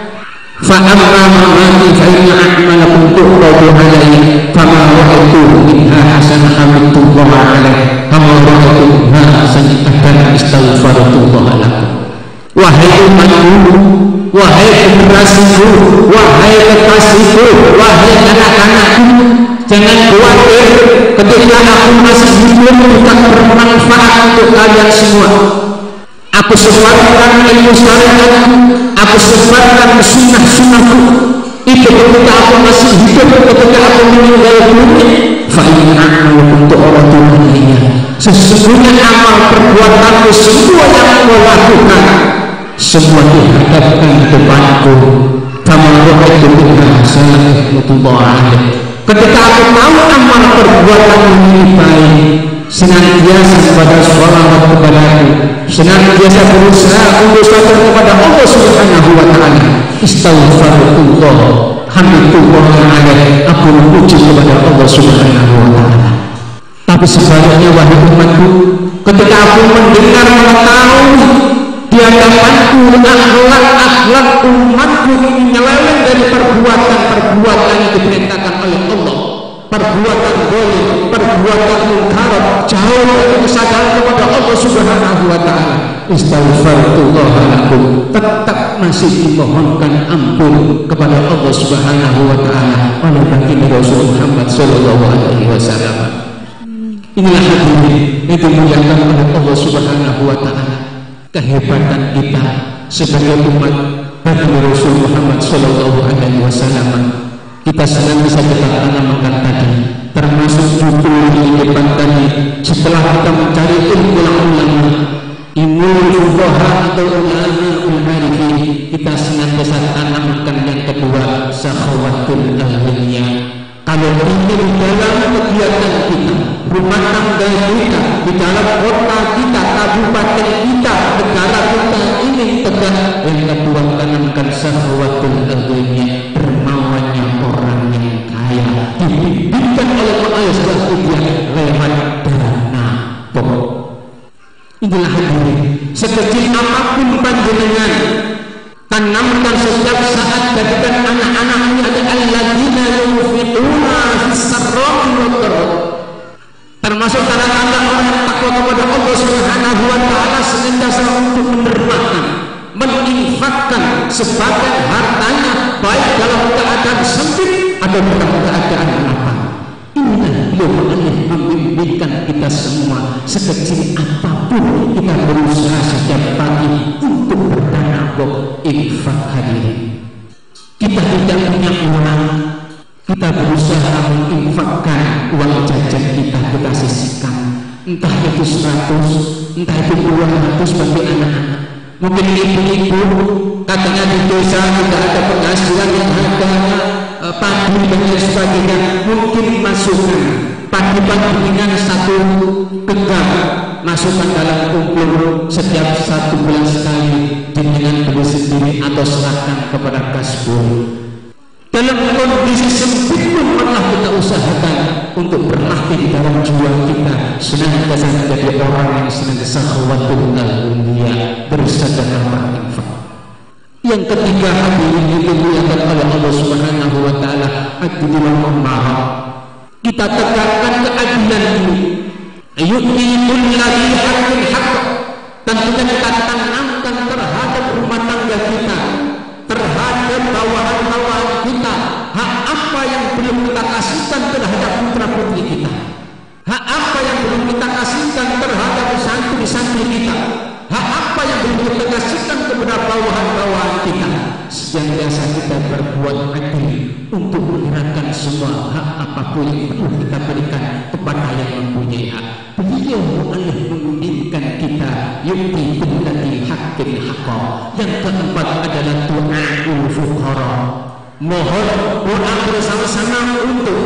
fa amma mamati fa inna a'malakum tuqradu alayhi, kama ra'aytu minha hasanah hamdulillah alayhi, kama ra'aytu minha hasanah istaghfarullah lakum. Wahai umatku, wahai generasiku, wahai kekasihku, wahai anak-anakku, jangan khawatir ketika aku masih hidup bukan bermanfaat untuk kalian semua. Aku sebarkan ilmu syariatku, aku sebarkan sunnah-sunnahku. Itu ketika aku masih hidup, ketika aku meninggal dunia. Fa'inna untuk orang dunia, sesungguhnya amal perbuatanku semua yang aku lakukan semua dihadapkan kepada-Ku. Kama ra'aytu minha hasanah. Ketika aku tahu amal perbuatan ini baik, senantiasa pada sholawat kepadaku, senantiasa berusaha untuk sabar kepada Allah Subhanahu Wa Taala. Istaghfarullah, hamdulillah alaihi, aku memuji kepada Allah Subhanahu Wa Taala. Tapi sebaliknya wahai umatku, ketika aku mendengar mengetahui di hadapanku akhlak umatku menyeleweng dari perbuatan yang diperintahkan oleh Allah, perbuatan boleh, perbuatan munkar, jauh dari kesadaran kepada Allah Subhanahu Wa Taala. Istaghfirullah lakum, tetap masih dimohonkan ampun kepada Allah Subhanahu Wa Taala oleh baginda Rasul Muhammad Sallallahu Alaihi Wasallam. Inilah hadirin yang dimuliakan oleh Allah Subhanahu Wa Taala. Kehebatan kita sebagai umat baginda Rasul Muhammad Sallallahu Alaihi Wasallam, kita senantiasa kita tanamkan tadi, termasuk judul di depan tadi. Setelah kita mencari ilmu ulama, ilmu fuqaha atau ulama, kita senantiasa tanamkan yang kedua, sakhawatul ahliyah. Kalau ingin dalam kegiatan kita, rumah tangga kita, di dalam kota kita, kabupaten kita, negara kita ini tegak, yang kedua tanamkan sakhawatul ahliyah, dermawannya orang yang kaya, dibimbingkan oleh Allah SWT lewat dana pokok. Inilah hadirin, sekecil apapun panjenengan tanamkan setiap saat, jadikan anak-anaknya ada alladzina yunfiquna fis-sarra'i wad-dharra. Termasuk tanda-tanda orang yang takwa kepada Allah Subhanahu Wa Taala, senantiasa untuk menermakan, menginfakkan sebagian hartanya, baik dalam keadaan sempit atau dalam keadaan lapang. Inilah beliau membimbingkan kita semua. Sekecil apapun kita berusaha setiap pagi untuk bertanabuk infak hadirin. Kita tidak punya uang, kita berusaha menginfakkan uang jajan kita sisihkan, entah itu 100, entah itu 200 bagi anak-anak. Mungkin ibu-ibu katanya di desa tidak ada penghasilan, yang ada padi dan lain sebagainya, mungkin masukkan padi-padi dengan 1 genggam, masukkan dalam kumpul setiap 1 bulan sekali, dengan beli sendiri atau serahkan kepada kasbul. Dalam kondisi sempit pun pernah kita usahakan untuk berlatih dalam jiwa kita senantiasa menjadi orang yang senantiasa khawatir dunia, bersedekah berinfak. Yang ketiga, hadirin dimuliakan oleh Allah Subhanahu wa taala, adil ma'ruf. Kita tegakkan keadilan ini. Yu'minul ladzi haqqin haqq. Tentunya kita tanamkan terhadap rumah tangga kita, terhadap bawahan-bawahan kita, hak apa yang belum kita kasihkan terhadap putra-putri kita, hak apa yang belum kita kasihkan terhadap santri-santri kita, hak apa yang belum kita kasihkan kepada bawahan-bawahan kita. Senantiasa kita berbuat adil untuk menyerahkan semua hak apapun yang perlu kita berikan kepada yang mempunyai hak. Beliau menginginkan kita yu'ti kullati haqqin haqqa. Yang keempat adalah du'aul fuqara. Mohon doa bersama-sama untuk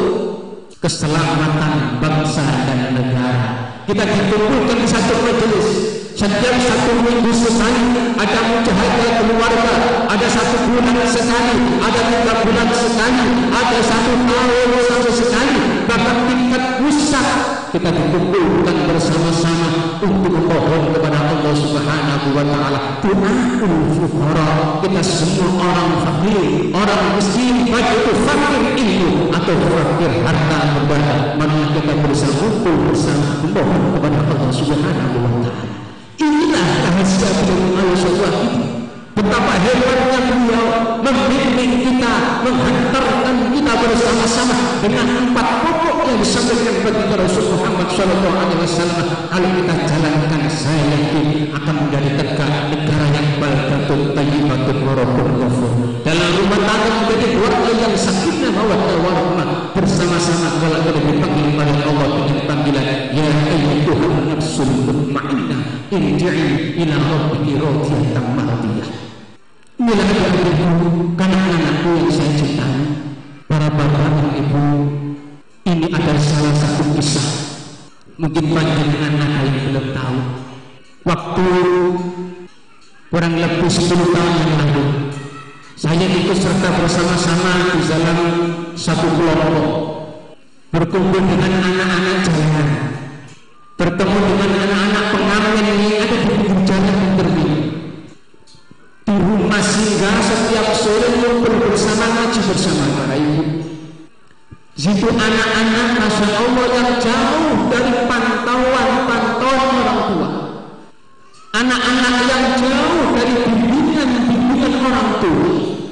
keselamatan bangsa dan negara. Kita dikumpulkan di satu majelis. Setiap satu minggu sekali ada mujahadah keluarga, ada 1 bulan sekali, ada 3 bulan sekali, ada 1 tahun sekali, bahkan tingkat pusat kita dikumpulkan bersama-sama untuk memohon kepada Allah Subhanahu wa taala. Du'aul fuqara. Kita semua orang fakir, orang miskin, baik itu fakir ilmu atau fakir harta benda, mari kita bersama kumpul bersama memohon kepada Allah Subhanahu wa taala. Inilah rahasia beliau Allah. Betapa hebatnya beliau membimbing kita, menghantarkan kita bersama-sama dengan 4 pokok yang disampaikan bagi Rasul Muhammad SAW. Kalau kita jalankan, saya yakin akan menjadi tegak negara yang baldatun thayyibatun wa rabbun ghafur. Dalam rumah tangga menjadi keluarga yang sakinah mawaddah warahmah, bersama-sama kalau kita dipanggil oleh Allah dengan panggilan ya ayyuhan nafsul mutmainnah irji'i ila rabbiki radiyatan mardiyah. Inilah ibu anak-anakku yang saya cintai, para bapak dan ibu. Ini adalah salah satu kisah, mungkin panjenengan ada yang belum tahu. Waktu kurang lebih 10 tahun yang lalu, saya ikut serta bersama-sama di dalam satu kelompok, berkumpul dengan anak-anak jalanan, bertemu dengan anak-anak pengamen yang ada di pinggir jalan interview. Di rumah singgah setiap sore kumpul bersama, ngaji bersama para ibu. Situ anak-anak Masya Allah yang jauh dari pantauan orang tua, anak-anak yang jauh dari bimbingan orang tua,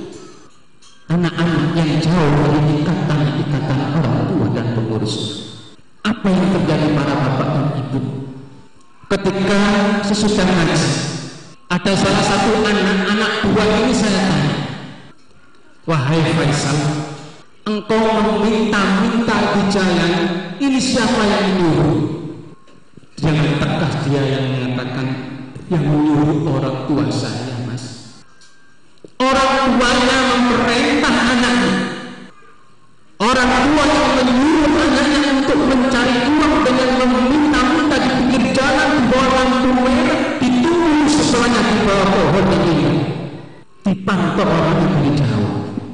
anak-anak yang jauh dari ikatan orang tua dan pengurus. Apa yang terjadi para bapak dan ibu ketika sesudah ngaji? Ada salah satu anak buah ini saya tanya, wahai Faisal, engkau meminta-minta di jalan, ini siapa yang menyuruh? Jangan tegas dia yang mengatakan, yang menyuruh orang tua saya, mas. Orang tuanya memerintah anaknya, orang tua yang menyuruh anaknya untuk mencari uang dengan meminta-minta di pinggir jalan, di bawah lampu merah, ditunggu setelahnya di bawah pohon ini, dipantau orang dari jauh.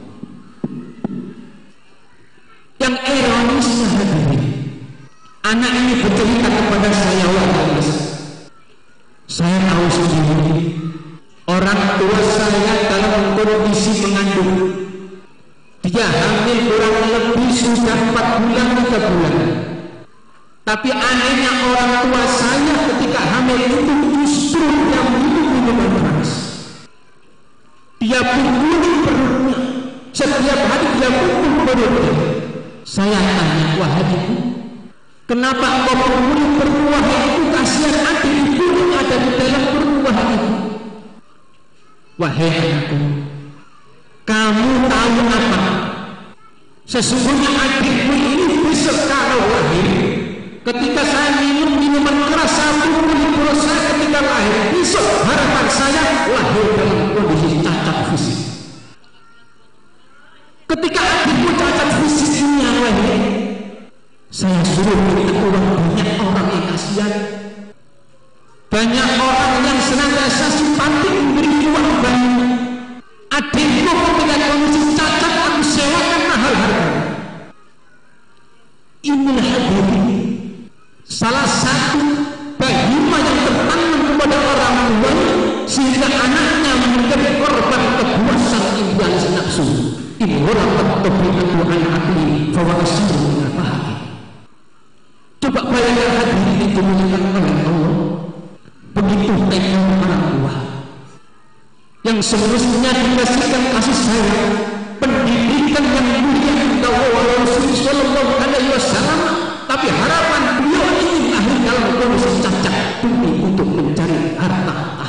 Yang ironisnya hadirin, anak ini bercerita kepada saya, wahai, saya tahu sendiri orang tua saya dalam kondisi mengandung. Dia hamil kurang lebih sudah 4 bulan 3 bulan. Tapi anehnya orang tua saya ketika hamil itu justru yang minum minuman keras. Dia pukul perutnya, setiap hari dia pukul perutnya. Saya tanya, wahai ibu, kenapa engkau pukul perut wahai ibu? Kasihan adik ibu yang ada di dalam perut wahai ibu. Wahai anakku, kamu tahu apa? Sesungguhnya adikmu ini besok kalau lahir, ketika saya minum minuman keras, saya pukul perut saya ketika lahir, besok harapan saya lahir dalam kondisi cacat fisik. Ketika adikmu cacat fisiknya lahir, saya suruh minta uang banyak orang yang kasihan, banyak orang yang senantiasa simpati memberi uang banyak. Adikmu ketika kondisi cacat, aku sewakan mahal harga. Inilah sehingga anaknya menjadi korban kepuasan impian nafsu. Ini orang tabiatu an akli fa wasiru min al. Coba bayangkan hadirin itu dimuliakan oleh Allah. Begitu tega orang tua yang semestinya dikasihkan kasih sayang, pendidikan yang mulia kepada Allah Rasulullah Sallallahu Alaihi Wasallam, tapi harapan beliau ingin akhir dalam kondisi cacat demi untuk mencari harta tahta.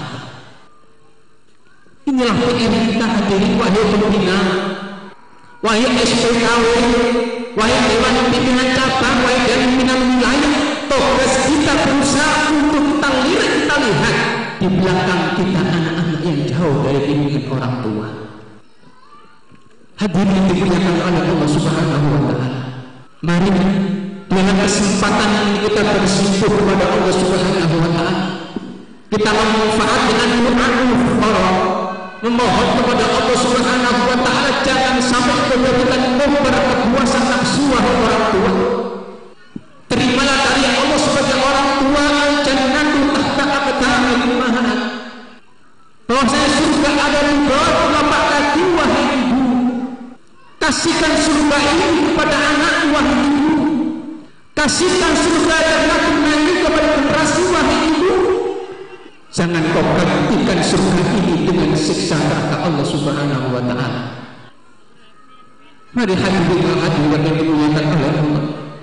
Inilah PR kita hadirin wahai pembina, wahai SPKW, wahai Dewan Pimpinan Cabang, wahai Dewan Pimpinan Wilayah. Tugas kita berusaha untuk kita lihat di belakang kita anak-anak yang jauh dari bimbingan orang tua. Hadirin dimuliakan oleh Allah Subhanahu wa Ta'ala. Mari dengan kesempatan ini kita bersimpuh kepada Allah Subhanahu wa Ta'ala. Kita memanfaat dengan doa memohon kepada Allah Subhanahu wa Ta'ala, jangan sampai kita berkepuasan nafsu orang tua. Terimalah dari Allah sebagai orang tua jannatu tahta aqdamil ummahat, bahwasanya surga ada di bawah telapak kaki wahai ibu. Kasihkan surga ini kepada anak wahai ibu. Kasihkan surga jannatu ini kepada generasi wahai ibu. Jangan kau gantikan surga ini dengan siksa neraka Allah Subhanahu wa Ta'ala. Mari hadirin yang dimuliakan oleh Allah.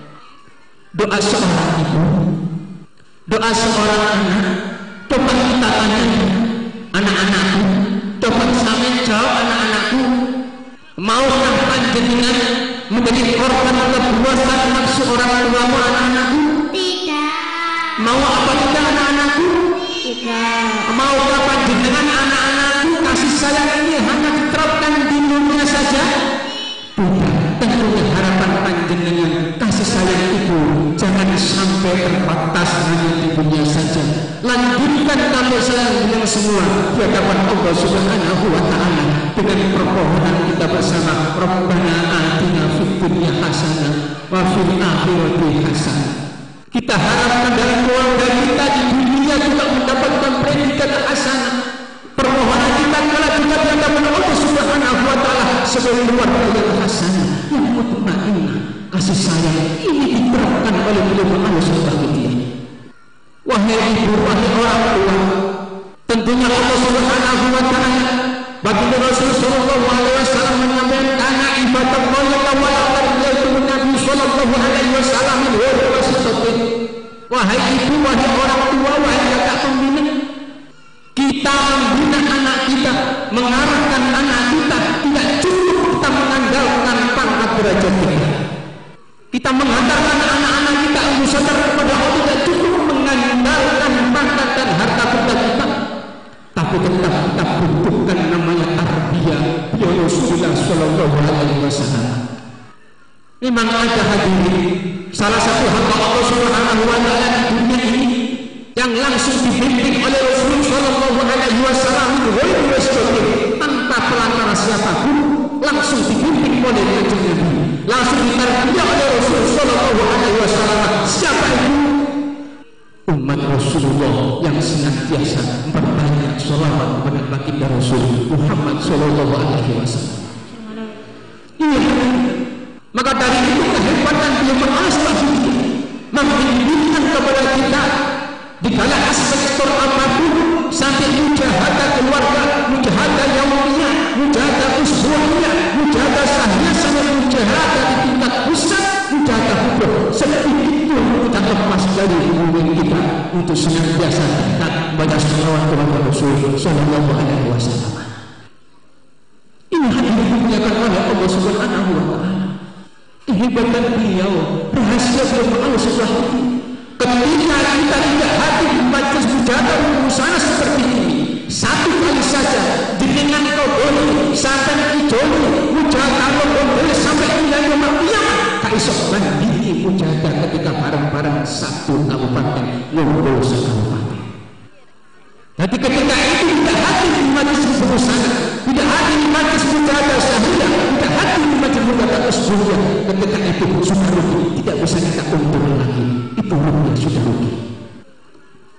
Doa seorang ibu, doa seorang anak, coba kita tanya anak-anakku, coba sampai jawab anak-anakku, maukah panjenengan menjadi korban kepuasan nafsu orang tuamu anak-anakku?
Tidak.
Mau apa tidak anak-anakku?
Tidak.
Maukah panjenengan anak-anakku kasih sayang ini hanya diterapkan di dunia saja? Tidak. Tentunya harapan panjenengan kasih sayang itu jangan sampai terbatas hanya di dunia saja. Lanjutkan kasih sayang yang semua di hadapan Allah Subhanahu wa Ta'ala dengan permohonan kita bersama. Rabbana atina fid dunya hasanah wa fil akhirati hasanah. Kita harapkan dari keluarga kita di dunia juga mendapatkan predikat hasanah. Permohonan kita kala juga di hadapan Allah Subhanahu wa Ta'ala sebagai keluarga yang hasanah, yang mutmainnah. Kasih sayang ini diterapkan oleh beliau Allah Subhanahu wa Ta'ala. Wahai ibu, wahai orang tua, tentunya Allah Subhanahu wa Ta'ala baginda Rasul sallallahu alaihi wasallam menyampaikan kana ibadallah wa yaqulu Nabi sallallahu alaihi wasallam wahai ibu, wahai orang tua, wahai kakak pembimbing, kita membina anak kita, mengarahkan anak kita, tidak cukup kita mengandalkan pangkat derajat kita. Kita menghantarkan anak-anak kita untuk sadar kepada Allah, tidak cukup mengandalkan pangkat dan harta benda kita, tapi tetap kita butuhkan namanya tarbiyah ya Rasulullah sallallahu alaihi wasallam. Memang ada hadirin salah satu hamba Allah Subhanahu wa Ta'ala di dunia ini yang langsung dibimbing oleh Rasulullah sallallahu alaihi wasallam tanpa pelantara siapapun, langsung dibimbing oleh Nabi, langsung ditarbiyah oleh Rasulullah sallallahu alaihi wasallam. Siapa itu? Umat Rasulullah yang senantiasa berbanyak sholawat kepada baginda Rasul Muhammad sallallahu alaihi wasallam. Maka dari itu kehebatan beliau mengaspasi membimbingkan kepada kita di kala aspek apapun, sampai mujahadah keluarga, mujahadah yaumiyah, mujahadah usbuhiyah, mujahadah sahriyah, sampai mujahadah di tingkat pusat, mujahadah hukum. Sedikit pun kita lepas dari hubungan kita untuk senantiasa dekat pada salawat kepada Rasul sallallahu alaihi wasallam. Ini hadirin dimuliakan oleh Allah Subhanahu wa Ta'ala. Kehebatan beliau, rahasia beliau Allah Subhanahu wa Ta'ala. Ketika kita tidak hadir di majelis mujahadah urusan seperti ini, satu kali saja dengan kau boleh sampai ijoli mujahadah Allah boleh sampai nilai kiamat. Kaisok bandingi mujahadah ketika bareng-bareng satu kabupaten ngumpul sekabupaten. Jadi ketika itu tidak hadir di majelis urusan, tidak hadir di majelis mujahadah sahriah, tidak hadir di majelis mujahadah usbuhiyah, ketika itu sudah rugi, tidak bisa kita untung lagi. Itu rugi, sudah rugi.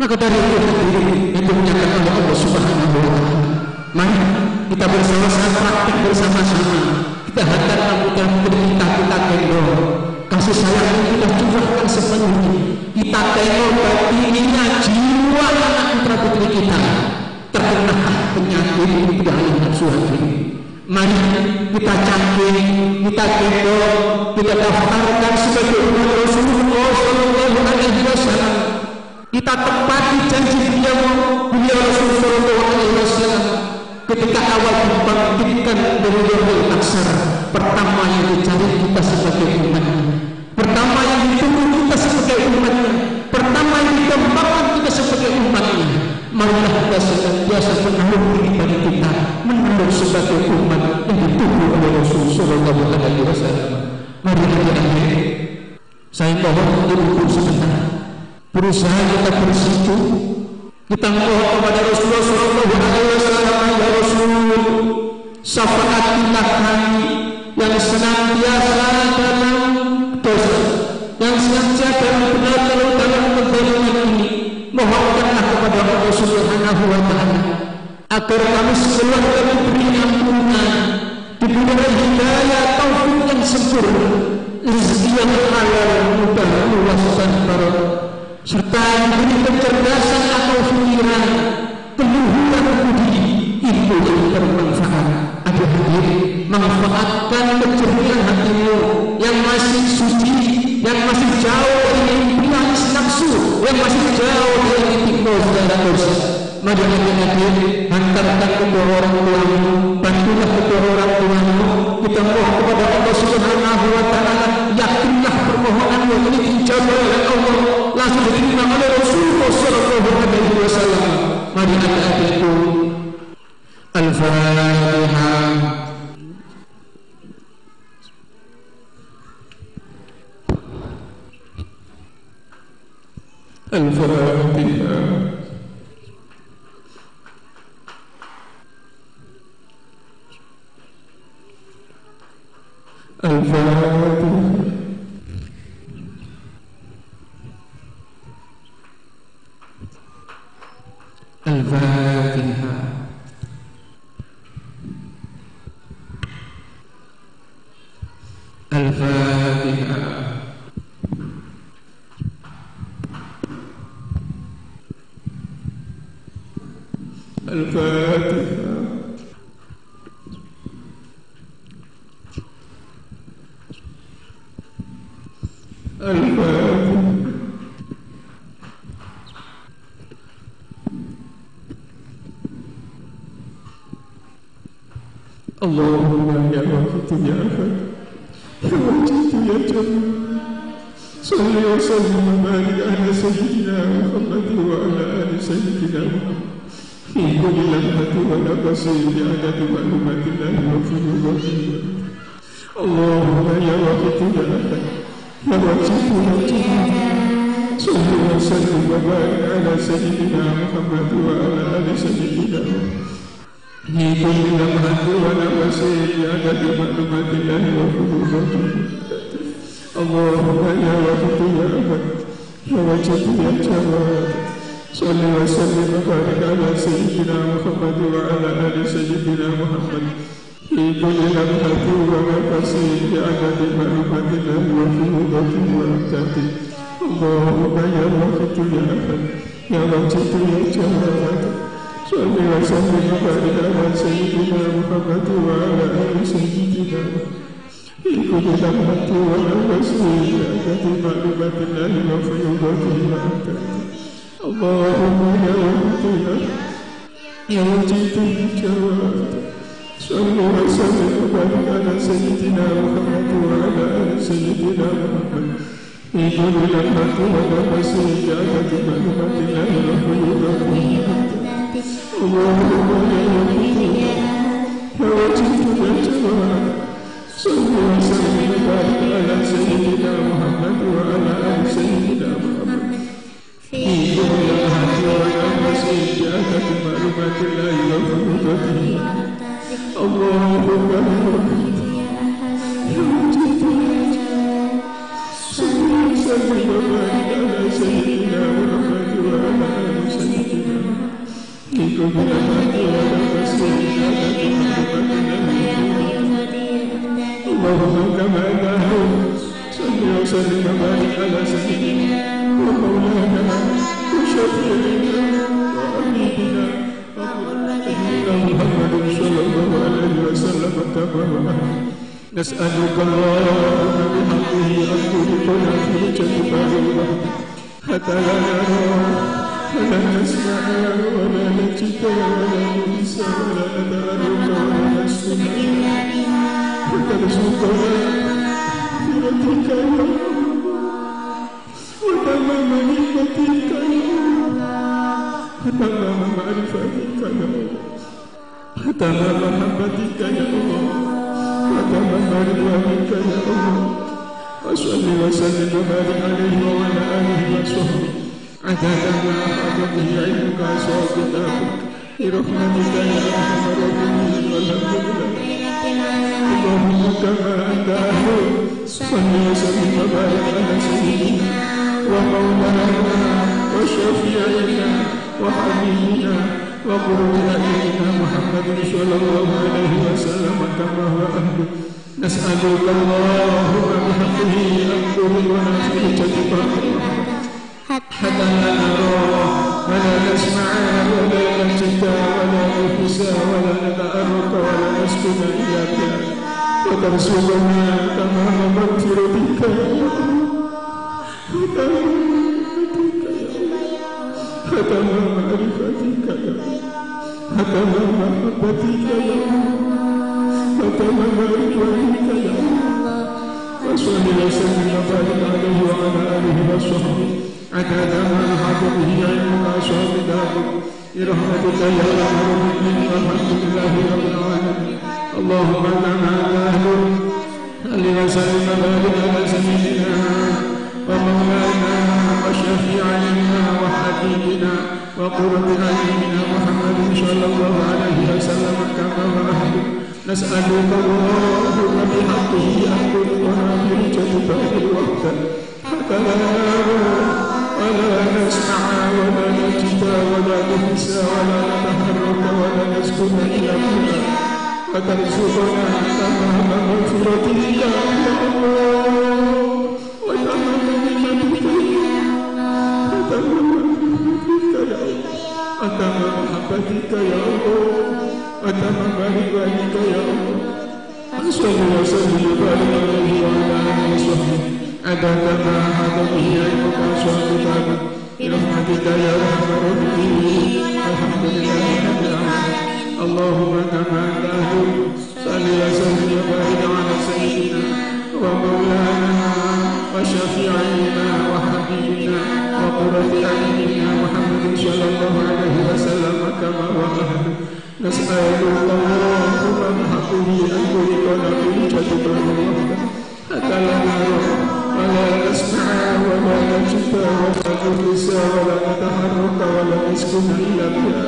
Maka dari itu hadirin yang dimuliakan oleh Allah Subhanahu wa Ta'ala, mari kita bersama-sama praktik bersama-sama. Kita hantarkan mudah-mudahan kita gendong kasih sayang yang kita curahkan sepenuhnya. Kita tengok batinnya jiwa anak putra putri kita terkena penyakit tidak hanya nafsu hati. Mari kita cangkir, kita gendong, kita daftarkan sebagai umat Rasulullah Sallallahu Alaihi Wasallam. Kita tepati janji beliau Rasulullah Sallallahu Alaihi Wasallam ketika awal membangkitkan dari Yaumul Mahsyar. Pertama yang dicari kita sebagai umatnya, pertama yang ditunggu kita sebagai umatnya, pertama yang dikembangkan kita sebagai umatnya. Marilah kita senantiasa menaruh diri pada kita, menaruh sebagai umat yang ditunggu oleh Rasulullah Sallallahu Alaihi Wasallam. Mari adik-adik, saya mohon untuk duduk sebentar. Berusaha kita bersitu, kita mohon kepada Rasulullah Sallallahu Alaihi Wasallam, ya Rasul, syafaatilah kami yang senantiasa dalam dosa, yang senantiasa benar-benar dalam kezaliman ini. Mohonkanlah kepada Allah Subhanahu wa Ta'ala agar kami sekeluarga diberi ampunan, diberi hidayah, taufik yang sempurna, rezeki yang halal, mudah, luas dan barakah, serta diberi kecerdasan atau pikiran, keluhuran budi, ilmu yang bermanfaat. Adik-adik, manfaatkan keceriaan hatimu yang masih suci, yang masih jauh dari impian nafsu, yang masih jauh dari tikus dan dosa. Mari adik-adik, hantarkan kedua orang tuamu, bantulah kedua orang tuamu. Kita mohon kepada Allah Subhanahu wa Ta'ala, yakinlah permohonanmu ini dijawab oleh Allah, langsung diterima oleh Rasulullah Sallallahu Alaihi Wasallam. Mari adik-adikku, Al-Fatihah. Al-Fatihah. Al-Fatihah. Al-Fatihah. Al-Fatihah. Al-Fatihah. Al-Fatihah. Allahumma ya wahidu ya ahad, ya wajidu ya jami, salli wa sallim wa barik ala sayyidina Muhammad wa ala ali sayyidina Muhammad fi kulli lamhati wa nafasi bi adadi ma'lumatillahi wa fi nuratihi. Allahumma ya wahidu ya ahad, ya wajidu ya jami, salli wa sallim wa barik ala sayyidina Muhammad wa ala ali sayyidina Muhammad fi kulli lamhati wa nafasi bi adadi ma'lumatillahi wa fi nuratihi. Allahumma ya wahidu ya ahad, ya wajidu ya jawad, salli wa sallim wa barik ala sayyidina Muhammad wa ala ali sayyidina Muhammad fi kulli lamhati wa nafasi bi adadi ma'lumatillahi wa fi nuratihi wa amtati. Allahumma ya wahidu ya ahad, ya wajidu ya jawad, salli wa sallim wa barik ala sayyidina Muhammad wa ala ali sayyidina Muhammad fi kulli lamhati wa nafasi bi adadi ma'lumatillahi wa fi nuratihi wa amtati. Allahumma ya wahidu ya wajidu ya jawad, salli wa sallim wa barik ala sayyidina Muhammad wa ala ali sayyidina Muhammad fi kulli lamhati wa nafasi bi adadi ma'lumatillahi wa fi nuratihi wa amtati. Allahumma ya wahidu ya wajidu ya jawad, salli wa sallim wa barik ala sayyidina Muhammad wa ala ali sayyidina Muhammad fi kulli lamhati wa nafasi bi adadi ma'lumatillahi wa fi nuratihi. Allahumma ya wahidu ya wajidu ya jawad, salli wa sallim wa barik ala sayyidina Muhammad wa ala ali اللهم كما نهوا صل وسلم وبارك على سيدنا ومولانا وشفيعنا وحبيبنا محمد صلى الله عليه وسلم كما نسألك اللهم بحقه أن تدخلنا في جنة الله حتى لا نرى ولا نسمع ولا نجد ولا ننسى ولا نتأرك ولا نسمع وترزقنا برحمتك يا الله وتمام نعمتك يا الله وتمام معرفتك يا الله وتمام محبتك يا الله وتمام رضوانك يا الله وصل وسلم وبارك عليه وعلى آله وصحبه عدد ما أحاط به علمك وكتابك برحمتك يا أرحم الراحمين والحمد لله اللهم كما أنت أهل صل وسلم وبارك على سيدنا ومولانا وشفيعنا وحبيبنا وقرة أعيننا محمد صلى الله عليه وسلم كما هو أهله نسألك اللهم بحقه أن ترضنا في جنتك حتى لا نرى ولا نسمع ولا نجد ولا نحس ولا نتأرك ولا نسكن إلا بك وترزقنا تمام مغفرتك وتمام معرفتك وتمام محبتك وتمام رضوانك يا الله وصل وسلم وبارك عليه وعلى آله وصحبه عدد ما أحاط به علمك وكتابك برحمتك يا أرحم الراحمين والحمد لله رب العالمين اللهم كما أهل صل وسلم وبارك على سيدنا ومولانا وشفيعنا وحبيبنا وقرة أعيننا محمد صلى الله عليه وسلم كما هو أهله نسألك اللهم بحقه أن ترضنا في جنتك وحده حتى لا نرى ولا نسمع ولا نجد ولا نحس ولا نتحرك ولا نسكن إلا بك وترزقنا تمام مغفرتك يا الله وتمام نعمتك يا الله وتمام محبتك يا الله وتمام محبتك يا الله وتمام رضوانك يا الله صل وسلم وبارك عليه وعلى آله وصحبه عدد ما أحاط به علمك وكتابك برحمتك يا أرحم الراحمين الحمد لله رب العالمين اللهم كما أنت صل وسلم وبارك على سيدنا ومولانا وشفيعنا وحبيبنا وقرة أعيننا محمد صلى الله عليه وسلم كما هو أهله نسألك اللهم بحقه أن ترضنا في جنتك وحده حتى لا نرى ولا نسمع ولا نجد ولا نحس ولا نتحرك ولا نسكن إلا بك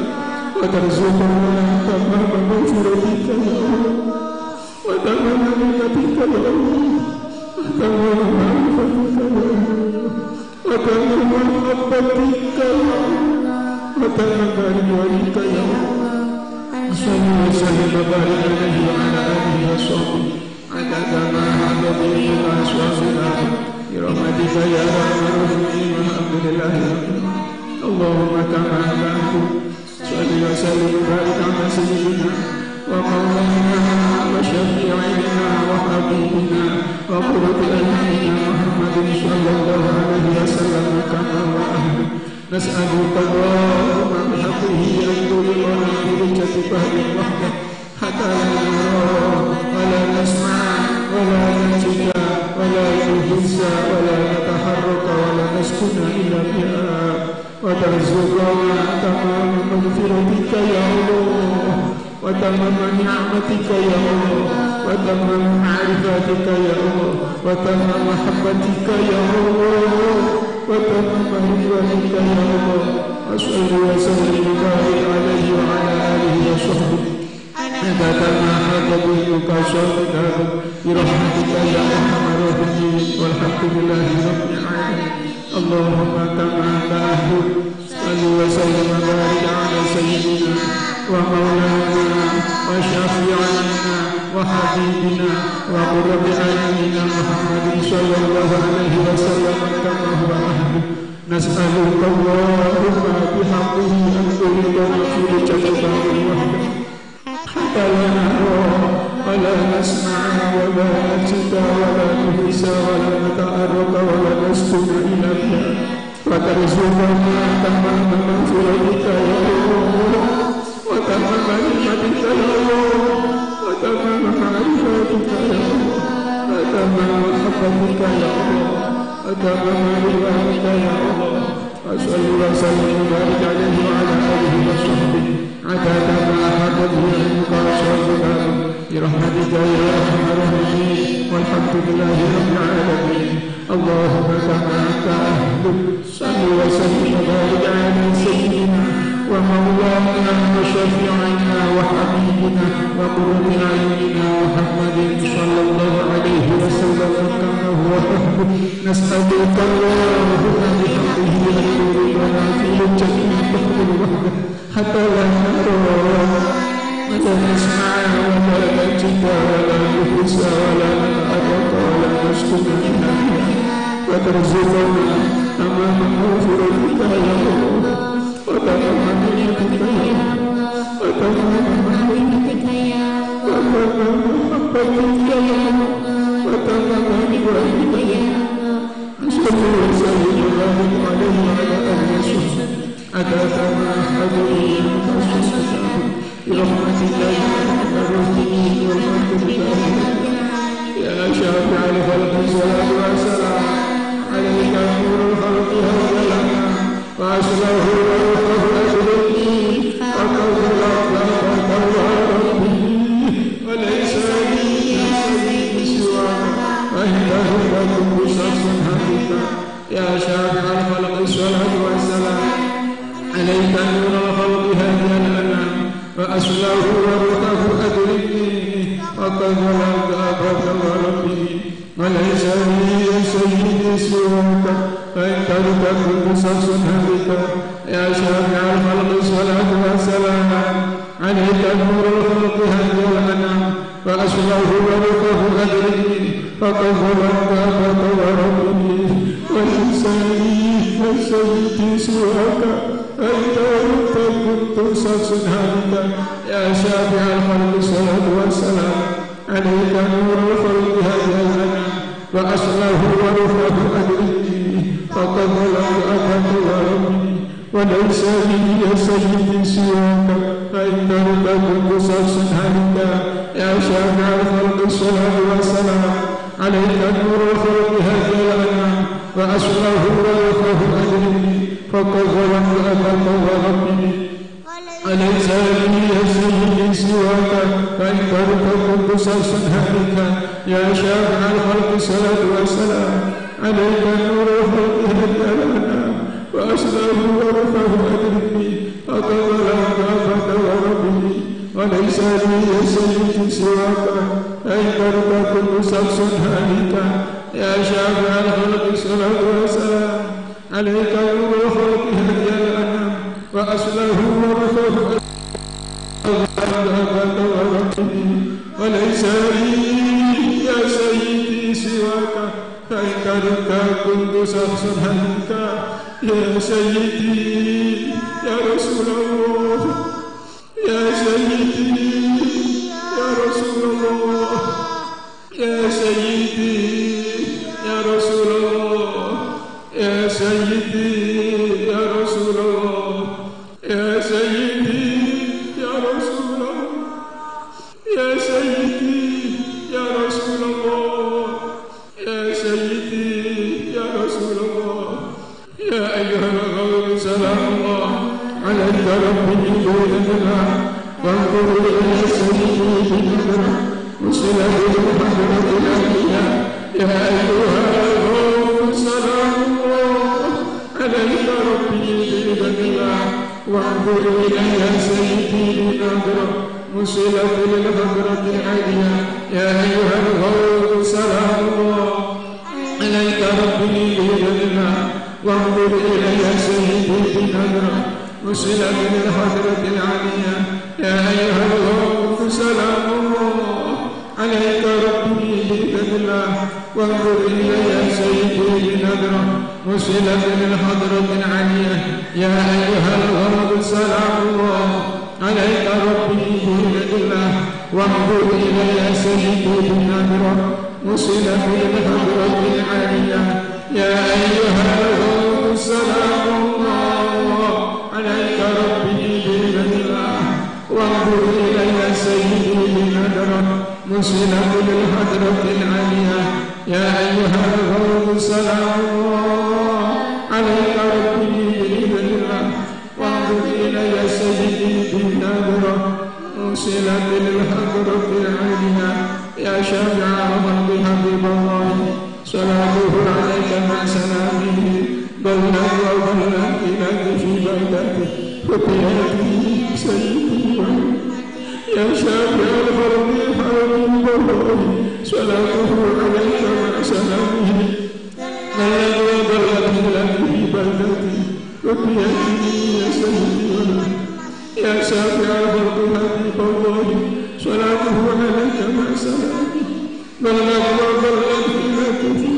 وترزقنا تمام مغفرتك يا الله وتمام نعمتك يا الله وتمام معرفتك يا الله وتمام محبتك يا الله وتمام رضوانك يا الله صل وسلم وبارك عليه وعلى آله وصحبه عدد ما أحاط به أشواقنا برحمتك يا أرحم الراحمين والحمد لله رب العالمين اللهم كما أنت صل وسلم وبارك على سيدنا ومولانا وشفيعنا وحبيبنا وقرة أعيننا محمد صلى الله عليه وسلم كما هو أهله نسألك اللهم بحقه أن ترضنا برجة فهد وحده حتى لا نرى ولا نسمع ولا نجد ولا نحس ولا نتحرك ولا نسكن إلا بها وترزقنا تمام مغفرتك يا الله وتمام نعمتك يا الله وتمام معرفتك يا الله وتمام محبتك يا الله وتمام رضوانك يا الله وصل وسلم وبارك عليه وعلى آله وصحبه عدد ما أحاط به وكتابك برحمتك يا أرحم الراحمين والحمد لله رب العالمين اللهم كما أنت أهل صل وسلم وبارك على وسيدنا ومولانا وشفيعنا وحبيبنا وقرة أعيننا محمد صلى الله عليه وسلم كما هو أهله نسألك اللهم بحقه أن تريدنا في جنبه وحده حتى لا نرى ولا نسمع ولا نجد ولا نحس ولا نتعرف ولا نسكن إلى بها وترزقنا تمام مغفرتك يا الله وتمام نعمتك يا الله وتمام معرفتك يا الله وتمام محبتك يا الله وتمام رضاك يا الله وصل وسلم وبارك عليه وعلى آله وصحبه عدد ما أحبته علمك وصحبك برحمتك يا أرحم الراحمين والحمد لله رب العالمين اللهم كما أنت أهل صل وسلم وبارك على سيدنا ومولانا وشفيعنا وحبيبنا وقرة أعيننا محمد صلى الله عليه وسلم كما هو أهله نسألك اللهم بحقه أن تريدنا في الجنة وحده حتى لا نرى ولا نسمع ولا نجد ولا نحس ولا نتعرف ولا نسكن إلا وترزقنا أمام مغفرتك يا الله وتمام نعمتك يا الله وتمام محبتك يا الله وتمام محبتك يا الله وتمام رضاك يا الله صلى وسلم وبارك عليه وعلى آله وصحبه عدد ما أحبه برحمتك يا أرحم الراحمين والحمد لله يا شافع الخلق الصلاة والسلام عليك نور الخلق هدى وأصله وروحه أسلمي وقول ربك ربي وليس لي سبيل سواك وإنه لكم شخص حقيق يا شافع الخلق الصلاة والسلام عليك نور الخلق هدى الأنام وأصله وروحه أدركني وقد ظلمت وربي وليس لي سيدي سواك فإن تكن شخص هلك يا شافع الخلق الصلاة والسلام عليك نور الخلق هدي الأنام وأصله وروحه أدركني فقد ظلمت وربي وليس لي سيدي سواك أنت كنت شخص هلك يا شافع الخلق الصلاة والسلام عليك نور الخلق هدي الأنام وأصله وروحه أدركني فقد ظلمت وربي وليس لي سيدي سواك فإن كنت شخص هلك يا شافع الخلق الصلاة والسلام عليك نور الخلق هدي الأنام وأصله وروحه أدركني فقد ظلمت وربي وليس لي سيدي سواك فإن كنت شخص هلك يا شافع الخلق الصلاة والسلام عليك نور الخلق هدي الأنام وأصله وروحه أدركني فقد ظلمت وربي وليس لي سيدي سواك فإن كنت شخص هلك يا شافع الخلق الصلاة والسلام عليك نور الخلق هدي الأنام وأصله وروحه وربي وليس لي يا سيدي سواك فإن كنت شخص هلك يا سيدي يا رسول الله يا سيدي يا رسول الله يا سيدي يا رسول الله يا سيدي يا رسول الله يا سيدي يا رسول الله يا سيدي يا رسول الله يا سيدي يا رسول الله يا أيها الغور سلام الله عليك ربي بولدنا وانظر إلى سيدي بنظرة وصلة محمد الأنبياء يا أيها الغور سلام الله عليك ربي بولدنا وانظر إلى سيدي بنظرة وصلة للحضرة العالية يا أيها الغور سلام الله عليك ربي بولدنا وانظر إلي سيدي بنظرة وصلة للحضرة العليا يا أيها الغوث سلام الله عليك ربي بإذن الله وانظر إلي سيدي بنذرة وصلة للحضرة العليا يا أيها الغوث سلام الله عليك ربي بإذن الله وانظر إلي سيدي بنذرة وصلة للحضرة العليا يا أيها الغوث سلام الله عليك ربي بإذن الله وانظر إلي سيدي بنذرة وصلة للحضرة العليا يا أيها الغوث سلام الله عليك ربي بإذن الله وانظر إلي سيدي بنذرة وصلة للحضرة العليا يا شافع رب حبيب الله صلاته عليك مع سلامه بلغ وبلغ إليك في بلدته وقيادته سيدي يا شافع الفرد حبيب الله صلاته عليك مع سلامه بلغ وبلغ إليك في بلدته وقيادته يا سيدي يا شافع الفرد حبيب الله صلاته عليك مع سلامه بلغ وبلغ إليك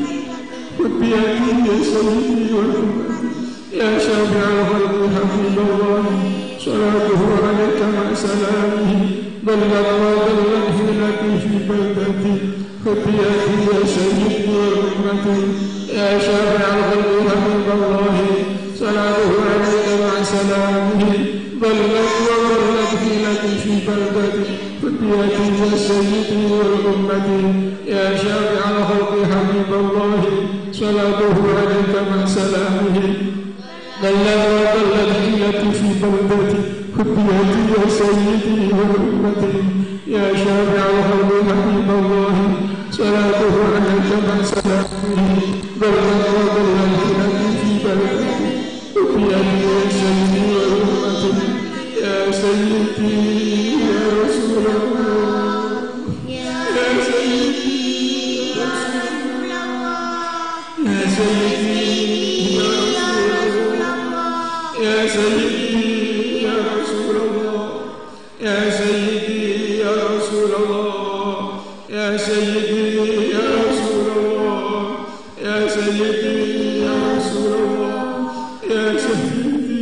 وبيدي يا سيدي والأمة يا شافع الخلق حبيب الله صلاته عليك مع سلامه بلغ وبلغ إليك في بلدتي وبيدي يا سيدي والأمة يا شافع الخلق حبيب الله صلاته عليك مع سلامه بلغ وبلغ إليك في بلدتي وبيدي يا سيدي والأمة يا شافع الخلق حبيب الله صلاته عليك مع سلامه بلغ وبلغ إليك في بلدتي وبيدي يا سيدي والأمة يا شافع الخلق حبيب الله صلاته عليك مع سلامه بلغ وبلغ إليك في بلدتي وبيدي يا سيدي والأمة يا سيدي يا رسول الله يا سيدي يا رسول الله يا سيدي يا رسول الله يا سيدي يا رسول الله يا سيدي يا رسول الله يا سيدي يا رسول الله يا سيدي يا رسول الله يا سيدي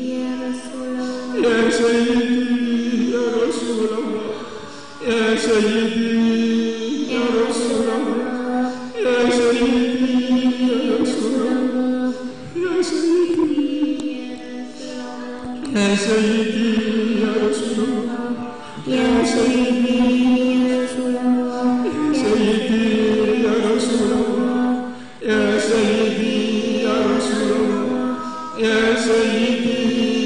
يا سيدي يا رسول الله يا سيدي يا رسول الله يا سيدي يا رسول الله يا سيدي يا سيدي يا رسول الله يا سيدي يا رسول الله سيدي يا رسول الله يا سيدي يا رسول الله يا سيدي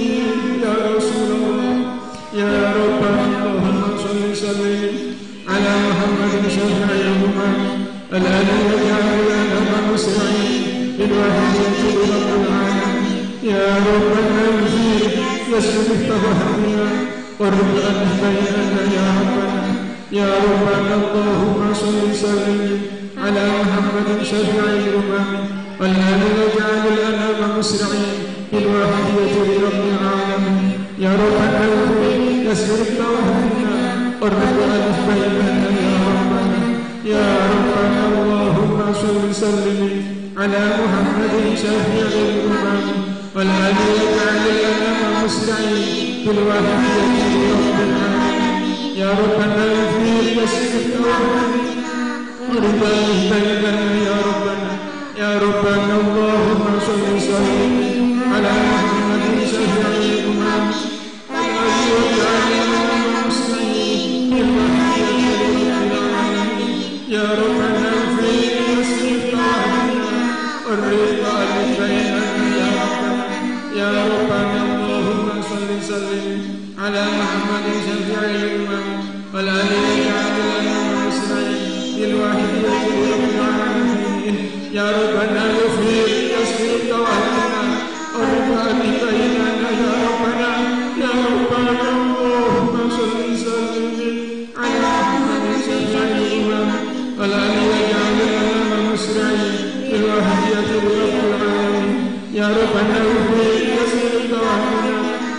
يا رسول الله يا رب اللهم صل وسلم على محمد شفيع الأمم الذي يجعل لنا مسرعين بالوحي يجب رب العالمين يا رب المنزل يسر التفهمنا والرب بيننا يا ربنا يا ربنا اللهم صل وسلم على محمد شفيع الأمم الذي يجعل لنا مسرعين بالوحي يجب رب العالمين يا ربنا يسر التوحيدنا والرب بيننا يا ربنا يا ربنا اللهم صل وسلم على محمد شفيع الأمم والذي يجعل لنا مسرعين بالوحي يجب رب العالمين يا ربنا يسر التوحيدنا والرب بيننا يا ربنا يا ربنا اللهم صل وسلم على محمد شفيع الأمم الذي يجعل لنا مسرعين بالوحي يجب رب العالمين يا ربنا يسر التوحيدنا والرب بيننا يا ربنا يا ربنا اللهم صل وسلم على محمد شفيع الأمم والذي يجعل لنا مسرعين بالوحي يجب رب العالمين يا ربنا يسر التوحيدنا والرب بيننا يا ربنا يا ربنا اللهم صل وسلم على محمد شفيع الأمم والذي يجعل لنا مسرعين بالوحي يجب رب العالمين يا ربنا يسر التوحيدنا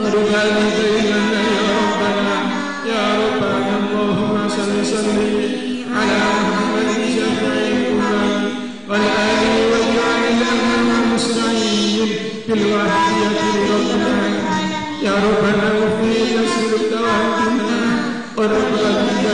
وربنا بيننا يا ربنا يا ربنا اللهم صل وسلم على محمد شفيع الأمم والآل واجعل الأمن والمسرعين بالوحية ربنا يا ربنا وفي نسل دعوتنا وربنا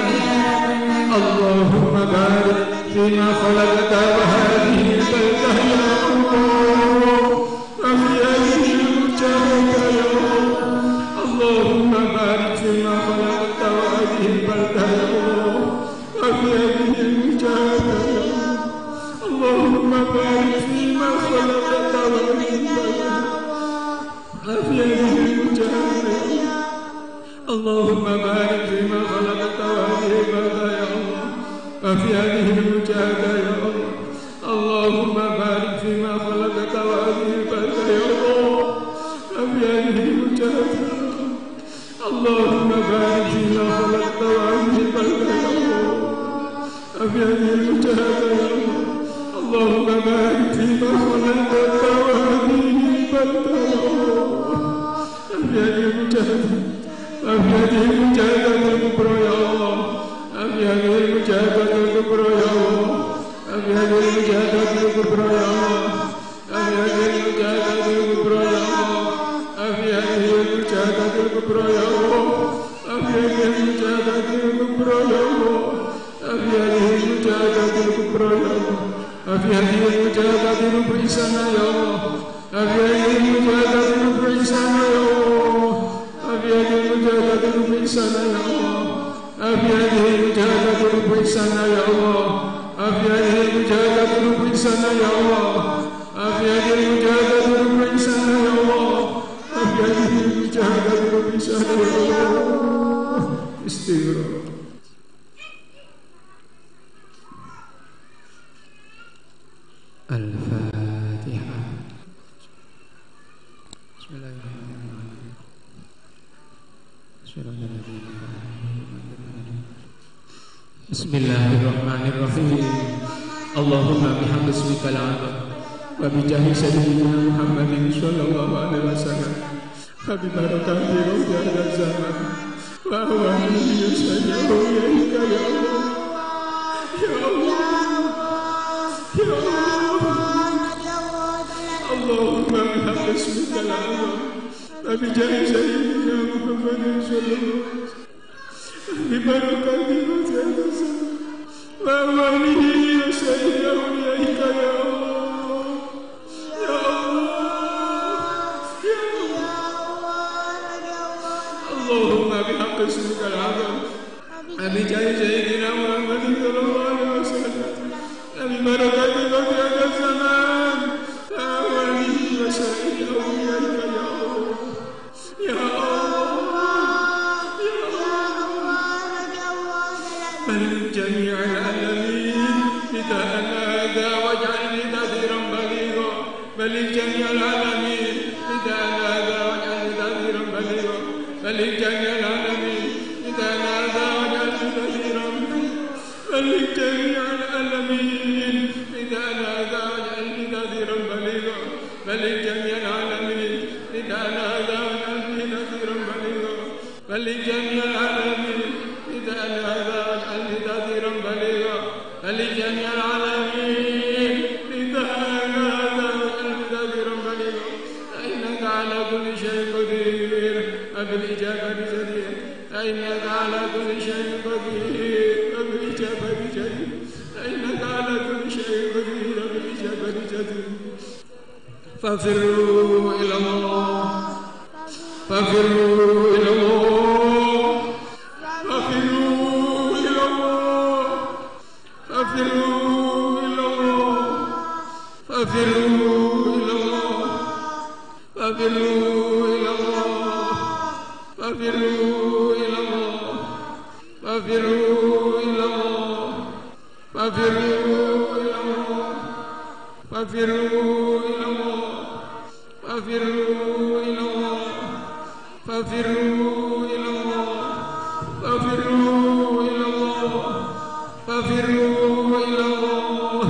اللهم بارك فيما خلقت وهذه البلدة يا الله وفي هذه المجاهدة يا الله اللهم بارك فيما خلقت وهذه البلدة يا الله وفي هذه المجاهدة يا الله اللهم بارك فيما خلقت وهذه البلدة وفي هذه المجاهدة يا الله اللهم بارك فيما خلقت وهذه البلدة يا الله وفي هذه المجاهدة يا الله اللهم بارك فيما خلقت وهذه البلدة يا الله وفي هذه المجاهدة اللهم بارك فيما خلقت وهذه البلدة يا الله وفي هذه المجاهدة يا الله اللهم بارك فيما خلقت وهذه البلدة يا الله وفي هذه المجاهدة وفي هذه المجاهدة الكبرى يا الله وفي هذه المجاهدة الكبرى يا الله وفي هذه المجاهدة الكبرى يا الله وفي هذه المجاهدة الكبرى يا الله وفي هذه المجاهدة الكبرى يا الله وفي هذه المجاهدة الكبرى يا الله وفي هذه المجاهدة الكبرى يا الله وفي هذه المجاهدة الكبرى سنة يا الله وفي هذه المجاهدة الكبرى سنة يا الله وفي هذه المجاهدة الكبرى سنة يا الله وفي هذه المجاهدة الكبرى سنة يا الله وفي هذه المجاهدة الكبرى سنة يا الله وفي هذه المجاهدة الكبرى سنة يا الله وفي هذه المجاهدة الكبرى سنة يا الله استغفر الفاتحة بسم الله الرحمن الرحيم بسم الله الرحمن الرحيم اللهم بحمد اسمك العظيم وبجاه سيدنا محمد صلى الله عليه وسلم وببركة روح هذا الزمان وهو الذي يسجد إليك يا الله يا الله يا الله اللهم بحمد اسمك العظيم وبجاه سيدنا محمد صلى الله عليه وسلم ببركة روح هذا الزمان وهو الذي يسجد إليك يا الله يا الله اللهم بحق اسمك العظيم وبجاه سيدنا محمد صلى الله عليه وسلم ببركة روح هذا الزمان وهو الذي يسجد إليك يا الله يا الله بل جميع العالمين نداء هذا واجعلني نذيرا بليغا بل جميع العالمين نداء هذا واجعلني نذيرا بليغا بل جميع العالمين نداء هذا واجعلني نذيرا بل جميع العالمين نداء هذا واجعلني نذيرا بليغا بل جميع العالمين نداء هذا واجعلني نذيرا بليغا بل جميع العالمين نداء هذا واجعلني نذيرا بليغا بل جميع العالمين نداء هذا واجعلني نذيرا بليغا فإنك على كل شيء قدير وبالإجابة جدير فإنك على كل شيء قدير وبالإجابة جدير فإنك على كل شيء قدير وبالإجابة جدير ففروا إلى الله ففروا إلى الله ففروا إلى الله ففروا إلى الله ففروا إلى الله ففروا إلى الله ففروا إلى الله ففروا إلى الله ففروا إلى الله ففروا إلى الله ففروا إلى الله ففروا إلى الله ففروا إلى الله ففروا إلى الله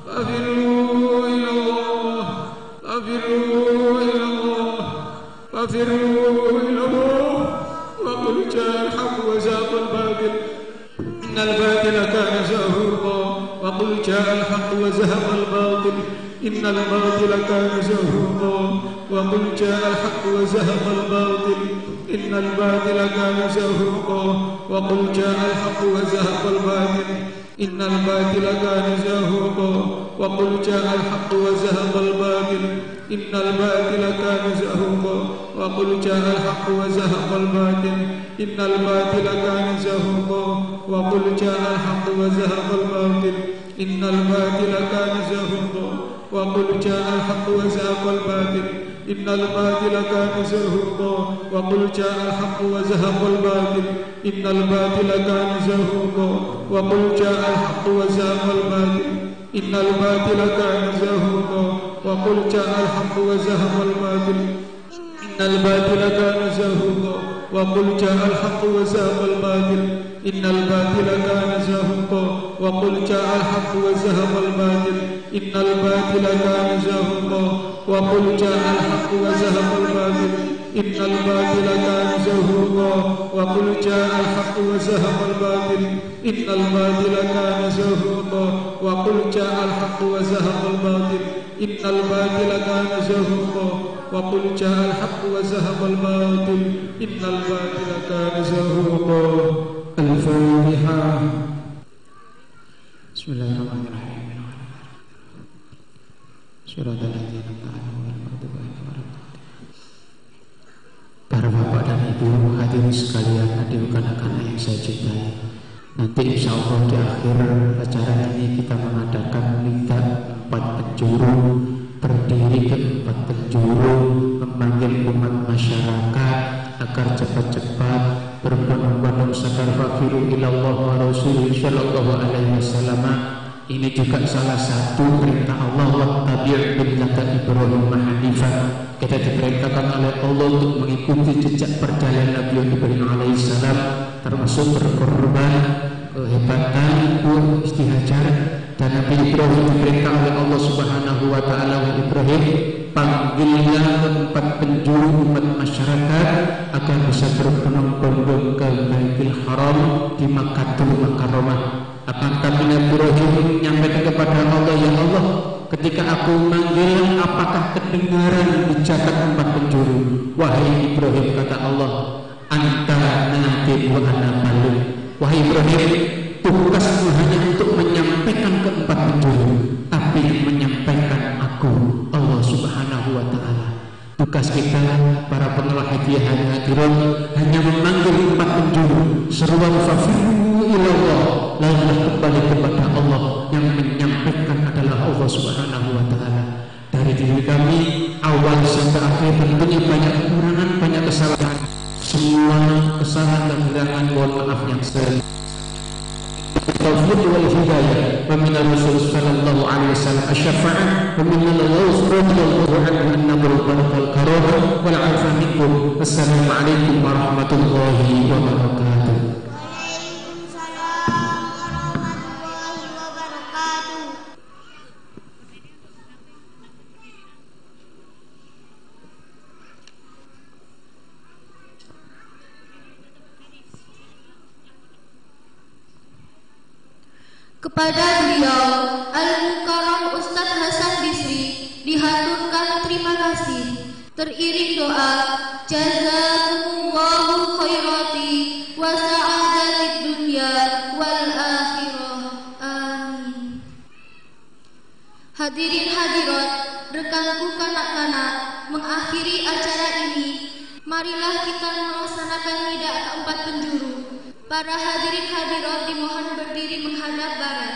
ففروا إلى الله ففروا إلى الله ففروا ففروا إلى الله وقل جاء الحق وزهق الباطل إن الباطل كان زهوقا وقل جاء الحق وزهق الباطل إن الباطل كان زهوقا وقل جاء الحق وزهق الباطل إن الباطل كان زهوقا وقل جاء الحق وزهق الباطل إن الباطل كان زهوقا وقل جاء الحق وزهق الباطل إن الباطل كان زهوقا وقل جاء الحق وزهق الباطل إن الباطل كان زهوقا وقل جاء الحق وزهق الباطل إن الباطل كان زهوقا وقل جاء الحق وزهق الباطل إن الباطل كان زهوقا وقل جاء الحق وزهق الباطل إن الباطل كان زهوقا وقل جاء الحق وزهق الباطل إن الباطل كان زهوقا وقل جاء الحق وزهق الباطل إن الباطل كان زهوقا وقل جاء الحق وزهق الباطل إن الباطل كان زهوقا وقل جاء الحق وزهق الباطل إن الباطل كان زهوقا وقل جاء الحق وزهق الباطل إن الباطل كان زهوقا وقل جاء الحق وزهق الباطل إن الباطل كان زهوقا وقل جاء الحق وزهق الباطل إن الباطل كان زهوقا وقل جاء الحق وزهق الباطل إن الباطل كان زهوقا. الفاتحة. بسم الله الرحمن الرحيم. Syuratan ladzina Para bapak dan ibu hadirin sekalian, adik anak-anak yang saya cintai, nanti insya Allah di akhir acara ini kita mengadakan lintas 4 penjuru, berdiri ke 4 penjuru, memanggil umat masyarakat agar cepat-cepat berbondong-bondong sadar fakiru ilallah wa rasulih sallallahu alaihi wasallam. Ini juga salah satu perintah Allah, wattabi' millata Ibrahim hanifan. Kita diperintahkan oleh Allah untuk mengikuti jejak perjalanan Nabi Ibrahim alaihissalam, termasuk berkorban, kehebatan, istihajar. Dan Nabi Ibrahim diperintah oleh Allah Subhanahu wa taala, wa Ibrahim, panggillah ke 4 penjuru umat masyarakat agar bisa berbondong-bondong ke Baitul Haram di Makkahul Mukarramah. Akan tapi Nabi Ibrahim menyampaikan kepada Allah, ya Allah, ketika aku manggil apakah kedengaran ucapan 4 penjuru? Wahai Ibrahim, kata Allah, anta nadib wa ana balugh. Wahai Ibrahim, tugasmu hanya untuk menyampaikan ke 4 penjuru, tapi yang menyampaikan aku, Allah Subhanahu wa taala. Tugas kita para pengelola hadiah hadirin hanya memanggil 4 penjuru, seruan fafiru ilallah, lalu kembali kepada Allah. Yang menyampaikan adalah Allah Subhanahu wa taala. Dari diri kami awal sampai akhir tentunya banyak kekurangan, banyak kesalahan. Semua kesalahan dan kekurangan mohon maaf yang sering. Taufiq wal hidayah wa min Rasul sallallahu alaihi wasallam asy-syafa'ah wa min Allah radhiyallahu anhu annahu barakal karamah wal 'afwa minkum. Assalamu alaikum warahmatullahi wabarakatuh.
Kepada beliau Al-Mukarram Ustadz Hasan Bisri dihaturkan terima kasih, teriring doa jazakumullahu khairati wa sa'adatid dunya wal akhirah, amin. Hadirin hadirat, rekanku kanak-kanak, mengakhiri acara ini, marilah kita melaksanakan nida ke 4 penjuru. Para hadirin hadirat dimohon berdiri menghadap barat.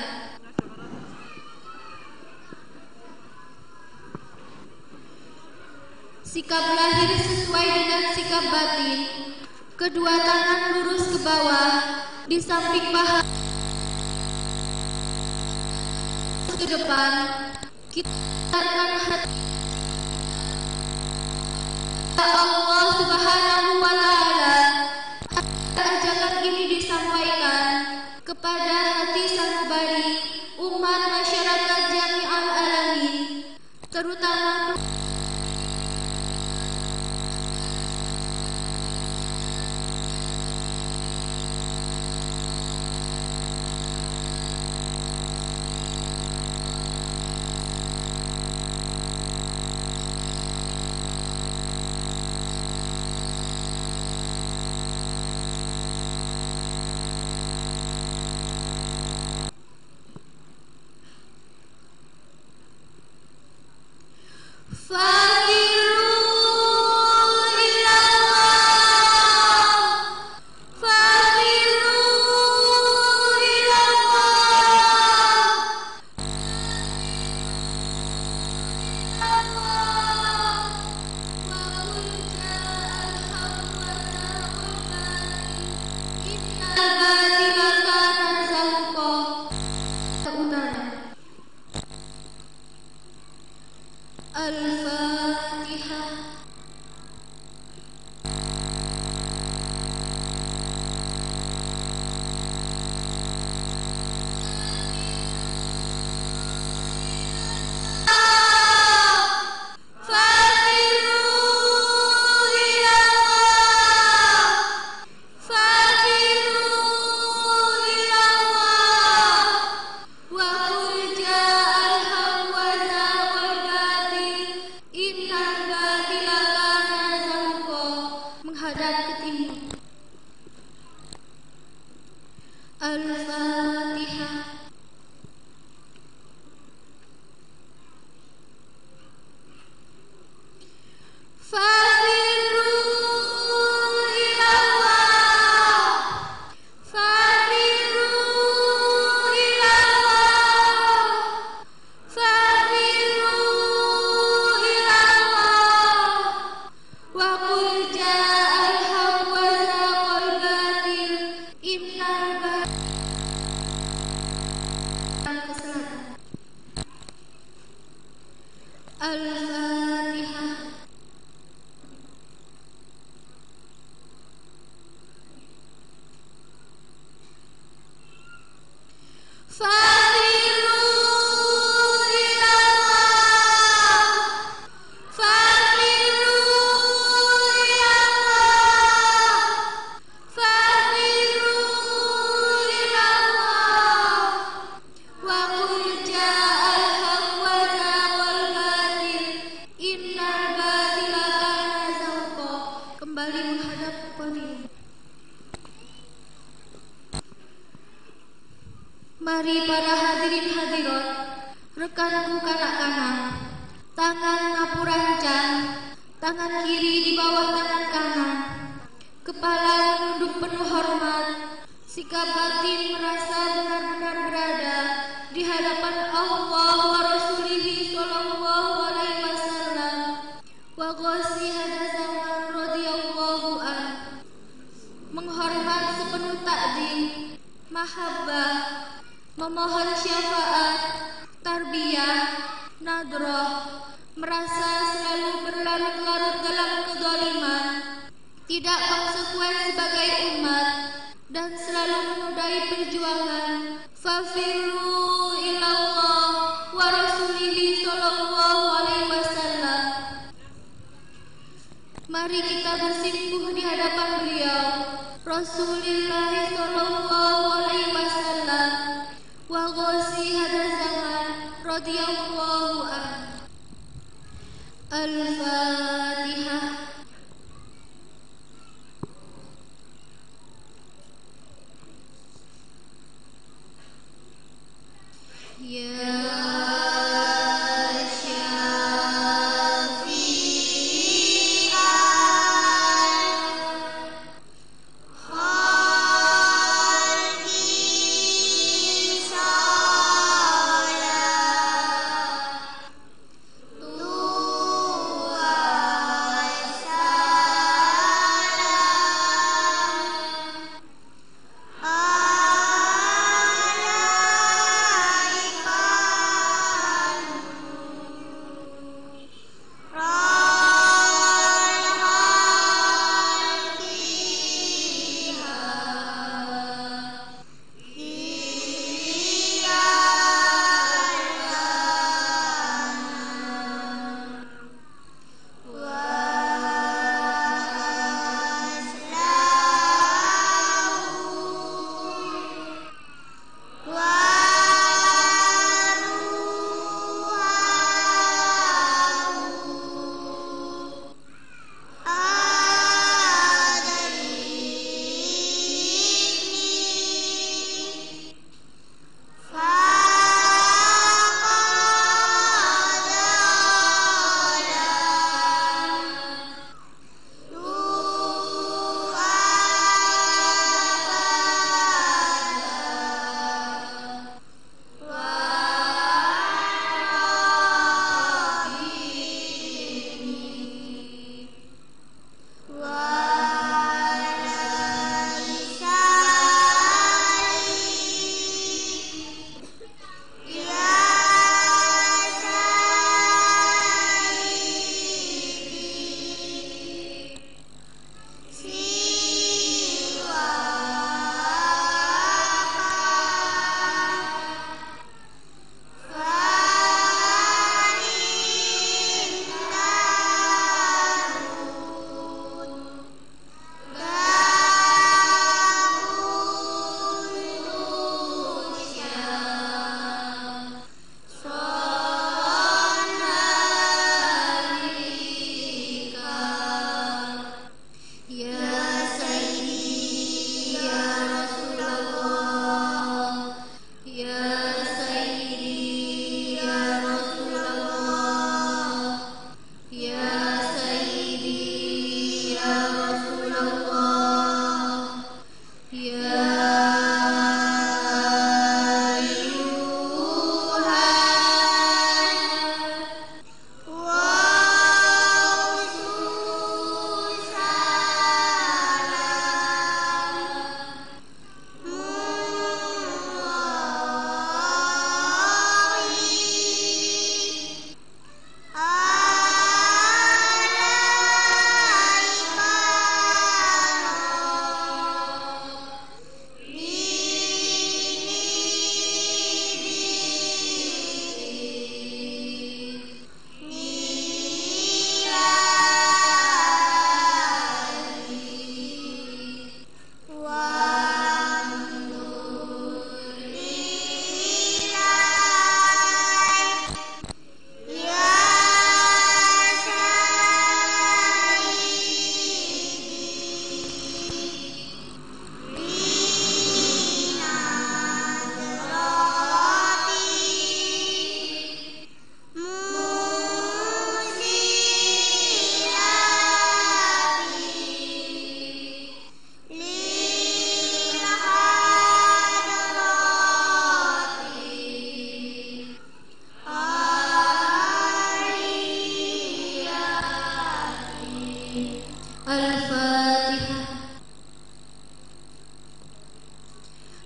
Sikap lahir sesuai dengan sikap batin. Kedua tangan lurus ke bawah, di samping paha ke depan. Kita akan hati Allah Subhanahu wa taala. Ajakan ini disampaikan kepada hati sanubari umat masyarakat Jami'al Alamin, terutama barat ke timur. Al-Fatihah. Al-Fatihah. Kembali menghadap podium. Mari para hadirin hadirat, rekanku kanak-kanak, tangan ngapurancang, tangan kiri di bawah tangan kanan, kepala menunduk penuh hormat, sikap batin merasa benar-benar berada di hadapan Allah wa Rasulihi sallallahu alaihi wasallam wa ghasi hada zaman radhiyallahu an. Menghormat sepenuh takdim, mahabbah, memohon syafaat, tarbiyah, nadrah, merasa selalu berlarut-larut dalam kezaliman, tidak konsekuen sebagai umat, dan selalu menodai perjuangan. Fafirru ilallah wa rasulihi sallallahu alaihi wasallam. Mari kita bersimpuh di hadapan beliau, Rasulullah sallallahu alaihi wasallam, wa ghasi hada zaman radhiyallahu anhu. Al-Fatihah.
Tuhan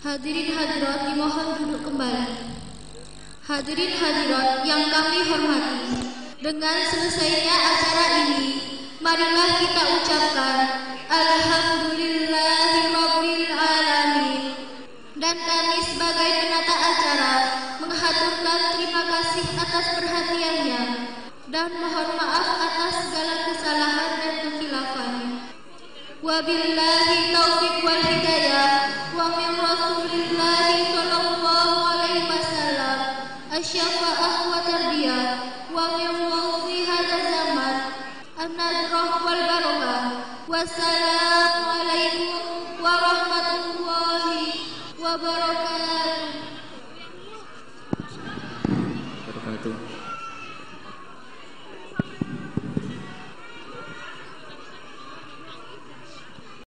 Hadirin hadirat dimohon duduk kembali. Hadirin hadirat yang kami hormati, dengan selesainya acara ini, marilah kita ucapkan Alhamdulillahirabbil alamin. Dan kami sebagai penata acara menghaturkan terima kasih atas perhatiannya dan mohon maaf atas segala kesalahan dan kekhilafan. Wabillahi taufiq wal hidayah wa min Rasulillahi sallallahu alaihi wasallam asy-syafa'ah wa tarbiyah wa min wasi hadzal zaman an-nadrah wal barakah. Wassalamu alaikum warahmatullahi wabarakatuh.